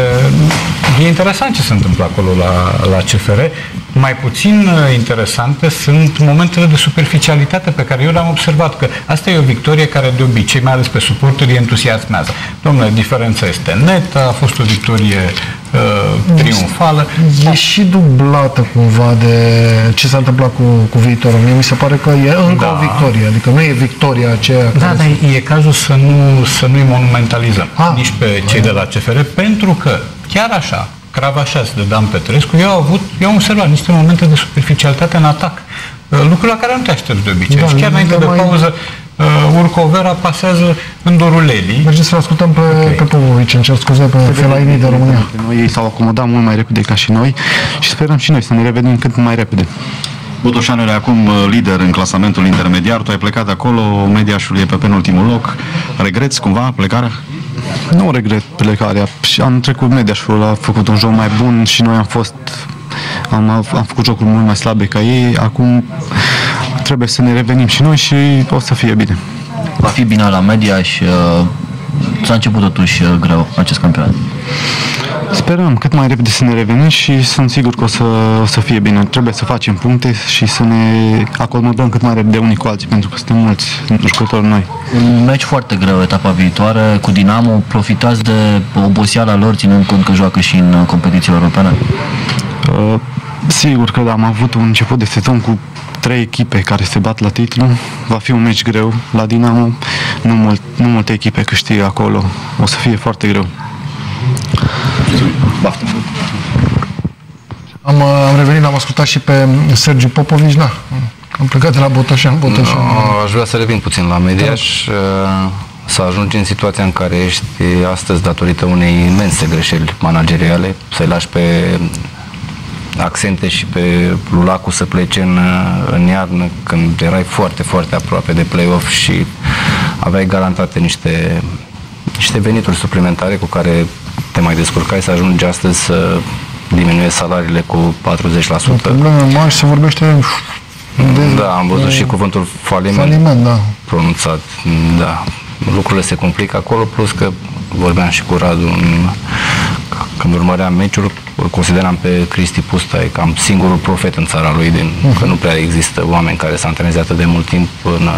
e, e interesant ce se întâmplă acolo la, la C F R. Mai puțin interesante sunt momentele de superficialitate pe care eu le-am observat, că asta e o victorie care de obicei, mai ales pe suporteri, entuziasmează. Dom'le, diferența este netă, a fost o victorie uh, triumfală. E și dublată cumva de ce s-a întâmplat cu, cu viitorul. Mie mi se pare că e încă da. o victorie, adică nu e victoria aceea. Da, dar e, e cazul să nu, să nu-i monumentalizăm ah, nici pe cei de la C F R, pentru că chiar așa, Cravașați de Dan Petrescu, eu au avut, eu am observat niște momente de superficialitate în atac. Lucruri la care nu te aștepți de obicei. Da, și chiar înainte de mai... pauză, uh, Urcovera pasează în dorul Lelii. Mergeți să ascultăm pe, okay. pe Popovici, îmi cer scuze, pe Fellaini de România. Noi ei s-au acomodat mult mai repede ca și noi și sperăm și noi să ne revenim cât mai repede. Botoșanul e acum lider în clasamentul intermediar, tu ai plecat acolo, Mediașul e pe penultimul loc. Regreți cumva plecarea? Nu regret plecarea. Am trecut Mediașul, a făcut un joc mai bun și noi am fost am, am făcut jocuri mult mai slabe ca ei. Acum trebuie să ne revenim și noi și o să fie bine. Va fi bine la Mediaș. S-a început totuși greu acest campionat. Sperăm cât mai repede să ne revenim și sunt sigur că o să, o să fie bine. Trebuie să facem puncte și să ne acomodăm cât mai repede unii cu alții, pentru că suntem mulți jucători noi. Un meci foarte greu etapa viitoare cu Dinamo. Profitați de oboseala lor, ținând cont că joacă și în competițiile europene? Uh, sigur că da, am avut un început de sezon cu trei echipe care se bat la titlu. Va fi un meci greu la Dinamo. Nu, mult, nu multe echipe câștigă acolo. O să fie foarte greu. Baftă. Am, am revenit, am ascultat și pe Sergiu Popovici, da. Am plecat de la Botoșan. Botoșan. No, aș vrea să revin puțin la Mediaș. Da. Să ajungi în situația în care ești astăzi datorită unei imense greșeli manageriale, să-i lași pe Accente și pe Lulacu să plece în, în iarnă, când erai foarte, foarte aproape de play-off și aveai garantate niște, niște venituri suplimentare cu care te mai descurcai, să ajungi astăzi să diminuezi salariile cu patruzeci la sută. Probleme mari, se vorbește de... Da, am văzut de... și cuvântul faliment, faliment da. pronunțat. Da, lucrurile se complică acolo, plus că vorbeam și cu Radu în, când urmăream meciul, îl consideram pe Cristi Pustai cam singurul profet în țara lui, din, uh-huh. că nu prea există oameni care s-au antreneze atât de mult timp în,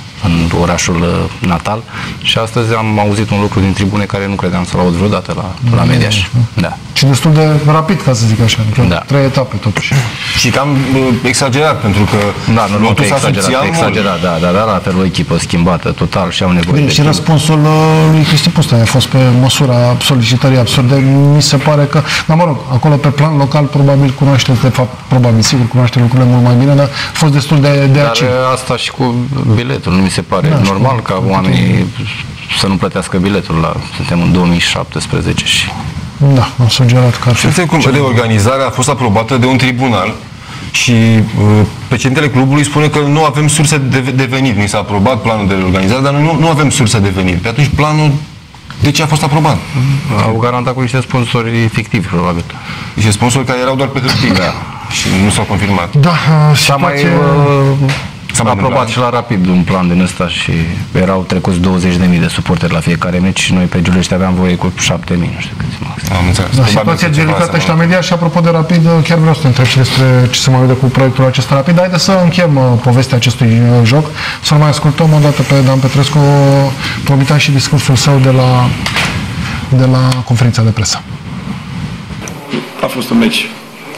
în orașul natal și astăzi am auzit un lucru din tribune care nu credeam să-l aud vreodată la, la Mediaș. Da. Și destul de rapid, ca să zic așa, da. Trei etape totuși. Și cam exagerat, pentru că da, nu, nu exagerat, exagerat, da, dar da, la fel o echipă schimbată total și au nevoie bine, de și timp. Răspunsul lui Cristi Pustai a fost pe măsura solicitării absurde. Mi se pare că, dar mă rog, acolo pe plan local probabil cunoașteți, de fapt, probabil, sigur cunoaște lucrurile mult mai bine, dar a fost destul de, de dar acid. Asta și cu biletul, nu mi se pare da, normal ca oamenii să nu plătească biletul la, suntem în două mii șaptesprezece și... Da, am sugerat că ar fi... Și cum reorganizarea a fost aprobată de un tribunal și uh, președintele clubului spune că nu avem surse de, de venit. Mi s-a aprobat planul de reorganizare, dar nu, nu avem surse de venit. Pe atunci planul de ce a fost aprobat? Au garantat cu niște sponsori fictivi, probabil. Niște sponsori care erau doar pe hârtie. Da. Și nu s-au confirmat. Da, uh, și mai... Uh, S-a aprobat și la Rapid un plan din ăsta și erau trecuți douăzeci de mii de suporteri la fiecare meci și noi pe Giulești aveam voie cu șapte mii, nu știu câți maxim. Am înțeles. Da, situația delicată și la media și apropo de Rapid, chiar vreau să te întreb și despre ce se mai vede cu proiectul acesta Rapid. Haideți să încheiem povestea acestui joc, să-l mai ascultăm o dată pe Dan Petrescu, promitam și discursul său de la, de la conferința de presă. A fost un meci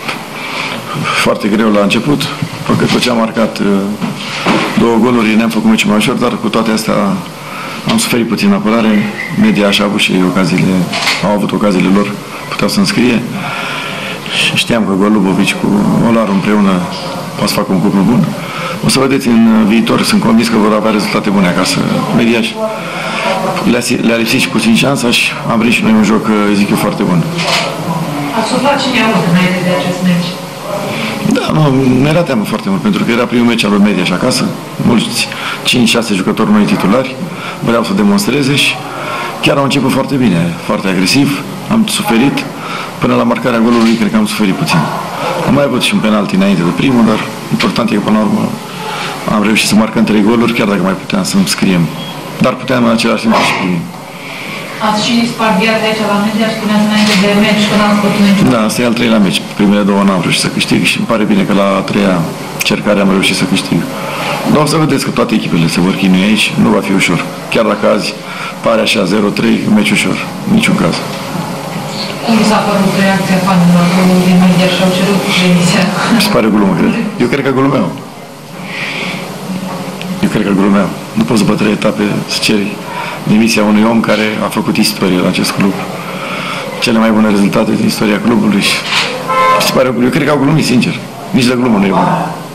foarte greu la început, pentru că tot ce am marcat două goluri, ne-am făcut meciul mai ușor, dar cu toate astea am suferit puțin în apărare. Media și-a avut și ocaziile, au avut ocaziile lor, puteau să înscrie. Și știam că Golubovici cu Olaru împreună poate să facă un cuplu bun. O să vedeți în viitor, sunt convins că vor avea rezultate bune acasă. Mediaș le-a, le-a lipsit și puțin șansa și am venit și noi un joc, zic eu, foarte bun. Ați suflat cine a avut înainte de acest meci? Da, nu, mi-era teamă foarte mult, pentru că era primul meci al lui Mediaș acasă, mulți, cinci șase jucători noi titulari, vreau să demonstreze și chiar au început foarte bine, foarte agresiv, am suferit, până la marcarea golului, cred că am suferit puțin. Am mai avut și un penalti înainte de primul, dar important e că până la urmă am reușit să marcăm trei goluri, chiar dacă mai puteam să-mi scriem. Dar puteam în același timp și primul. Ați și spardiat aici la Media, spuneați înainte de meci că n-ați putut niciun. Da, asta e al treilea meci. Primele două n-am reușit să câștig și îmi pare bine că la a treia cercare am reușit să câștig. Dar o să vedeți că toate echipele se vor chinui aici, nu va fi ușor. Chiar dacă azi pare așa zero trei, un meci ușor, în niciun caz. Cum s-a părut reacția fanilor din Media și au cerut demisia? Mi se pare glumă, cred. Eu cred că glumeau. Eu cred că glumeau. Nu poți după trei etape să ceri demisia unui om care a făcut istorie la acest club. Cele mai bune rezultate din istoria clubului și mi se pare, eu cred că au glumit, sincer. Nici de glumă nu e bună.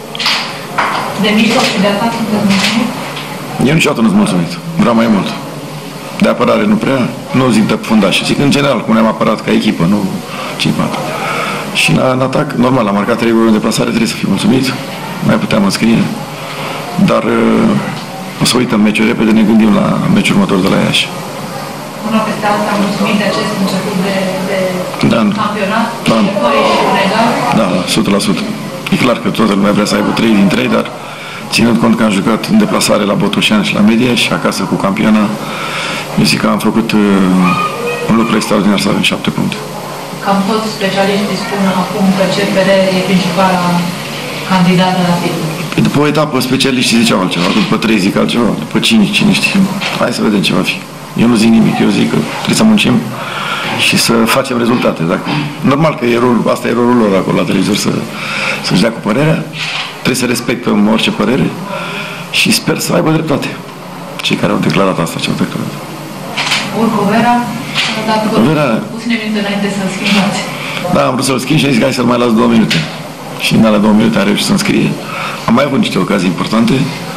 De mijloc și de atac sunteți mulțumit? Eu niciodată nu-s mulțumit. Vreau mai mult. De apărare nu prea, nu zic de fundaș. Zic în general, cum ne-am apărat ca echipă, nu cinci patru. Și în, în atac, normal, am marcat trei goluri în deplasare, trebuie să fiu mulțumit. Mai puteam înscrie. Dar o să uităm meciul repede, ne gândim la meciul următor de la Iași. Una peste alta, am mulțumit de acest început de, de da, campionat, da, victorie și regal. Da, da, o sută la sută. E clar că toată lumea vrea să aibă trei din trei, dar ținând cont că am jucat în deplasare la Botoșani și la Media și acasă cu campiona, eu zic că am făcut uh, un lucru extraordinar să avem șapte puncte. Cam toți specialiștii spun acum că C F R e principala candidată la titlu. După o etapă, specialiștii ziceau altceva, după trei zic altceva, după cinci, cine știe. Hai să vedem ce va fi. Eu nu zic nimic, eu zic că trebuie să muncim și să facem rezultate. Dacă... Normal că e rolul, asta e rolul lor acolo la televizor, să, să-și dea cu părerea, trebuie să respectăm orice părere și sper să aibă dreptate. Cei care au declarat asta, ce au declarat. Urco Vera, a dat Vera... puține minute înainte să-l schimbați. Da, am vrut să-l schimb și am zis că hai să-l mai las două minute. Și în alea două minute a reușit să-mi scrie. Am mai avut niște ocazii importante.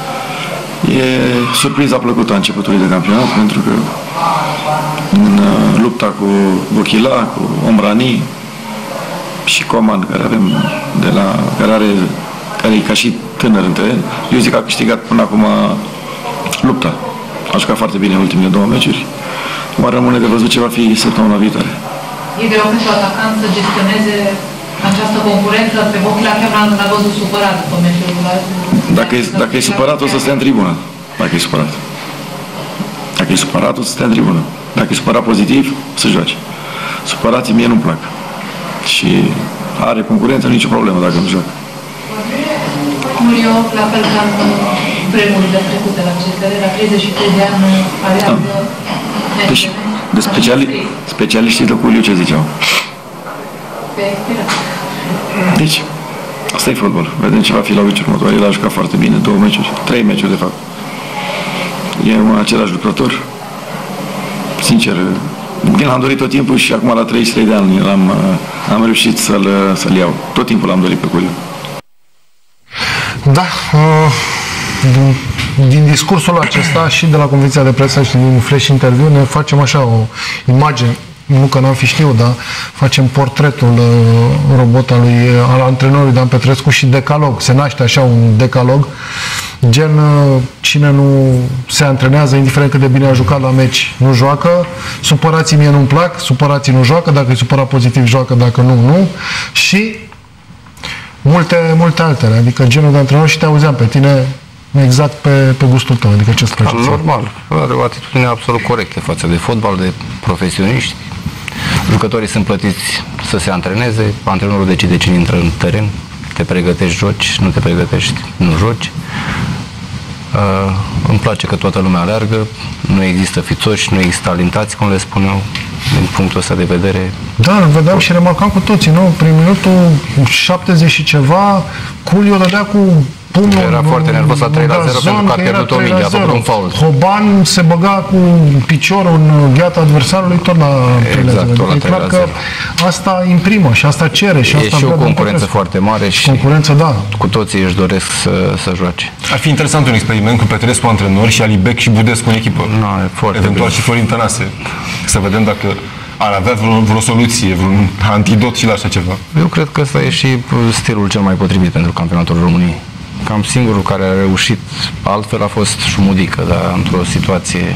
E surpriza plăcută a începutului de campionat, pentru că în lupta cu Bochila, cu Omrani și Coman, care avem de la, care are, care e ca și tânăr în teren, eu zic că a câștigat până acum lupta. A jucat foarte bine în ultimele două meciuri. Mai rămâne de văzut ce va fi săptămâna viitoare. E greu pentru atacant să gestioneze această concurență, pe Bochila chiar n-a văzut supărat după meciul. Dacă e, dacă e supărat, o să stea în tribună. Dacă e supărat. Dacă e supărat, o să stea în tribună. Dacă e supărat pozitiv, o să joace. Supărații mie nu-mi plac. Și are concurență, nicio problemă dacă nu joacă. Murio, la fel ca în vremurile trecute la C F R, la treizeci și trei de ani, aleagă da. Deci, de speciali, specialiștii de Culiu ce ziceau? Pe expirație. Deci, asta e fotbal. Vedem ce va fi la meciul următor. El a jucat foarte bine, două meciuri, trei meciuri de fapt. E un același lucrător. Sincer, bine, l-am dorit tot timpul și acum la treizeci și trei de ani am, am reușit să-l să-l iau. Tot timpul l-am dorit pe Culiu. Da, din, din discursul acesta și de la conferința de presă și din flash interviu ne facem așa o imagine, nu că n-am fi știut, dar facem portretul uh, robot al lui, al antrenorului Dan Petrescu și decalog. Se naște așa un decalog, gen uh, cine nu se antrenează, indiferent cât de bine a jucat la meci, nu joacă, supărații mie nu-mi plac, supărații nu joacă, dacă e supărat pozitiv joacă, dacă nu, nu, și multe, multe altele, adică genul de antrenor și te auzeam pe tine exact pe, pe gustul tău, adică ce-ți place? Normal, are o atitudine absolut corectă față de fotbal, de profesioniști. Jucătorii sunt plătiți să se antreneze, antrenorul decide cine intră în teren, te pregătești, joci, nu te pregătești, nu joci. Uh, îmi place că toată lumea aleargă, nu există fițoși, nu există talentați, cum le spuneau, din punctul ăsta de vedere. Da, îl vedeam și remarcam cu toții, nu? Prin minutul șaptezeci și ceva, Culio dădea cu pumnul. Era foarte nervos la trei la zero pentru că a pierdut o minge, a făcut un fault. Hoban se băga cu piciorul în gheata adversarului tot la trei la zero. Exact, tot la E trei la clar că zero. asta imprimă și asta cere. Și E asta și o vrea concurență Petrescu. foarte mare și Concurență, da. cu toții își doresc să, să joace. Ar fi interesant un experiment cu Petrescu antrenor și Alibec și Budescu în echipă. No, e foarte Eventual bine. și Florin Tănase. Să vedem dacă ar avea vreo, vreo soluție, vreun antidot și la așa ceva. Eu cred că ăsta e și stilul cel mai potrivit pentru campionatul României. Cam singurul care a reușit altfel a fost Șumudică, dar într-o situație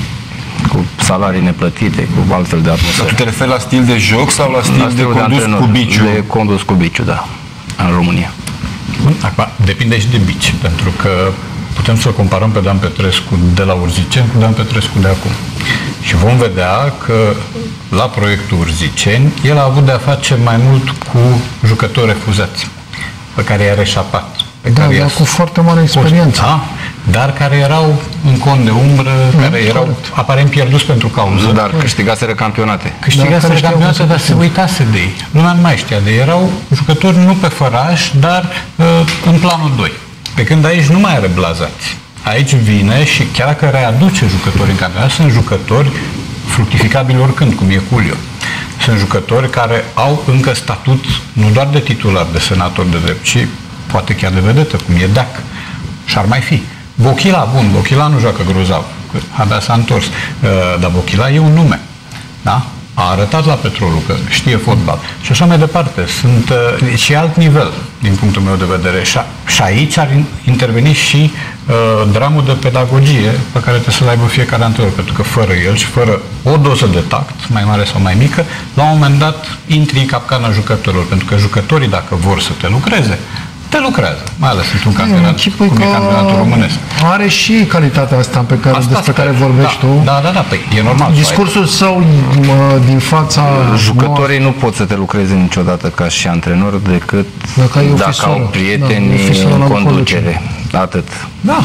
cu salarii neplătite, cu altfel de atmosferă. Dar tu te referi la stil de joc sau la stil La de stilul de condus antrenor, cu biciu? De condus cu biciu, da, în România. Acum, depinde și de bici, pentru că putem să comparăm pe Dan Petrescu de la Urziceni cu Dan Petrescu de acum. Și vom vedea că la proiectul Urziceni el a avut de-a face mai mult cu jucători refuzați, pe care i-a reșapat. Pe Da, care dar i-a cu foarte mare experiență. Da, dar care erau în cont de umbră, Mm, care erau corect. aparent pierduți pentru cauză. Dar câștigaseră campionate. Câștigaseră Dar care campionate, știau dar cum se să uitase de ei. Lumea nu mai știa de ei. Erau jucători nu pe făraș, dar uh, în planul doi. Pe când aici nu mai are blazați. Aici vine și chiar dacă readuce jucători în campionat, sunt jucători fructificabili oricând, cum e Culio. Sunt jucători care au încă statut nu doar de titular, de senator de drept, ci poate chiar de vedetă, cum e Deac. Și ar mai fi. Bochila, bun, Bochila nu joacă grozav, că abia s-a întors. Uh, dar Bochila e un nume. Da? A arătat la Petrolul că știe fotbal. Și așa mai departe. Sunt uh, și alt nivel, din punctul meu de vedere. Și, a, și aici ar interveni și uh, dramul de pedagogie pe care trebuie să-l aibă fiecare antrenor. Pentru că fără el și fără o doză de tact, mai mare sau mai mică, la un moment dat intri în capcana jucătorilor. Pentru că jucătorii, dacă vor să te lucreze, te lucrează, mai ales într-un campionat, cum e campionatul românesc. Are și calitatea asta pe care, Asta despre sper. care vorbești da, tu. Da, da, da, păi e normal. Discursul său mă, din fața... Jucătorii nu pot să te lucreze niciodată ca și antrenor decât Dacă ai o dacă fisură. au prieteni Da, o fisură în la conducere. Atât. Da.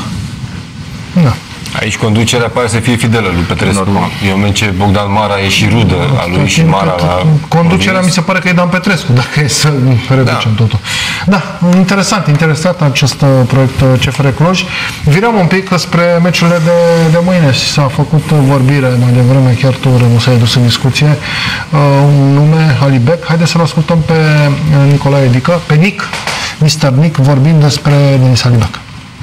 Da. Aici conducerea pare să fie fidelă lui Petrescu. Eu moment ce Bogdan Mara e și rudă a lui și Mara la... Conducerea mi se pare că e Dan Petrescu, dacă e să reducem da. totul. Da, interesant, interesant acest proiect C F R Cluj. Virăm un pic spre meciurile de, de mâine. S-a făcut vorbire mai devreme, chiar tu, Remus, ai dus în discuție, uh, un nume, Alibec. Haideți să-l ascultăm pe Nicolae Dică, pe Nic, mister Nic, vorbind despre Denis Alibec.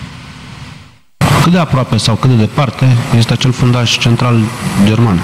Cât de aproape sau cât de departe este acel fundaș central german?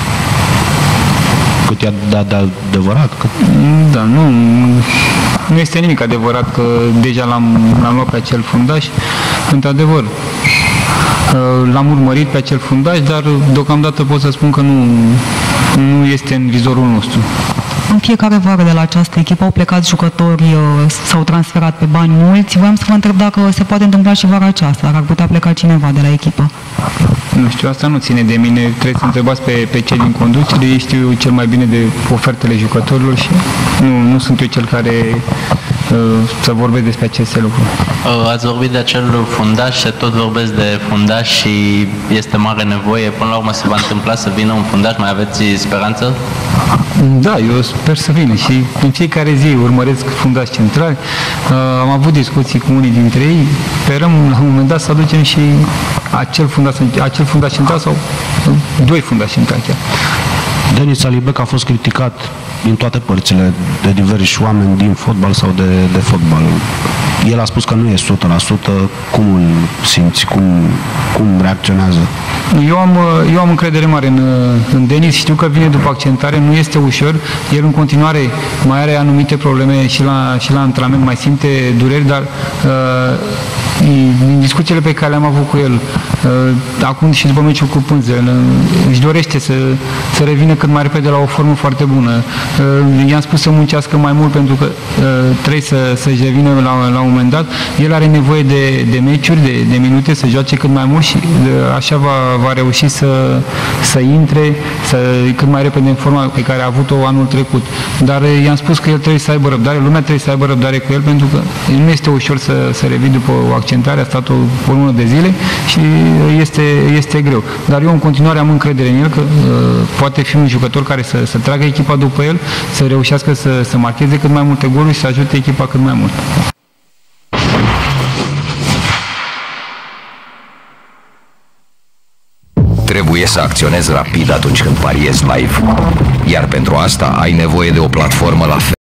Cât e de, de adevărat? Cât... Da, nu, nu este nimic adevărat că deja l-am, l-am luat pe acel fundaș. Într-adevăr, l-am urmărit pe acel fundaș, dar deocamdată pot să spun că nu, nu este în vizorul nostru. În fiecare vară de la această echipă au plecat jucători, s-au transferat pe bani mulți. Vreau să vă întreb dacă se poate întâmpla și vara aceasta, dacă ar putea pleca cineva de la echipă. Nu știu, asta nu ține de mine. Trebuie să întrebați pe, pe cei din conducere. Ei știu cel mai bine de ofertele jucătorilor și nu, nu sunt eu cel care uh, să vorbesc despre aceste lucruri. Ați vorbit de acel fundaș, se tot vorbesc de fundaș și este mare nevoie. Până la urmă se va întâmpla să vină un fundaș, mai aveți speranță? Da, eu sper să vină și în fiecare zi urmăresc fundași centrali. Uh, am avut discuții cu unii dintre ei. Sperăm la un moment dat să aducem și acel fundaș, acel fundaș central sau doi fundași centrali chiar. Denis Alibec a fost criticat din toate părțile de diversi oameni din fotbal sau de, de fotbal. El a spus că nu e o sută la sută. Cum îl simți? Cum, cum reacționează? Eu am, eu am încredere mare în, în Denis, știu că vine după accentare, nu este ușor, el în continuare mai are anumite probleme și la, și la antrenament, mai simte dureri, dar uh, în discuțiile pe care le-am avut cu el, uh, acum și după meciul cu Pânzele, își dorește să, să revină cât mai repede la o formă foarte bună. Uh, i-am spus să muncească mai mult pentru că uh, trebuie să, să-și revină la, la un moment dat. El are nevoie de, de meciuri, de, de minute, să joace cât mai mult și uh, așa va, va reuși să, să intre să, cât mai repede în forma pe care a avut-o anul trecut. Dar i-am spus că el trebuie să aibă răbdare, lumea trebuie să aibă răbdare cu el, pentru că nu este ușor să, să revii după o accidentare, a stat o, o lună de zile și este, este greu. Dar eu în continuare am încredere în el că uh, poate fi un jucător care să, să tragă echipa după el, să reușească să, să marcheze cât mai multe goluri și să ajute echipa cât mai mult. Trebuie să acționezi rapid atunci când pariezi live. Iar pentru asta ai nevoie de o platformă la fel